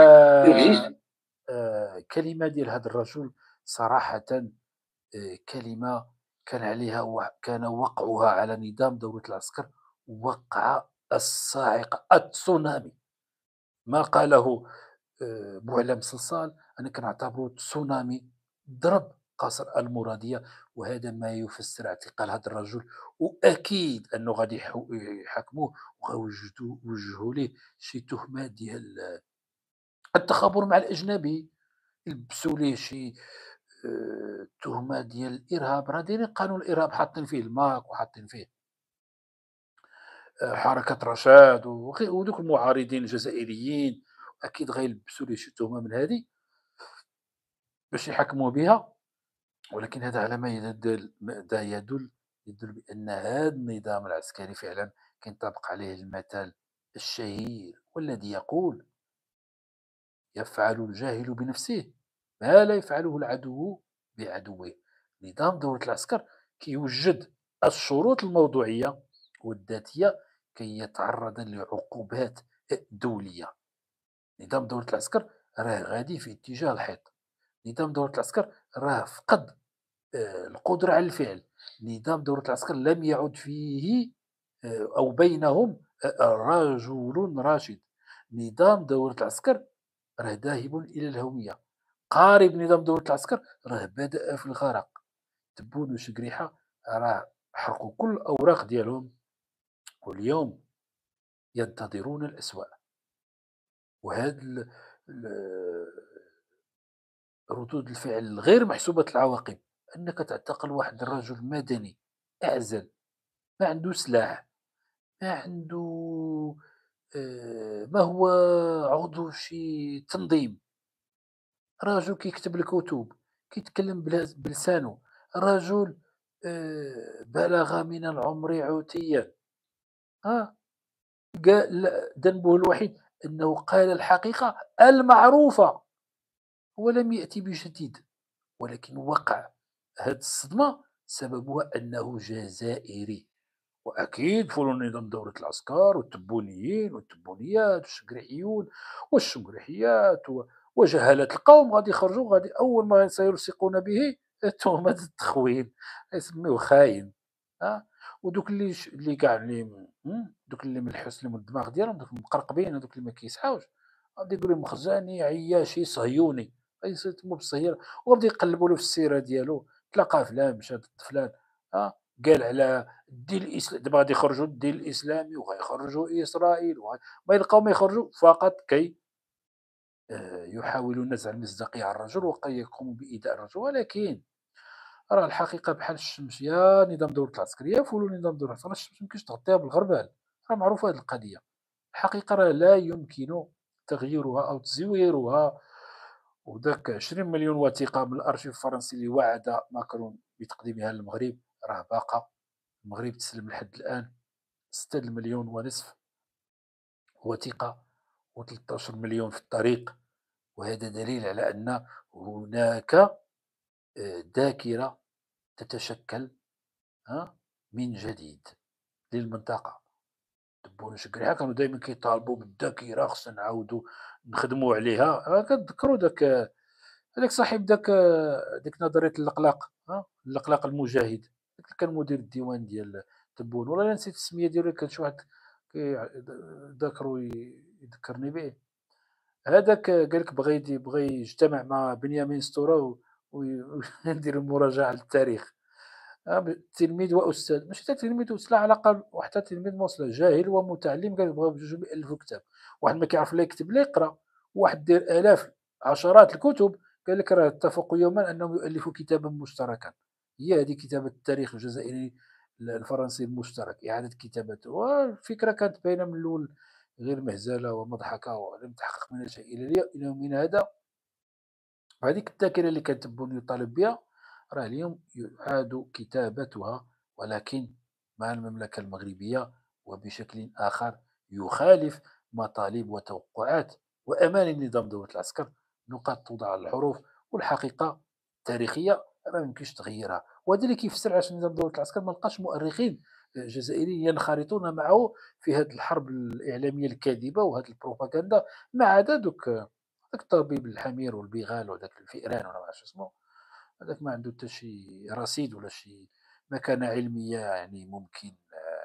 كلمة ديال هذا الرجل صراحة كلمة كان وقعها على نظام دولة العسكر وقع الصاعقة، التسونامي. ما قاله معلم صلصال أنا كنعتبره تسونامي ضرب قصر المرادية، وهذا ما يفسر اعتقال هذا الرجل. وأكيد أنه غادي يحاكموه ويوجهوا ليه شي تهمة ديال التخابر مع الأجنبي، يلبسوا ليه شي تهمة ديال الإرهاب. راه دايرين قانون الإرهاب حاطين فيه الماك وحاطين فيه حركة رشاد ودوك المعارضين الجزائريين، أكيد غيلبسوا ليه شي تهمة من هذه باش يحكموا بها. ولكن هذا على ما يدل بأن هذا النظام العسكري فعلا كينطبق عليه المثل الشهير والذي يقول يفعل الجاهل بنفسه ما لا يفعله العدو بعدوه. نظام دولة العسكر كيوجد الشروط الموضوعية والذاتية كي يتعرض لعقوبات دولية. نظام دولة العسكر راه غادي في اتجاه الحيط، نظام دولة العسكر راه فقد القدرة على الفعل، نظام دولة العسكر لم يعد فيه أو بينهم رجل راشد. نظام دولة العسكر راه ذاهب إلى الهوية. قارب نظام دولة العسكر راه بدأ في الغرق. تبون وشقريحة راه حرقوا كل الأوراق ديالهم واليوم ينتظرون الأسوأ. وهذا ردود الفعل غير محسوبة العواقب، أنك تعتقل واحد الرجل مدني أعزل، ما عنده سلاح، ما عنده ما هو عضو شي تنظيم، رجل كيكتب الكتب، كيتكلم بلسانه، رجل بلغ من العمر عتيا. ذنبه الوحيد أنه قال الحقيقة المعروفة ولم يأتي بجديد، ولكن وقع هذه الصدمة سببها أنه جزائري. وأكيد فلان نظام دولة العسكر والتبونيين والتبونيات والشقريحيون والشقريحيات وجهالة القوم غادي يخرجوا، غادي أول ما سيلصقون به تهمة التخوين، يسميوه خاين. ودوك اللي كاع دوك اللي من الحسن من الدماغ ديالهم، دوك المقرقبين، هذوك اللي ما كيسحاوش، غادي يقولوا مخزاني عياشي صهيوني، غيسموا بالصهيونة، وغادي يقلبوا له في السيرة ديالو، تلاقى فلان مشى ضد فلان، قال على الدين الاسلامي، دابا غادي يخرجوا الدين الاسلامي وغيخرجوا اسرائيل ما يلقاو ما يخرجوا فقط كي يحاولوا نزع المصداقيه على الرجل وكي يقوموا بايذاء الرجل. ولكن راه الحقيقه بحال الشمس، يا نظام دوله العسكر يا فلول نظام دوله العسكر، الشمس ميمكنش تغطيها بالغربال، راه معروفه هذه القضيه. الحقيقه راه لا يمكن تغييرها او تزويرها. وداك 20 مليون وثيقه من الارشيف الفرنسي اللي وعد ماكرون بتقديمها للمغرب راه باقه. المغرب تسلم لحد الآن 6 مليون ونصف وثيقة و13 مليون في الطريق، وهذا دليل على أن هناك ذاكرة تتشكل من جديد للمنطقة. تبون شكريحة كانوا دائما كيطالبوا بالذاكرة، خصنا نعاودوا نخدموا عليها. كتذكروا هذاك صاحب ديك نظرية اللقلاق، اللقلاق المجاهد، كان مدير الديوان ديال تبون، والله نسيت السميه ديالو، كان شي واحد ذكروا يذكرني به. هذاك قال لك بغى يجتمع مع بنيامين ستورة ويدير مراجعة للتاريخ. تلميذ واستاذ، ماشي تلميذ واستاذ، على الاقل واحد تلميذ موصل جاهل ومتعلم، قال بغاو بجوج يالفوا كتاب. واحد ما كيعرف لا يكتب لا يقرا، واحد دير الاف عشرات الكتب، قال لك راه اتفقوا يوما انهم يؤلفوا كتابا مشتركا. هي هذه كتابة التاريخ الجزائري الفرنسي المشترك، إعادة كتابته. والفكرة كانت باينة من الأول غير مهزلة ومضحكة ولم تحقق منها شيء إلى يومنا هذا. وهذيك الذاكرة اللي كان تبون يطالب بها راه اليوم يعاد كتابتها، ولكن مع المملكة المغربية وبشكل آخر يخالف مطالب وتوقعات وأمال نظام دولة العسكر. نقاط توضع على الحروف، والحقيقة التاريخية ما يمكنش تغييرها. وهذا اللي كيفسر علاش نظام دولة العسكر ما لقاش مؤرخين جزائريين ينخرطون معه في هذه الحرب الإعلامية الكاذبة وهذه البروباغندا، ما عدا دوك داك الطبيب الحمير والبغال وداك الفئران ولا ما عرفتش اسمه، هذاك ما عنده حتى شي رصيد ولا شي مكانة علمية يعني ممكن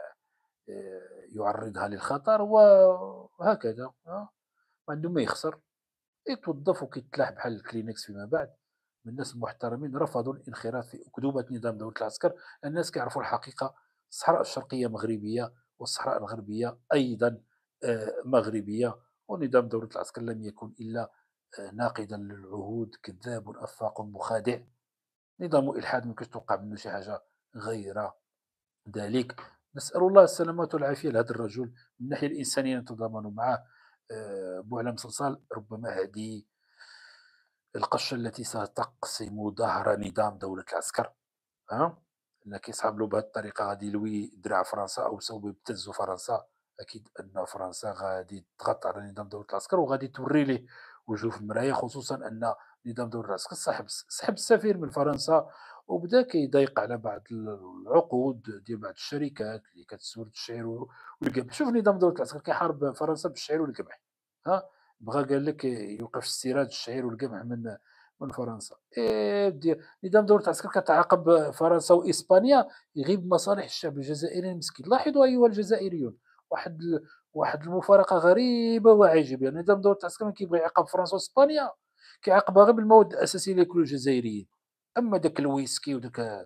يعرضها للخطر، وهكذا ما عنده ما يخسر. يتوظف وكيتلاح بحال الكلينكس فيما بعد. من الناس المحترمين رفضوا الانخراط في أكذوبة نظام دولة العسكر. الناس كيعرفوا الحقيقة، الصحراء الشرقية مغربية والصحراء الغربية أيضا مغربية، ونظام دولة العسكر لم يكن إلا ناقدا للعهود، كذاب أفاق مخادع، نظام إلحاد ميمكنش توقع منه شي حاجة غير ذلك. نسأل الله السلامة والعافية لهذا الرجل. من الناحية الإنسانية نتضامن معه. بوعلام صلصال ربما هذه القشة التي ستقسم ظهر نظام دولة العسكر. إلا كيصحاب له بهذه الطريقة غادي يلوي دراع فرنسا أو سوف يبتز فرنسا. أكيد أن فرنسا غادي تضغط على نظام دولة العسكر وغادي توري ليه وجهه في المرايا، خصوصا أن نظام دولة العسكر سحب السفير من فرنسا وبدا كيضيق على بعض العقود ديال بعض الشركات اللي كتسورد الشعير والقمح. شوف نظام دولة العسكر كيحارب فرنسا بالشعير والقمح. بغا قال لك يوقف استيراد الشعير والقمح من فرنسا. نظام دولة العسكر كتعاقب فرنسا وإسبانيا، يغيب مصالح الشعب الجزائري المسكين. لاحظوا أيها الجزائريون واحد المفارقة غريبة وعجيبة، نظام دولة العسكر ملي كيبغي يعاقب فرنسا وإسبانيا كيعاقبها غير بالمواد الأساسية اللي ياكلوا الجزائريين. أما داك الويسكي وداك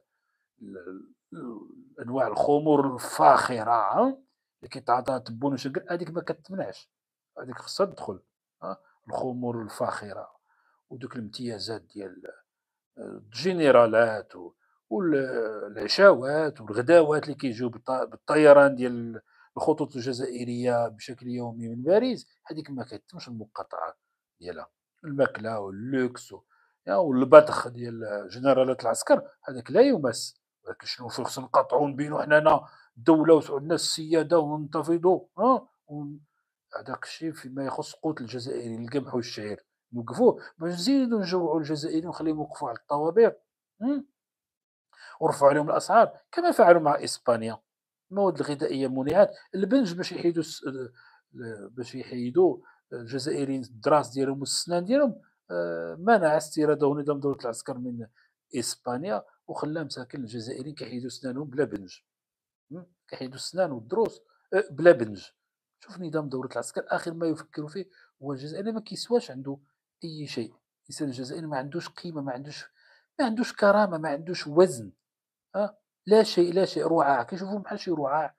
أنواع الخمور الفاخرة اللي كيتعاطاها تبون وشنقر، هذيك ما كتمنعش، هذيك خصها تدخل. الخمور الفاخرة ودوك الامتيازات ديال الجنرالات والعشاوات والغداوات اللي كيجيو بالطيران ديال الخطوط الجزائرية بشكل يومي من باريس، هذيك ما كتمش المقاطعة ديالها. الماكله واللوكس والبطخ ديال جنرالات العسكر، هذاك لا يمس. ولكن شنو خصنا نقاطعوا ونبينوا حنانا الدوله وعندنا السياده وننتفضوا هذاك الشيء فيما يخص قوت الجزائريين القمح والشعير نوقفوه باش نزيدو نجوعوا الجزائريين ونخليهم يوقفوا على الطوابير ورفعوا عليهم الاسعار كما فعلوا مع اسبانيا. المواد الغذائيه منيعات البنج باش يحيدوا الجزائريين الدراس ديالهم والسنان ديالهم. منع استيراده نظام دوله العسكر من اسبانيا وخلى مساكن الجزائريين كيحيدوا سنانهم بلا بنج، كيحيدوا السنان والدروس بلا بنج. شوف نظام دوله العسكر اخر ما يفكروا فيه هو الجزائري ما كيسواش عنده اي شيء. الانسان الجزائري ما عندوش قيمه، ما عندوش كرامه، ما عندوش وزن. لا شيء رعاع كيشوفوا بحال شي رعاع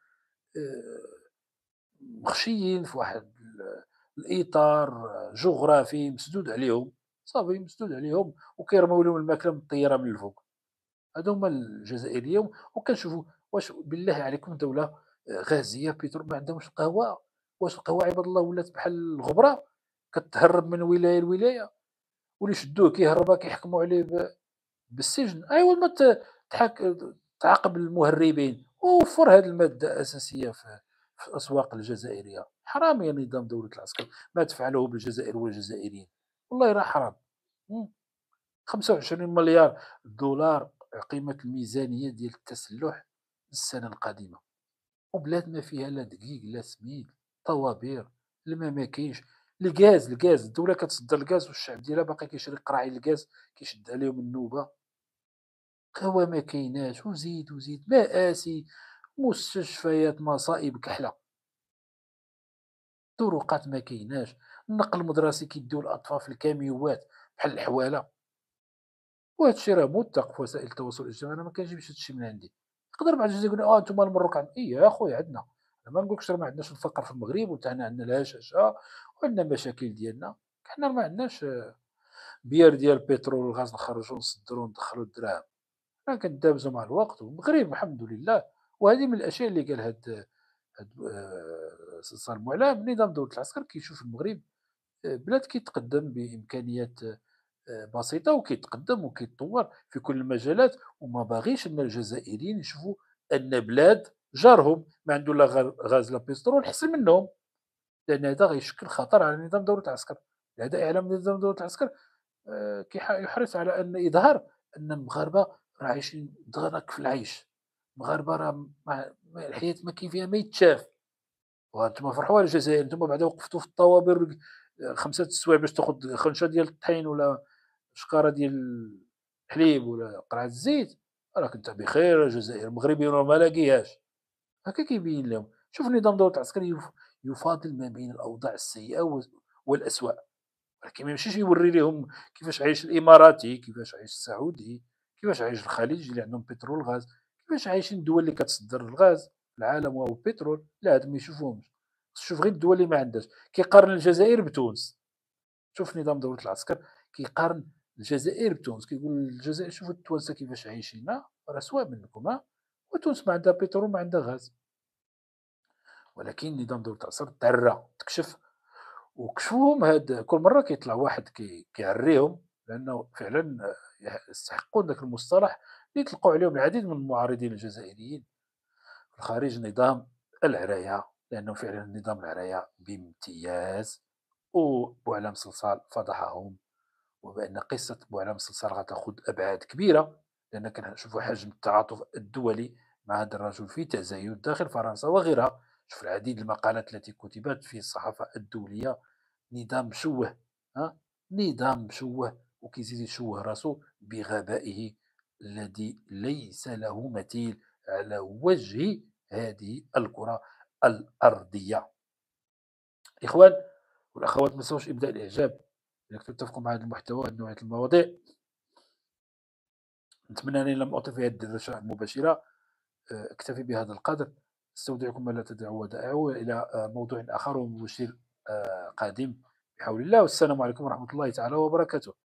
مخشيين في واحد الاطار جغرافي مسدود عليهم، صافي مسدود عليهم وكيرموا لهم الماكله من الطياره من الفوق. هادو هما الجزائريين. وكنشوفوا واش بالله عليكم دوله غازيه بترول ما عندهمش القهوه؟ واش القهوه عباد الله ولات بحال الغبره كتهرب من ولايه لولايه، واللي شدوه كيهربها كيحكموا عليه بالسجن؟ ايوا ما تعاقب المهربين ووفر هذه الماده اساسيه في الاسواق الجزائريه. حرام يا نظام دوله العسكر ما تفعله بالجزائر والجزائريين، والله راه حرام. 25 مليار دولار قيمه الميزانيه ديال التسلح السنه القادمه، وبلاد ما فيها لا دقيق لا سميد، طوابير، الماء ما كاينش، الغاز الدوله كتصدر الغاز والشعب ديالها باقي كيشري قراعي الغاز كيشد عليهم النوبه. قهوه ما كايناش، وزيد مآسي، مستشفيات، مصائب كحله، طرقات ما كايناش، النقل المدرسي كيديو الاطفال في الكاميوات بحال الحواله. وهذا الشيء راه موثق في وسائل التواصل الاجتماعي. انا ما كنجيبش هذا الشيء من عندي. يقدر بعض الجزائريين يقول انتم المروك يا خويا عندنا. انا ما نقولكش راه ما عندناش الفقر في المغرب وحتى حنا عندنا الهشاشه وعندنا مشاكل ديالنا. حنا ما عندناش بيار ديال البترول والغاز نخرجوا ونصدروا وندخلوا الدراهم. حنا كندابزوا مع الوقت والمغرب الحمد لله. وهذه من الاشياء اللي قال هاد صار معلم نظام دوله العسكر كيشوف المغرب بلاد كيتقدم بامكانيات بسيطه وكيتقدم وكيتطور في كل المجالات، وما باغيش ان الجزائريين يشوفوا ان بلاد جارهم ما عنده لا غاز لا بترول احسن منهم، لان هذا غيشكل خطر على نظام دوله العسكر. لهذا اعلام نظام دوله العسكر يحرص على ان اظهار ان المغاربه راه عايشين دغنك في العيش. المغاربه راه الحياه ما كاين فيها ما يتشاف. وانتم فرحوا على الجزائر، انتم بعدا وقفتوا في الطوابير 5 السوايع باش تاخذ خنشه ديال الطحين ولا شكاره ديال الحليب ولا قرعه الزيت، راك انت بخير. الجزائر المغربيين راه ما لاقيهاش. هكا كيبين لهم. شوف نظام دوله العسكري يفاضل ما بين الاوضاع السيئه والاسوأ، ولكن ما يمشيش يوري لهم كيفاش عايش الاماراتي، كيفاش عايش السعودي، كيفاش عايش الخليج اللي عندهم بترول غاز، كيفاش عايشين الدول اللي كتصدر الغاز في العالم وهو البترول. لا هاد ما يشوفوهمش. شوف غير الدول اللي ما عندهاش. كيقارن الجزائر بتونس. شوف نظام دوله العسكر كيقارن الجزائر بتونس، كيقول الجزائر شوفوا التوانسه كيفاش عايشين، راه سوا منكم. وتونس ما عندها بترول ما عندها غاز. ولكن نظام دوله العسكر تعرى تكشف، وكشفوهم هاد كل مره كيطلع واحد كيعريهم، لانه فعلا يستحقون ذاك المصطلح اللي يطلقوا عليهم العديد من المعارضين الجزائريين في الخارج، نظام العرايه. لانه فعلا نظام العرايه بامتياز. وبوعلام صلصال فضحهم، وبان قصه بوعلام صلصال غتاخذ ابعاد كبيره، لان كنشوفوا حجم التعاطف الدولي مع هذا الرجل في تزايد داخل فرنسا وغيرها. شوف العديد المقالات التي كتبت في الصحافه الدوليه. نظام مشوه، نظام مشوه، وكيزيد يشوه راسو بغبائه الذي ليس له مثيل على وجه هذه الكره الارضيه. اخوان والاخوات، ما تنساوش ابداء الاعجاب اذا كنتم تتفقوا مع هذا المحتوى وهذه نوعيه المواضيع. نتمنى انني لم اطل في هذه الدردشه المباشره. اكتفي بهذا القدر. استودعكم ما لا تدعوا ودائعوا الى موضوع اخر ومبشر قادم بحول الله. والسلام عليكم ورحمه الله تعالى وبركاته.